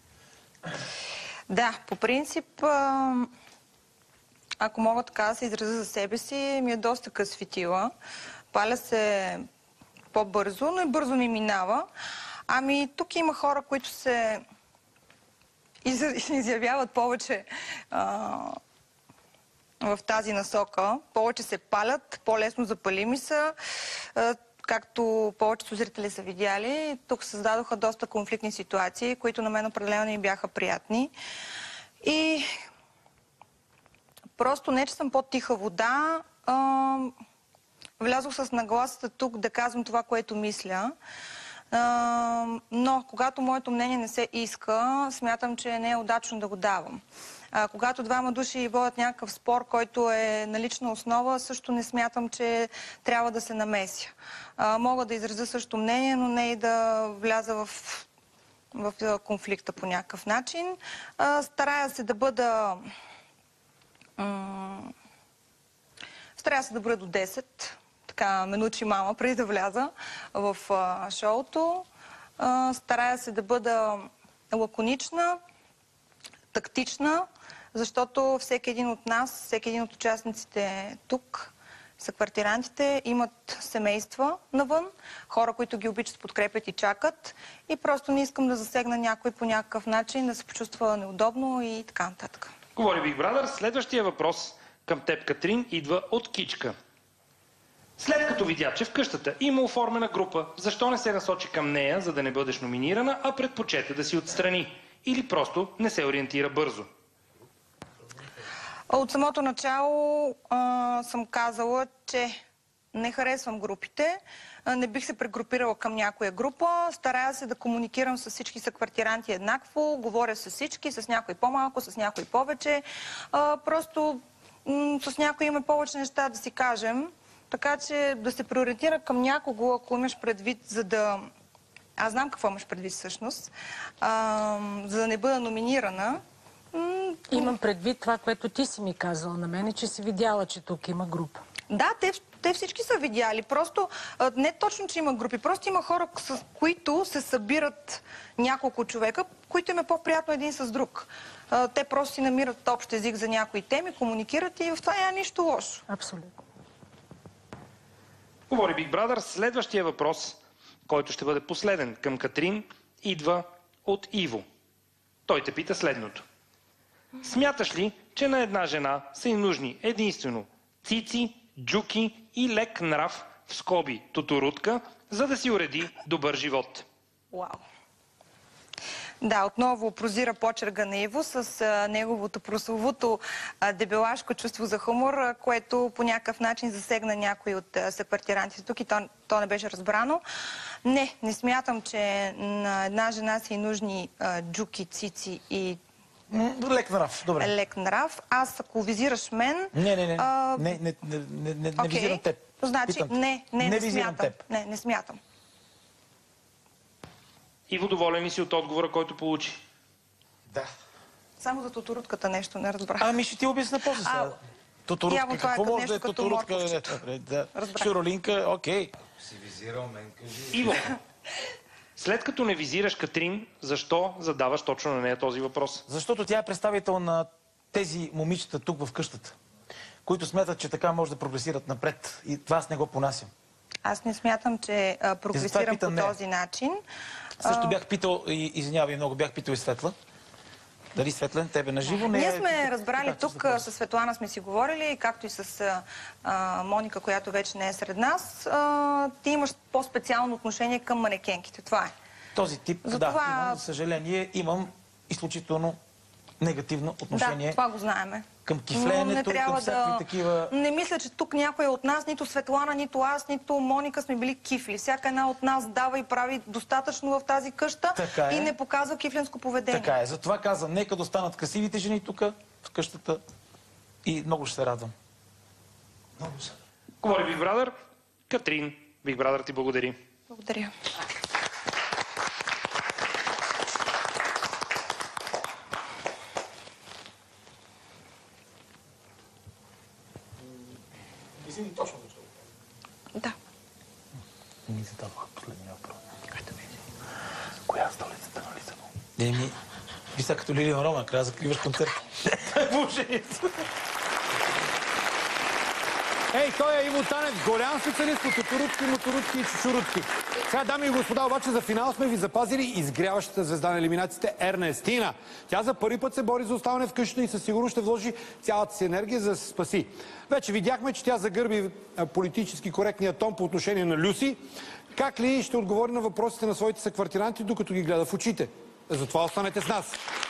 Да, по принцип, а, ако мога така да се изразя за себе си, ми е доста късветила. Паля се по-бързо, но и бързо ми минава. Ами тук има хора, които се из- изявяват повече а, в тази насока. Повече се палят, по-лесно запалими са. А, както повечето зрители са видяли, тук създадоха доста конфликтни ситуации, които на мен определено не бяха приятни. И просто не, че съм по-тиха вода, а, влязох с нагласата тук да казвам това, което мисля. А, но когато моето мнение не се иска, смятам, че не е удачно да го давам. А, когато двама души водят някакъв спор, който е на лична основа, също не смятам, че трябва да се намеся. А, мога да изразя също мнение, но не и да вляза в, в конфликта по някакъв начин. А, старая се да бъда... м- старая се да бъда до десет. Така ме научи мама преди да вляза в а, шоуто. А, старая се да бъда лаконична, тактична, защото всеки един от нас, всеки един от участниците тук Съквартирантите имат семейства навън, хора, които ги обичат, подкрепят и чакат. И просто не искам да засегна някой по някакъв начин, да се почувства неудобно и така нататък. Говори Big Brother. Следващия въпрос към теб, Катрин, идва от Кичка. След като видя, че в къщата има оформена група, защо не се насочи към нея, за да не бъдеш номинирана, а предпочете да си отстрани? Или просто не се ориентира бързо? От самото начало а, съм казала, че не харесвам групите, а, не бих се прегрупирала към някоя група, старая се да комуникирам с всички съквартиранти еднакво, говоря с всички, с някой по-малко, с някой повече. А, просто м- с някой има повече неща да си кажем, така че да се приоритира към някого, ако имаш предвид, за да... Аз знам какво имаш предвид всъщност, а, за да не бъда номинирана. Имам предвид това, което ти си ми казала на мене, че си видяла, че тук има група. Да, те, те всички са видяли. Просто не точно, че има групи. Просто има хора, с които се събират няколко човека, които им е по-приятно един с друг. Те просто си намират общ език за някои теми, комуникират и в това няма нищо лошо. Абсолютно. Говори Big Brother. Следващия въпрос, който ще бъде последен към Катрин, идва от Иво. Той те пита следното. Смяташ ли, че на една жена са и нужни единствено цици, джуки и лек нрав, в скоби тутурутка, за да си уреди добър живот? Вау! Да, отново прозира почерга на Иво с а, неговото прословуто а, дебелашко чувство за хумор, а, което по някакъв начин засегна някой от а, съквартирантите тук и то, то не беше разбрано. Не, не смятам, че на една жена са и нужни а, джуки, цици и лек нрав, добре. Лек нрав. Аз, ако визираш мен... Не, не, не. А... Не, не, не, не, не, okay. не визирам теб. Значи, не, не, не, не не смятам. Теб. Не, не смятам. Иво, доволен ли си от отговора, който получи? Да. Само за тутурутката нещо не разбрах. Ами ще ти обясня после сега. Тутурутка, какво може да е тутурутка? Шуролинка, окей. Си визирал мен, кажи. Иво, след като не визираш Катрин, защо задаваш точно на нея този въпрос? Защото тя е представител на тези момичета тук в къщата, които смятат, че така може да прогресират напред. И това аз не го понасям. Аз не смятам, че а, прогресирам по не. този начин. Също бях питал, и извинявай много, бях питал и Светла. Дали Светлен, тебе на живо? Не, ние сме разбрали тук, с Светлана сме си говорили, както и с а, Моника, която вече не е сред нас. А, ти имаш по-специално отношение към манекенките. Това е. Този тип, за да, това... имам, за съжаление, имам изключително негативно отношение. Да, това го знаеме. Към кифленето, към всякакви да... такива... Не мисля, че тук някой от нас, нито Светлана, нито аз, нито Моника сме били кифли. Всяка една от нас дава и прави достатъчно в тази къща е. и не показва кифленско поведение. Така е. Затова казвам, нека да останат красивите жени тук, в къщата, и много ще се радвам. Много се. Говори Big Brother. Катрин, Big Brother ти благодари. Благодаря. Точно защо? Да. Не ми задавах последния въпрос. Къде ми? Коя е столицата на Лисабон? Не ми... Виса като Лилиан Рома, трябва да закриваш концерт. Положението. Ей, той е Иво Танев, голям специалист по тутурутки, моторутки и чучурутки. Сега, дами и господа, обаче за финал сме ви запазили изгряващата звезда на елиминациите Ернестина. Тя за първи път се бори за оставане в къщата и със сигурност ще вложи цялата си енергия за да се спаси. Вече видяхме, че тя загърби политически коректния тон по отношение на Люси. Как ли ще отговори на въпросите на своите съквартиранти, докато ги гледа в очите? Затова останете с нас.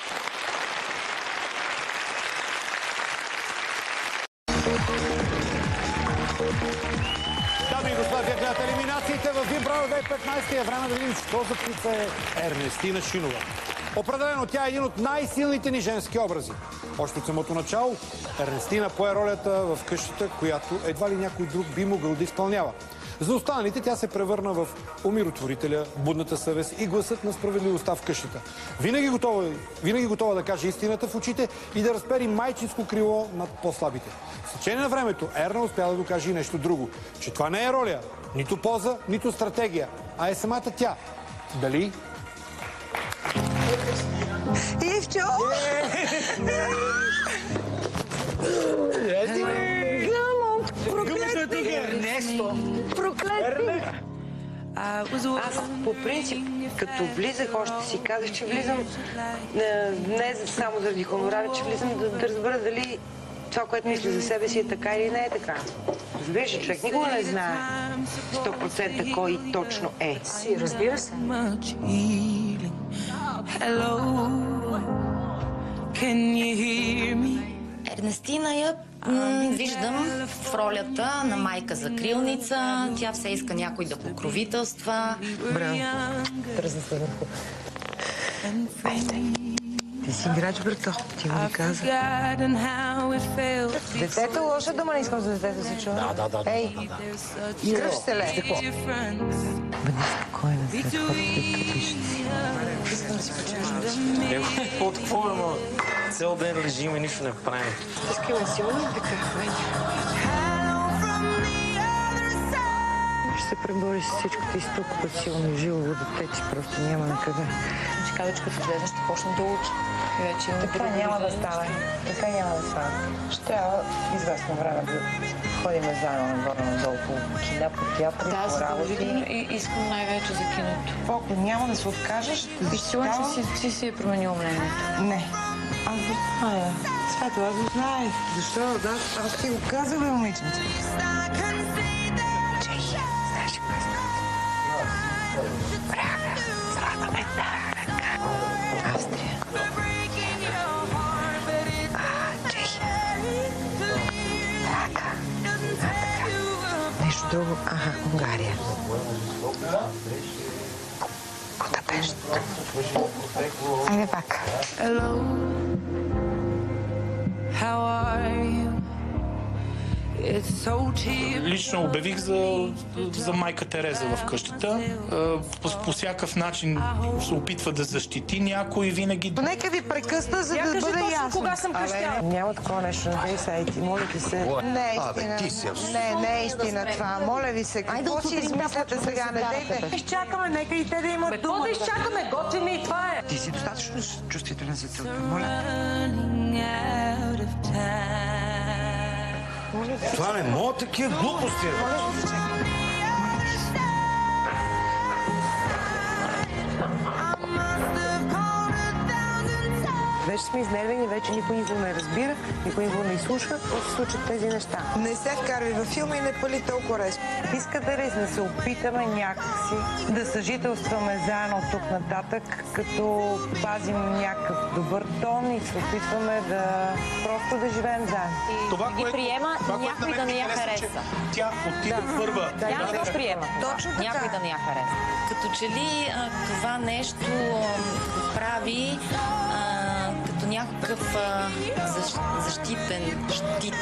Дами и господа, вие гледате елиминациите в Big Brother две хиляди и петнадесета. Е време да видим, що за птица е Ернестина Шинова. Определено тя е един от най-силните ни женски образи. Още от самото начало Ернестина пое ролята в къщата, която едва ли някой друг би могъл да изпълнява. За останалите тя се превърна в умиротворителя, будната съвест и гласът на справедливостта в къщата. Винаги готова, винаги готова да каже истината в очите и да разпери майчинско крило над по-слабите. С течение на времето Ерна успя да докаже и нещо друго, че това не е роля, нито поза, нито стратегия, а е самата тя. Дали? Ивчо! Гамо, проклет Аз по принцип, като влизах, още си казах, че влизам не само заради хонорара, че влизам да, да разбера дали това, което мисля за себе си е така или не е така. Разбираш, човек никога не знае сто процента кой точно е. Си, разбира се. Ернестина я м- виждам в ролята на майка-закрилница. Тя все иска някой да покровителства. Браво. Тръзна се върху. Айде. Ти си играч, брато. Ти го ли каза. Детето, лоша дума не искам за детето се чува. Да, да, да. Ей, искаш се ле. Бъди спокойна, след ходите капишници. Искам да си почуваш. Ема, какво такова, ама цял ден лежим и нищо не правим. Искам сигурно ли така? Ще се пребори с всичко, ти си толкова силно и живо дете, че просто няма на къде. Ще казва, че като влезеш ще почне да учи. Така няма да стане. Така няма да стане. Ще трябва известно време да ходим заедно нагоре-надолу по кина, по театри, Да, по работи. задължително и искам най-вече за киното. Ако няма да се откажеш, И сигурно, че си, си си е променил мнението. Не. Аз го зная. Свето, аз го знаех. Защо? Да, аз ти го казах, бе, момиченце. Чехия, знаеш ли кой е Прага, злата мета, ръка. Австрия. А, Чехия. Прага. А, така. Нещо друго. Ага, Унгария. Будапешт. Айде пак. Лично обявих за, за майка Тереза в къщата. По, по всякакъв начин се опитва да защити някой винаги. Нека ви прекъсна, за да бъде ясно. Кога съм кръщяла? Няма такова нещо на тези сайти. Моля ви се. Не е истина. Не, не е истина това. Моля ви се. Какво си измисляте сега? Не дейте. Изчакаме, нека и те да имат Какво да изчакаме? Готвим и това е. Ти си достатъчно чувствителен за целта. Моля. Това не могат такива глупости. Вече сме изнервени, вече никой никого не разбира, никой никого не изслушва. Какво се случат тези неща? Не се вкарвай във филма и не пали толкова резко. Искате ли да се опитаме някакси да съжителстваме заедно от тук нататък, като пазим някакъв добър тон и се опитваме да просто да живеем заедно? Това, да ги което, приема, това, някой да не я хареса. Тя отиде да. първа. Да, Тя не го приема. Точно така. Някой да не я хареса. Като че ли а, това нещо а, прави а, като някакъв а, защ, защитен щит.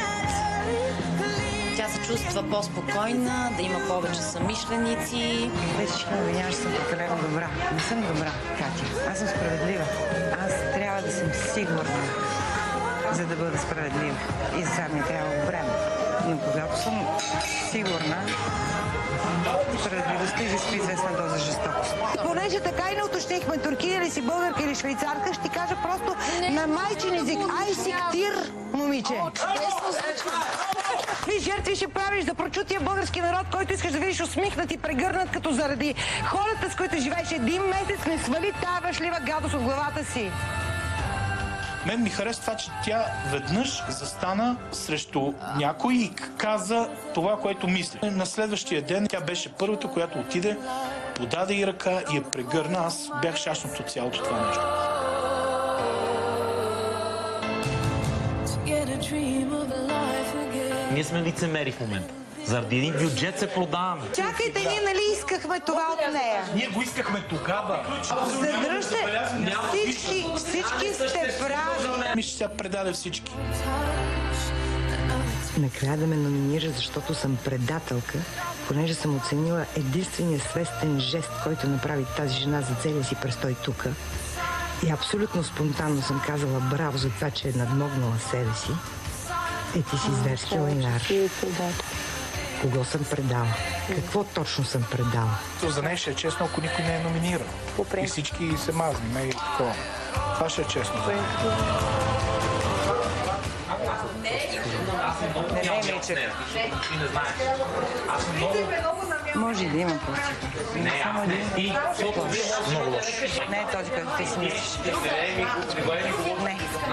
Тя се чувства по-спокойна, да има повече съмишленици. Вече ще ме обвиняваш, че съм прекалено добра. Не съм добра, Катя. Аз съм справедлива. Аз трябва да съм сигурна, за да бъда справедлива. И за сега ми трябва време. Но когато съм сигурна, справедливостта изисква известна доза жестокост. Понеже така и не уточнихме туркиня ли си, българка или швейцарка, ще ти кажа просто не, на майчин език. Ай си ктир, момиче. Какви жертви ще правиш за прочутия български народ, който искаш да видиш усмихнат и прегърнат, като заради хората, с които живееш един месец, не свали тая въшлива гадост от главата си. Мен ми харесва това, че тя веднъж застана срещу някой и каза това, което мисли. На следващия ден тя беше първата, която отиде, подаде и ръка и я прегърна. Аз бях щастен от цялото това нещо. Ние сме лицемери в момента. Заради един бюджет се продаваме. Чакайте, ние нали искахме това от нея? Ние го искахме тогава. Задръжте, всички, всички сте прави. Мисля, сега предаде всички. Накрая да ме номинира, защото съм предателка, понеже съм оценила единствения свестен жест, който направи тази жена за целия си престой тук. И абсолютно спонтанно съм казала браво за това, че е надмогнала себе си. Е, ти си зверски лайнар. Кого съм предала? Какво точно съм предала? За нея ще е честно, ако никой не е номиниран. И всички се мазним. И такова. Това ще е честно. Не, не, не, не. Ти не знаеш. Аз съм много... Може и да има по-сигурно. Не, само не. един. И лош. Много лош. Не е този, който ти си мислиш. Не.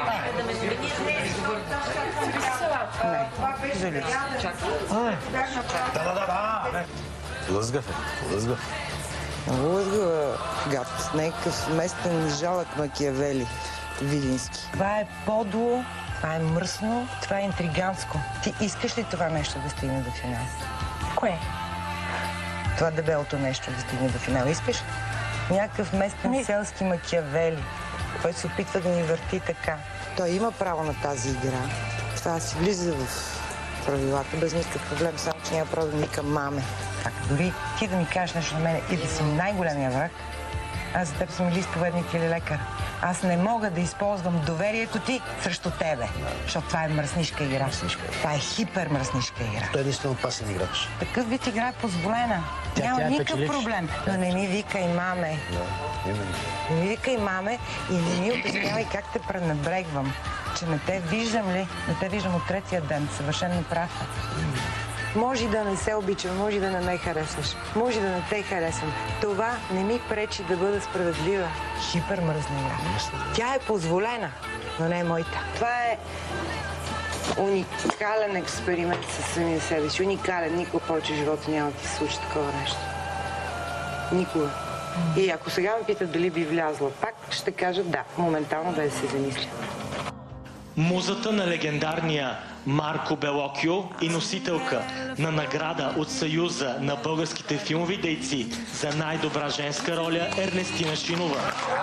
Не. За Люси. Да, да, да, да. Лъзгав е. Лъзгав. Лъзгава гад. Някакъв местен жалък Макиавели. Видински. Това е подло, това е мръсно, това е интригантско. Ти искаш ли това нещо да стигне до финал? Кое? Това дебелото нещо да стигне до финал. Искаш ли? Някакъв местен селски Макиавели, който се опитва да ни върти така. Той има право на тази игра. Това си влиза в правилата без никакъв проблем, само че няма право да ми към маме. Так, дори ти да ми кажеш нещо на мене и да си най-големия враг, аз за теб съм или изповедник или лекар. Аз не мога да използвам доверието ти срещу тебе, защото това е мръснишка игра. Мръснишка. Това е хипермръснишка игра. Той е наистина опасен играч. Такъв вид игра е позволена. Тя, Няма тя е никакъв печелиш. проблем. Но не ми викай маме. Да, именно. Не ми викай маме и не ми обяснявай как те пренебрегвам. Че не те виждам ли? Не те виждам от третия ден. Съвършено прав. Може да не се обичам, може да не ме харесваш, може да не те харесвам. Това не ми пречи да бъда справедлива. Хипермръсна игра. Тя е позволена, но не е моята. Това е уникален експеримент със самия себе си. Уникален. Никога повече в живота няма да ти се случи такова нещо. Никога. И ако сега ме питат дали би влязла пак, ще кажа да. Моментално да я се замисля. Музата на легендарния Марко Белокио и носителка на награда от Съюза на българските филмови дейци за най-добра женска роля Ернестина Шинова.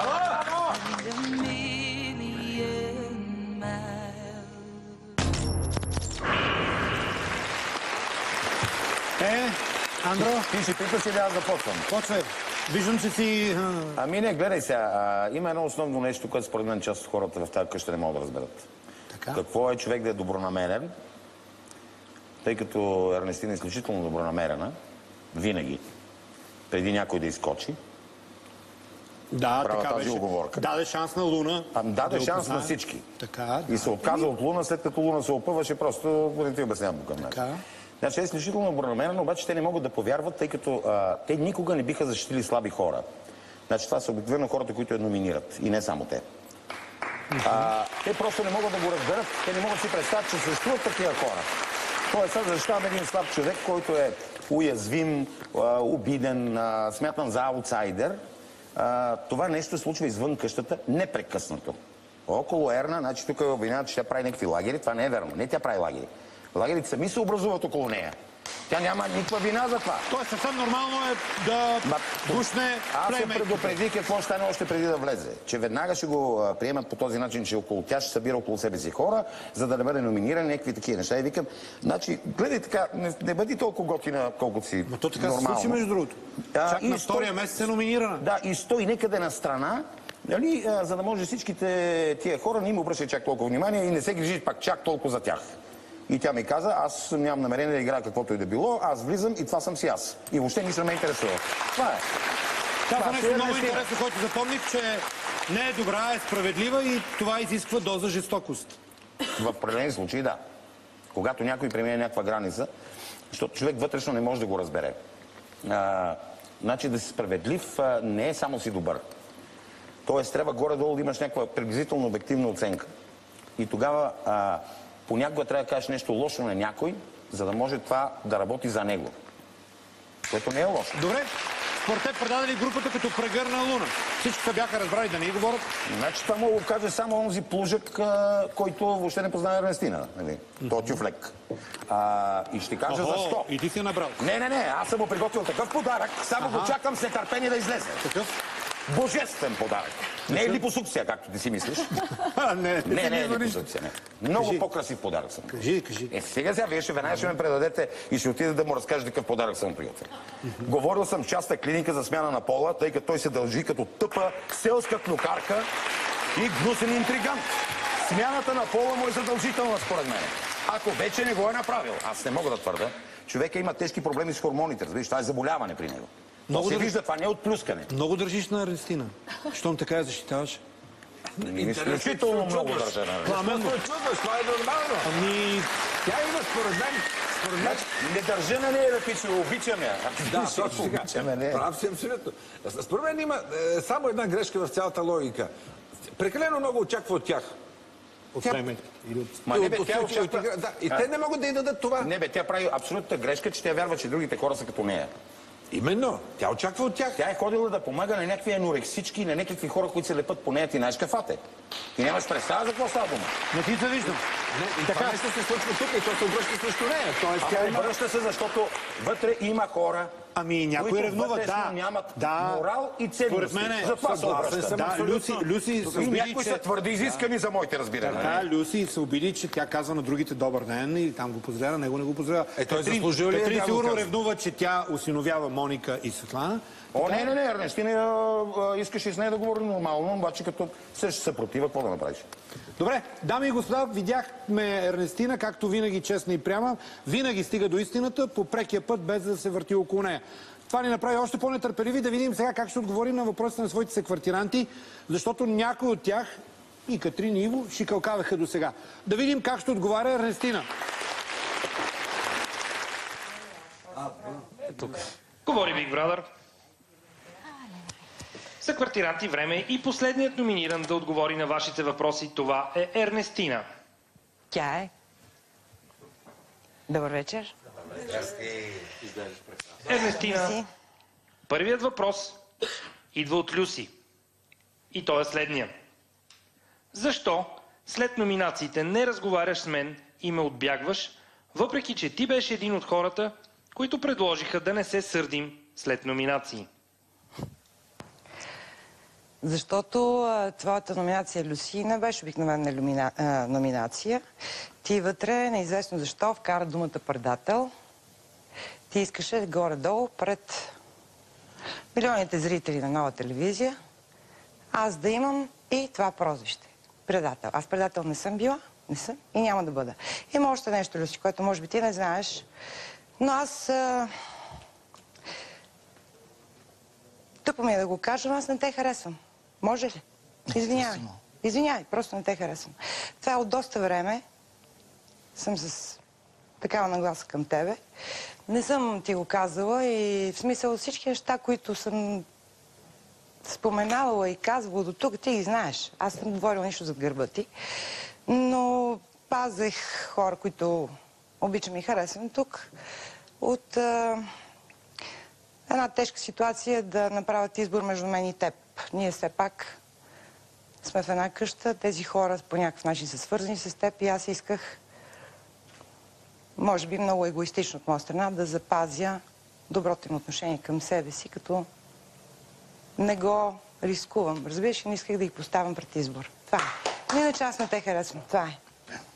Е, Андро? Ти ще питаш или аз започвам? Почвай. Виждам, че си... Ами не, гледай сега. А, има едно основно нещо, което според мен част от хората в тази къща не могат да разберат. Така? Какво е човек да е добронамерен, тъй като Ернестина е изключително добронамерена, винаги, преди някой да изкочи. Да, Права така тази беше. уговорка. Даде шанс на Луна. А, даде да шанс опознае. на всички. Така, да. И се отказа от Луна, след като Луна се опъваше, просто не ти обяснявам по към него. Така. Значи е изключително добронамерена, обаче те не могат да повярват, тъй като а, те никога не биха защитили слаби хора. Значи това са обикновено хората, които я номинират. И не само те. А, те просто не могат да го разберат, те не могат да си представят, че съществуват такива хора. Тоест, аз защитавам един слаб човек, който е уязвим, а, обиден, а, смятан за аутсайдер. А, това нещо се случва извън къщата непрекъснато. Около Ерна, значи тук е обвиняват, че тя прави някакви лагери. Това не е верно. Не тя прави лагери. Лагерите сами се образуват около нея. Тя няма никаква вина за това. Тоест съвсем нормално е да душне Аз се предупредих какво ще стане още преди да влезе. Че веднага ще го приемат по този начин, че около тя ще събира около себе си хора, за да не бъде номиниран, някакви такива неща. И викам, значи, гледай така, не, не бъди толкова готина, колкото си. Но то така нормално. се случи, между другото. Чак а, на стой... втория месец е номинирана. Да, и стои некъде на страна, нали, а, за да може всичките тия хора не им обръщат чак толкова внимание и не се грижи пак чак толкова за тях. И тя ми каза, аз нямам намерение да играя каквото и да било, аз влизам и това съм си аз. И въобще нищо не ме интересува. Това е. Каза нещо много интересно, което запомних, че не е добра, е справедлива и това изисква доза жестокост. В определени случаи, да. Когато някой премине някаква граница, защото човек вътрешно не може да го разбере. А, значи да си справедлив а, не е само си добър. Тоест трябва горе-долу да имаш някаква приблизително обективна оценка. И тогава а, понякога трябва да кажеш нещо лошо на някой, за да може това да работи за него. Което не е лошо. Добре. Според теб предаде ли групата като прегърна Луна? Всички се бяха разбрали да не й говорят? Значи това мога да каже само онзи плужък, а, който въобще не познава Ернестина. Нали? Той е тюфлек. А, и ще кажа Охо, защо. И ти си набрал. Не, не, не. Аз съм му приготвил такъв подарък. Само Аха. го чакам с нетърпение да излезе. Такъв? Божествен подарък. Не е липосукция, както ти си мислиш. не, не, не е липосукция. Не. Много по-красив подарък съм. Кажи, кажи. Е, сега сега, вие ще веднага ще ме предадете и ще отида да му разкажете какъв подарък съм приятел. Говорил съм в частна клиника за смяна на пола, тъй като той се дължи като тъпа селска клюкарка и гнусен интригант. Смяната на пола му е задължителна, според мен. Ако вече не го е направил, аз не мога да твърда, човека има тежки проблеми с хормоните, разбираш, това е заболяване при него. Много се държи... вижда, това не е отплюскане. Много държиш на Ернестина. Щом така я защитаваш? Изключително много държа на Ернестина. Пламенно. Това е нормално. Ами, Тя има според мен... Според мен... Не държа на нея да пише, обичаме. Да, точно така. Прав си абсолютно. Според мен има е, само една грешка в цялата логика. Прекалено много очаква от тях. От племените. Ма не бе, тя очаква... Да, и те не могат да й дадат това. Не бе, тя прави абсолютна грешка, че тя вярва, че другите хора са като нея. Именно. Тя очаква от тях. Тя е ходила да помага на някакви анорексички, на някакви хора, които се лепат по нея. Ти знаеш кафате. Ти нямаш представа за какво става дума. Не ти се виждам. Не, и така нещо се случва тук и то се обръща срещу нея. Тоест, тя има... Обръща се, защото вътре има хора, ами някои които ревнуват, да. нямат да. морал и ценности. Според мен е. Затова се обръща. Да, Люси, Люси се обиди, някои че... са твърде изискани за моите разбирания. Да, Люси се обиди, че тя казва на другите добър ден и там го поздравя, него не го поздравя. Е, той заслужил ли е? Петрин сигурно ревнува, че тя осиновява Моника и Светлана. О, не, не, не, Ернестина искаш и с нея да говори нормално, обаче като се съпротива, какво да направиш? Добре, дами и господа, видяхме Ернестина, както винаги честна и пряма, винаги стига до истината по прекия път, без да се върти около нея. Това ни направи още по-нетърпеливи да видим сега как ще отговорим на въпросите на своите секвартиранти, защото някои от тях, и Катрин и Иво, шикалкаваха до сега. Да видим как ще отговаря Ернестина. Тук. Говори Big Brother. За квартиранти време и последният номиниран да отговори на вашите въпроси, това е Ернестина. Тя е. Добър вечер. Ернестина, първият въпрос идва от Люси. И той е следния. Защо след номинациите не разговаряш с мен и ме отбягваш, въпреки че ти беше един от хората, които предложиха да не се сърдим след номинации? Защото а, твоята номинация Люси не беше обикновена люмина, а, номинация. Ти вътре, неизвестно защо, вкара думата предател. Ти искаше горе-долу пред милионите зрители на Нова телевизия аз да имам и това прозвище. Предател. Аз предател не съм била, не съм и няма да бъда. Има още нещо, Люси, което може би ти не знаеш, но аз... А... Тъпо ми е да го кажа, но аз не те харесвам. Може ли? Извинявай. Извинявай, просто не те харесвам. Това е от доста време. Съм с такава нагласа към тебе. Не съм ти го казала и в смисъл всички неща, които съм споменавала и казвала до тук, ти ги знаеш. Аз съм говорила нищо зад гърба ти. Но пазех хора, които обичам и харесвам тук от а, една тежка ситуация да направят избор между мен и теб. Ние все пак сме в една къща, тези хора по някакъв начин са свързани с теб и аз исках, може би много егоистично от моя страна, да запазя доброто им отношение към себе си, като не го рискувам. Разбираш, не исках да ги поставям пред избор. Това е. Иначе аз не те харесвам. Това е.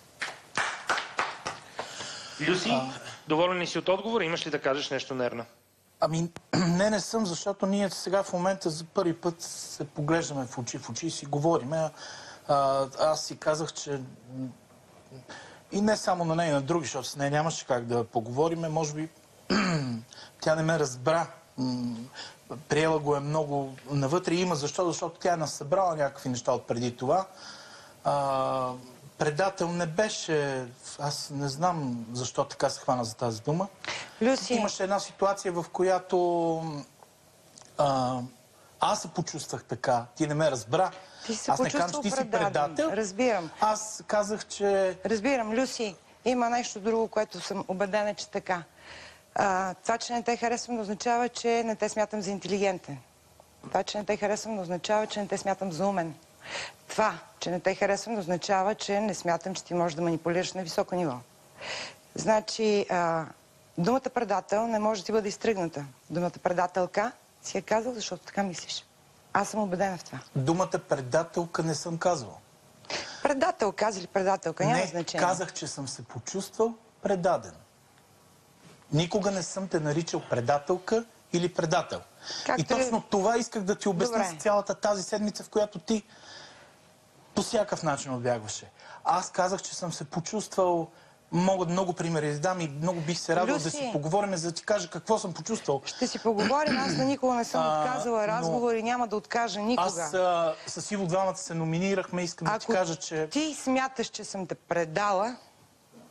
Люси, а... доволен ли си от отговора? Имаш ли да кажеш нещо, Нерна? Ами, не, не съм, защото ние сега в момента за първи път се поглеждаме в очи в очи и си говорим. А, аз си казах, че и не само на нея, и на други, защото с нея нямаше как да поговорим. Може би тя не ме разбра. Приела го е много навътре. Има защо, защото тя е насъбрала някакви неща от преди това. А, предател не беше... Аз не знам защо така се хвана за тази дума. Люси... Имаше една ситуация, в която а, аз се почувствах така. Ти не ме разбра. Ти се аз не казвам, че ти си предател. Разбирам. Аз казах, че... Разбирам, Люси. Има нещо друго, което съм убедена, че така. А, това, че не те харесвам, не означава, че не те смятам за интелигентен. Това, че не те харесвам, не означава, че не те смятам за умен. Това, че не те харесвам, не означава, че не смятам, че ти можеш да манипулираш на високо ниво. Значи, а, думата предател не може да ти бъде изтръгната. Думата предателка си е казал, защото така мислиш. Аз съм убедена в това. Думата предателка не съм казвал. Предател, каза ли предателка? Няма не, значение. Казах, че съм се почувствал предаден. Никога не съм те наричал предателка или предател. Както и точно ли... това исках да ти обясня с цялата тази седмица, в която ти по всякакъв начин отбягваше. Аз казах, че съм се почувствал... Мога много примери да дам и много бих се радвал да си поговорим, за да ти кажа какво съм почувствал. Ще си поговорим. Аз на никога не съм а, отказала разговор и няма да откажа никога. Аз а, с Иво двамата се номинирахме. Искам Ако да ти кажа, че... ти смяташ, че съм те предала,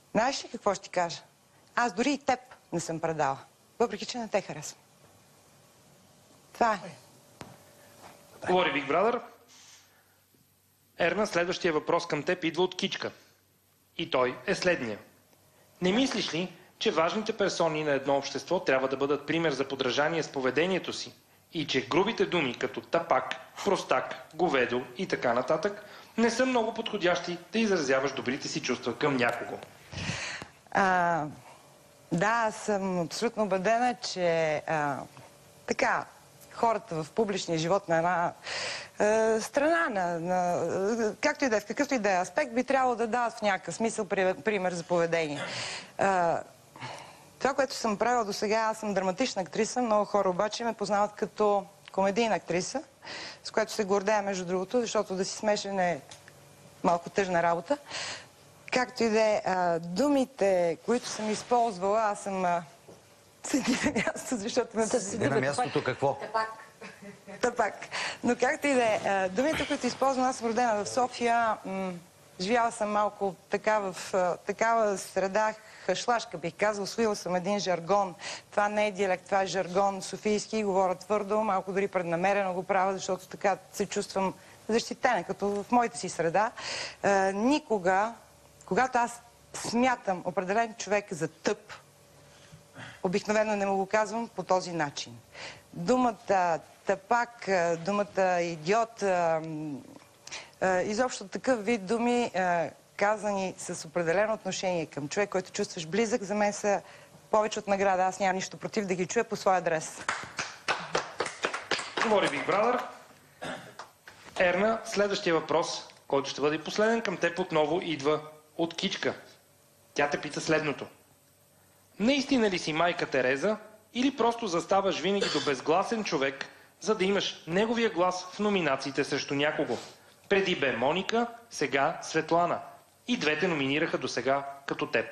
Знаеш ли какво ще ти кажа? Аз дори и теб не съм предала, въпреки че не те харесвам. Това е. Говори Big Brother. Ерна, следващия въпрос към теб идва от Кичка. И той е следния. Не мислиш ли, че важните персони на едно общество трябва да бъдат пример за подражание с поведението си и че грубите думи като тапак, простак, говедо и така нататък не са много подходящи да изразяваш добрите си чувства към някого? А, да, аз съм абсолютно убедена, че а, така, хората в публичния живот на една а, страна, на, на, както и да е, в какъвто и да е аспект, би трябвало да дават в някакъв смисъл пример за поведение. А, това, което съм правила до сега, аз съм драматична актриса, много хора обаче ме познават като комедийна актриса, с което се гордея, между другото, защото да си смешен е малко тъжна работа. Както и да е, думите, които съм използвала, аз съм а, седи на място, защото ме седи на мястото какво? Тапак. Тапак. Но както и да е, думите, които използвам, аз съм родена в София, живяла съм малко така в такава среда, хашлашка бих казал, усвоила съм един жаргон. Това не е диалект, това е жаргон софийски, говоря твърдо, малко дори преднамерено го правя, защото така се чувствам защитена, като в моята си среда. Никога, когато аз смятам определен човек за тъп, обикновено не му го казвам по този начин. Думата тапак, думата идиот, изобщо такъв вид думи, казани с определено отношение към човек, който чувстваш близък, за мен са повече от награда. Аз нямам нищо против да ги чуя по своя адрес. Говори Big Brother. Ерна, следващия въпрос, който ще бъде последен към теб, отново идва от Кичка. Тя те пита следното. Наистина ли си майка Тереза или просто заставаш винаги до безгласен човек, за да имаш неговия глас в номинациите срещу някого? Преди бе Моника, сега Светлана. И двете номинираха до сега като теб.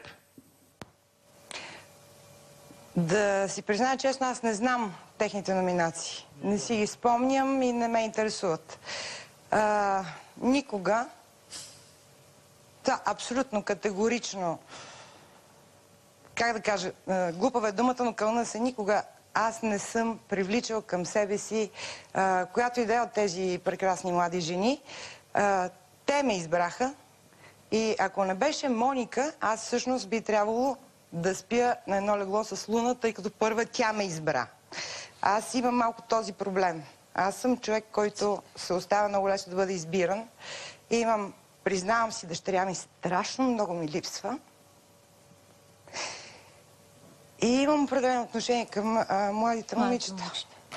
Да си призная честно, аз не знам техните номинации. Не си ги спомням и не ме интересуват. А, никога, да, абсолютно категорично, как да кажа, глупава е думата, но кълна се, никога аз не съм привличал към себе си а, която идея от тези прекрасни млади жени. А, те ме избраха и ако не беше Моника, аз всъщност би трябвало да спя на едно легло с Луна, тъй като първа тя ме избра. Аз имам малко този проблем. Аз съм човек, който се оставя много лесно да бъде избиран. И имам, признавам си, дъщеря ми страшно много ми липсва. И имам определено отношение към а, младите момичета.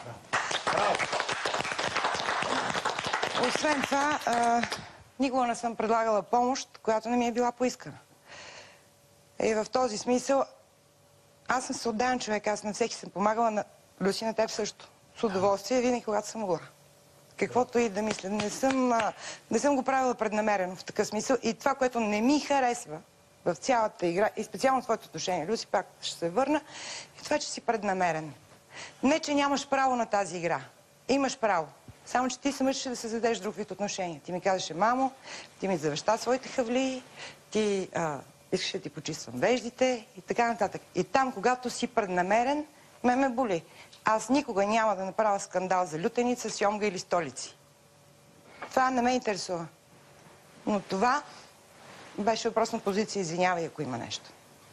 Освен това, а, никога не съм предлагала помощ, която не ми е била поискана. И в този смисъл, аз съм се отдаен човек, аз на всеки съм помагала, на Люси, на теб също. С удоволствие, винаги когато съм могла. Каквото и да мисля. Не съм, а, не съм го правила преднамерено в такъв смисъл. И това, което не ми харесва в цялата игра, и специално твоето отношение, Люси, пак ще се върна, и това, че си преднамерен. Не, че нямаш право на тази игра. Имаш право. Само, че ти се мъчеше да се задеш друг вид отношения. Ти ми казваше, мамо, ти ми завеща своите хавли, ти а, искаш да ти почиствам веждите и така нататък. И там, когато си преднамерен, ме ме боли. Аз никога няма да направя скандал за лютеница, сьомга или столици. Това не ме интересува. Но това беше въпрос на позиция, извинявай, ако има нещо.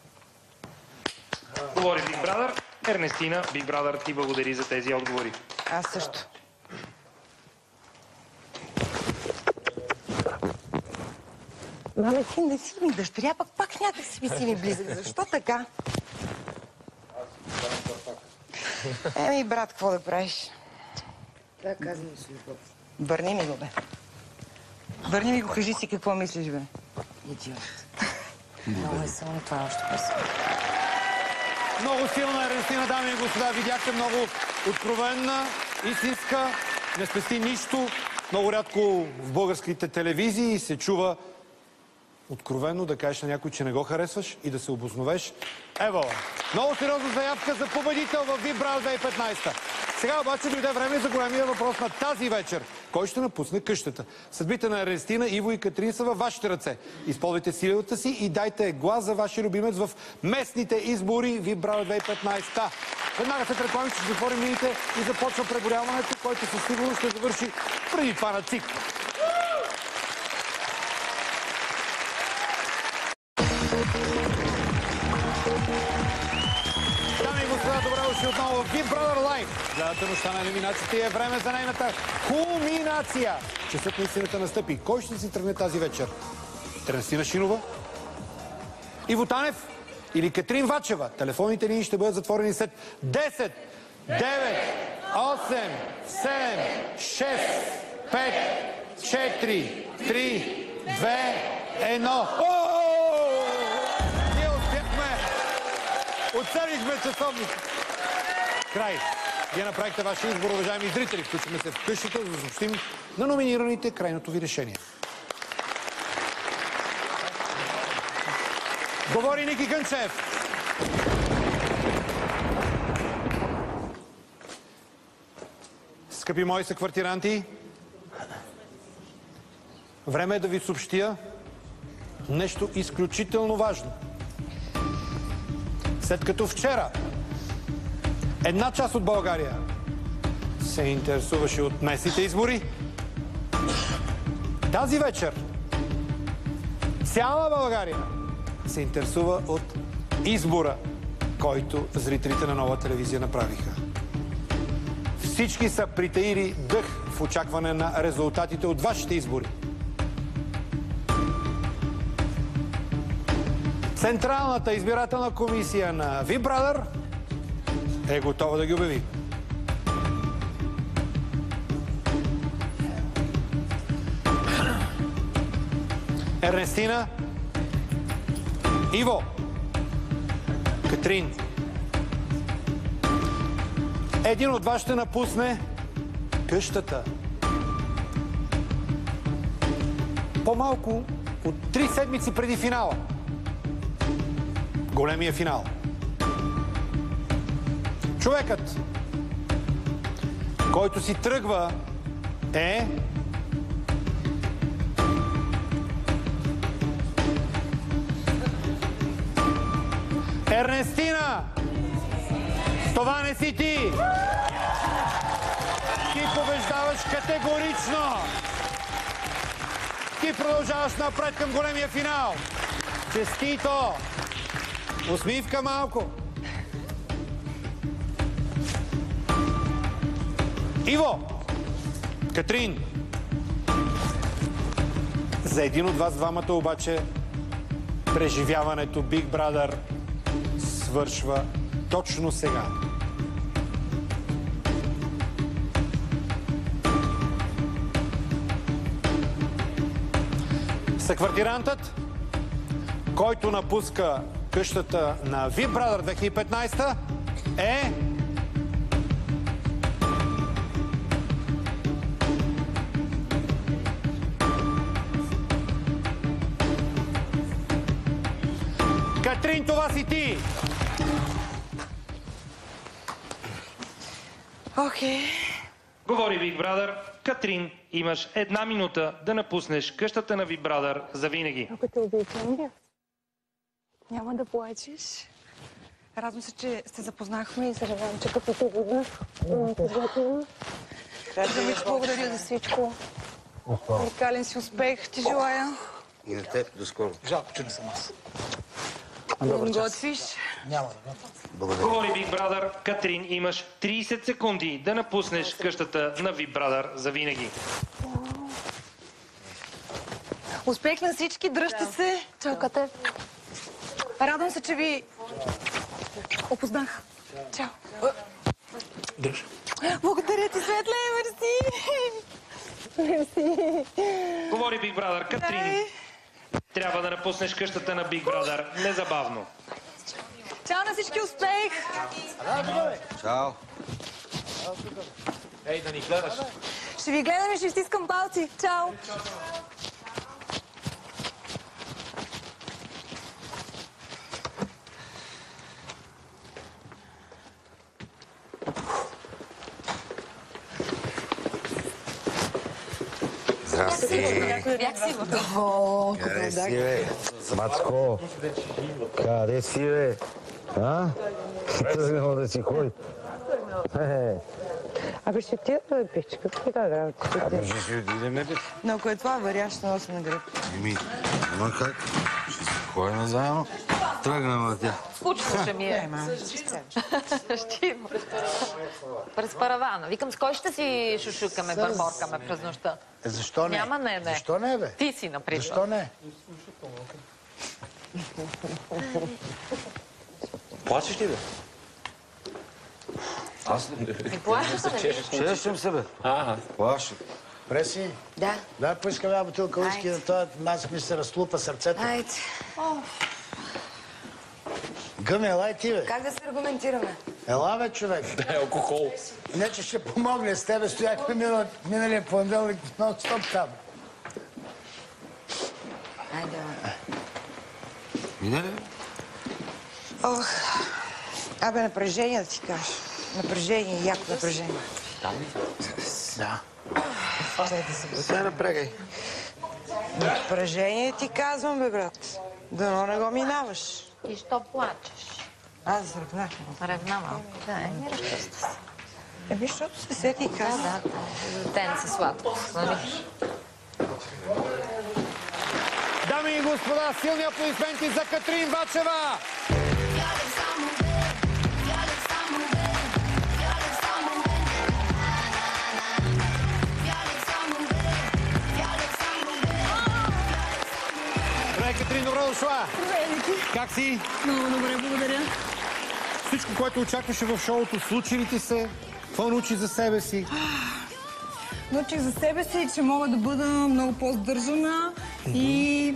Говори Big Brother. Ернестина, Big Brother ти благодари за тези отговори. Аз също. Маме, ти не си ми дъщеря, пък пак някак си си ми близък. Защо така? Еми, брат, какво да правиш? Да, казвам с любов. Върни ми го, бе. Върни ми го, кажи си какво мислиш, бе. Идиот. Много е само това още по-силно. Много силна Ернестина, дами и господа. Видяхте много откровенна, истинска, не спести нищо. Много рядко в българските телевизии се чува откровенно да кажеш на някой, че не го харесваш и да се обосновеш. Ево, много сериозна заявка за победител в Big Brother две хиляди и петнадесета. Сега обаче дойде време за големия въпрос на тази вечер. кой ще напусне къщата. Съдбите на Ернестина, Иво и Катрин са във вашите ръце. Използвайте силата си и дайте глас за вашия любимец в местните избори Вибрада две хиляди и петнадесета. Веднага след реклами ще затворим мините и започва преборяването, който със сигурност ще завърши преди това на ЦИК. Дами и господа, добре дошли отново в Big Brother Live. Гледате нощта на елиминациите и е време за нейната кулминация. Часът на истината настъпи. Кой ще си тръгне тази вечер? Ернестина Шинова? Иво Танев? Или Катрин Вачева? Телефонните линии ще бъдат затворени след десет, девет, осем, седем, шест, пет, четири, три, две, едно. Ние успяхме! Оцелихме часовника! Край! Вие направихте вашия избор, уважаеми зрители. Включваме се в къщата, за да съобщим на номинираните крайното ви решение. Говори Ники Гънчев. Скъпи мои съквартиранти, време е да ви съобщя нещо изключително важно. След като вчера една част от България се интересуваше от местните избори, тази вечер цяла България се интересува от избора, който зрителите на Нова телевизия направиха. Всички са притаили дъх в очакване на резултатите от вашите избори. Централната избирателна комисия на Big Brother е готова да ги обяви. Ернестина, Иво, Катрин. Един от вас ще напусне къщата. По-малко от три седмици преди финала. Големия финал. Човекът, който си тръгва, е... Ернестина! Това не си ти! Ти побеждаваш категорично! Ти продължаваш напред към големия финал! Честито! Усмивка малко! Иво! Катрин! За един от вас двамата обаче преживяването Big Brother свършва точно сега. Съквартирантът, който напуска къщата на Big Brother две хиляди и петнадесета е... Катрин, това си ти! Окей. Okay. Говори Big Brother. Катрин, имаш една минута да напуснеш къщата на Big Brother завинаги. Ако те обичам, няма да плачеш. Радвам се, че се запознахме и съжалявам, че като те видях. Замич, благодаря за всичко. Уникален си успех ти желая. И на теб до скоро. Жалко, че не съм аз. Добър час. Готвиш? Няма да Благодаря. Говори Big Brother. Катрин, имаш тридесет секунди да напуснеш къщата на Big Brother завинаги. Успех на всички, дръжте се. Чао, Кате. Радвам се, че ви опознах. Чао. Дръж. Благодаря ти, Светле, мерси. Мерси. Говори Big Brother. Катрин, трябва да напуснеш къщата на Big Brother незабавно. Чао на всички, успех! Чао. Ей, да ни гледаш. Ще ви гледам и ще стискам палци. Чао! Бях сигурна. О, къде си, бе? Мацко, къде си, бе? А? Тръгнала да си ходи. Абе ще отида да пич, какво да работи? Абе ще си отидем, бе. Но ако е това, варя, ще носи на гръб. Еми, няма как. Ще си ходим заедно. Тръгнала тя. Скучно ще ми е. Ще има. През паравана. Викам, с кой ще си шушукаме, бърборкаме през нощта? Защо не? Няма не, не. Защо не, бе? Ти си, например. Защо не? Плачеш ли, бе? Аз не. И плащаш ли? Чешем се, бе. Ага. Плащам. Преси? Да. Да, поискам една бутилка уиски да това маск ми се разлупа сърцето. Айде. Гъми, елай ти, бе. Как да се аргументираме? Ела, бе, човек. Да, е алкохол. Не, че ще помогне с тебе. Стояхме минал, миналия понеделник нон-стоп там. Айде, бе. Мине ли? Ох, абе напрежение да ти кажа. Напрежение, яко напрежение. Да ли? Да. Дай да се Сега напрегай. Напрежение ти казвам, бе, брат. Дано не го минаваш. И що плачеш? Аз ревнах. Ревна малко. Да, е, не разчувства се. Еми, защото се сети и каза. Да, да. Детенце сладко. Нали? Дами и господа, силни аплодисменти за Катрин Бачева! Здравей, Катрин, добро дошла! Здравей, Ники! Как си? Много добре, благодаря. Всичко, което очакваше в шоуто, случи ли ти се? Какво научи за себе си? Научих за себе си, че мога да бъда много по-здържана и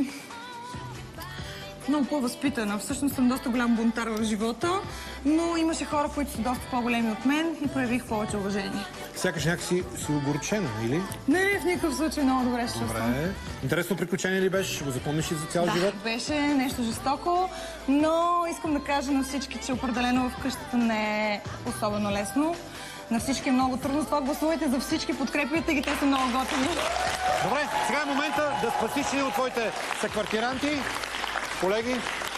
много по-възпитана. Всъщност съм доста голям бунтар в живота, но имаше хора, които са доста по-големи от мен и проявих повече уважение. Сякаш някакси си огорчена, или? Не, не, в никакъв случай много добре се чувствам. Добре. Интересно приключение ли беше? Ще го запомниш ли за цял Да, живот? беше нещо жестоко, но искам да кажа на всички, че определено в къщата не е особено лесно. На всички е много трудно. Това гласувайте за всички, подкрепяйте ги, те са много готини. Добре, сега е момента да спасиш един от твоите съквартиранти. Колеги,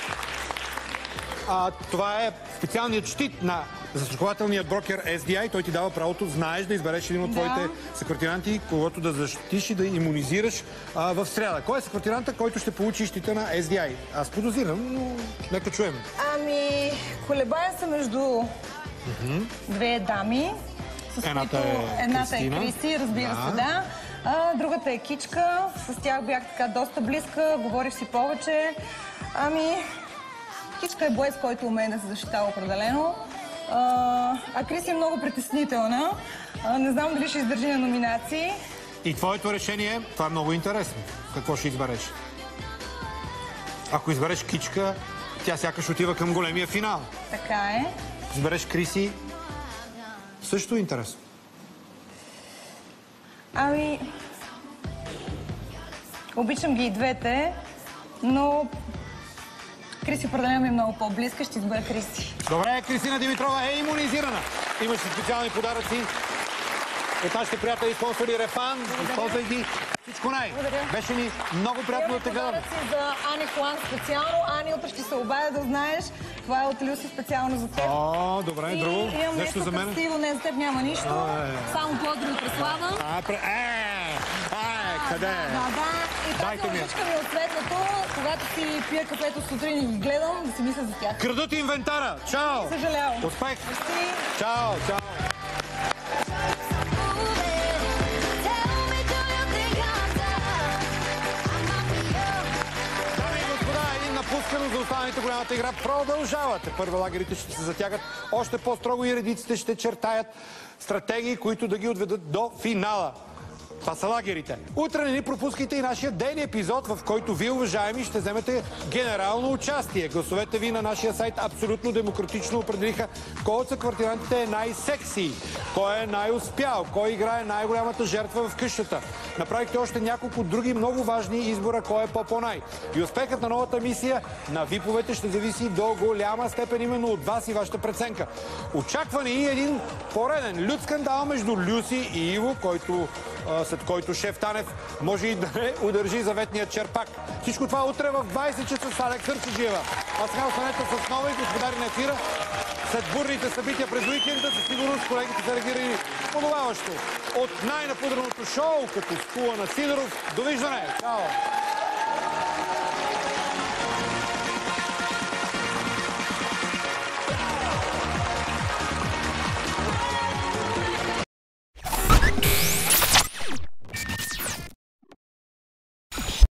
а, това е специалният щит на застрахователният брокер Ес Ди Ай. Той ти дава правото, знаеш, да избереш един от Да. твоите съквартиранти, когото да защитиш и да имунизираш а, в сряда. Кой е съквартиранта, който ще получи щита на Ес Ди Ай? Аз подозирам, но нека чуем. Ами, колебая се между две дами, с Едната които е едната Кристина. е Криси, разбира Да. се, да. А, другата е Кичка, с тях бях така доста близка, говорих си повече. Ами, Кичка е боец, който умее да се защитава определено. А, а Криси е много притеснителна. А, не знам дали ще издържи на номинации. И твоето решение, това е много интересно. Какво ще избереш? Ако избереш Кичка, тя сякаш отива към големия финал. Така е. Ако избереш Криси, също е интересно. Ами, обичам ги и двете, но Криси определено ми е много по-близка, ще избера Криси. Добре, Кристина Димитрова е имунизирана. Имаш специални подаръци от нашите приятели и спонсори Рефан. Използвай ги. Всичко най. Беше ни много приятно да те гледам. Подаръци за Ани Хуан специално. Ани, утре ще се обадя да знаеш. Това е от Люси специално за теб. О, добре, и друго. имам нещо за мен. красиво, не за теб няма нищо. А, е. Само поздрави от Преслава. А, пре... Е, е, къде е? Да, да. И Дайте тази ми я. лъжичка ми е от светлото. Когато си пия кафето сутрин и ги гледам, да си мисля за тях. Крадат инвентара. Чао! Съжалявам. Успех! Чао, чао! Напускано за останалите голямата игра продължавате. Първо лагерите ще се затягат още по-строго и редиците ще чертаят стратегии, които да ги отведат до финала. Това са лагерите. Утре не ни пропускайте и нашия ден епизод, в който вие, уважаеми, ще вземете генерално участие. Гласовете ви на нашия сайт абсолютно демократично определиха кой от съквартирантите е най-секси, кой е най-успял, кой играе най-голямата жертва в къщата. Направихте още няколко други много важни избора, кой е по-по-най. И успехът на новата мисия на виповете ще зависи до голяма степен именно от вас и вашата преценка. Очаква ни и един пореден лют скандал между Люси и Иво, който след който шеф Танев може и да не удържи заветния черпак. Всичко това утре в двайсет часа с Алекс Арчеджиева. А сега останете с нова и господари на ефира. След бурните събития през уикенда, със сигурност колегите са реагирали подобаващо. От най-напудреното шоу, като Скула на Сидоров. Довиждане! Чао!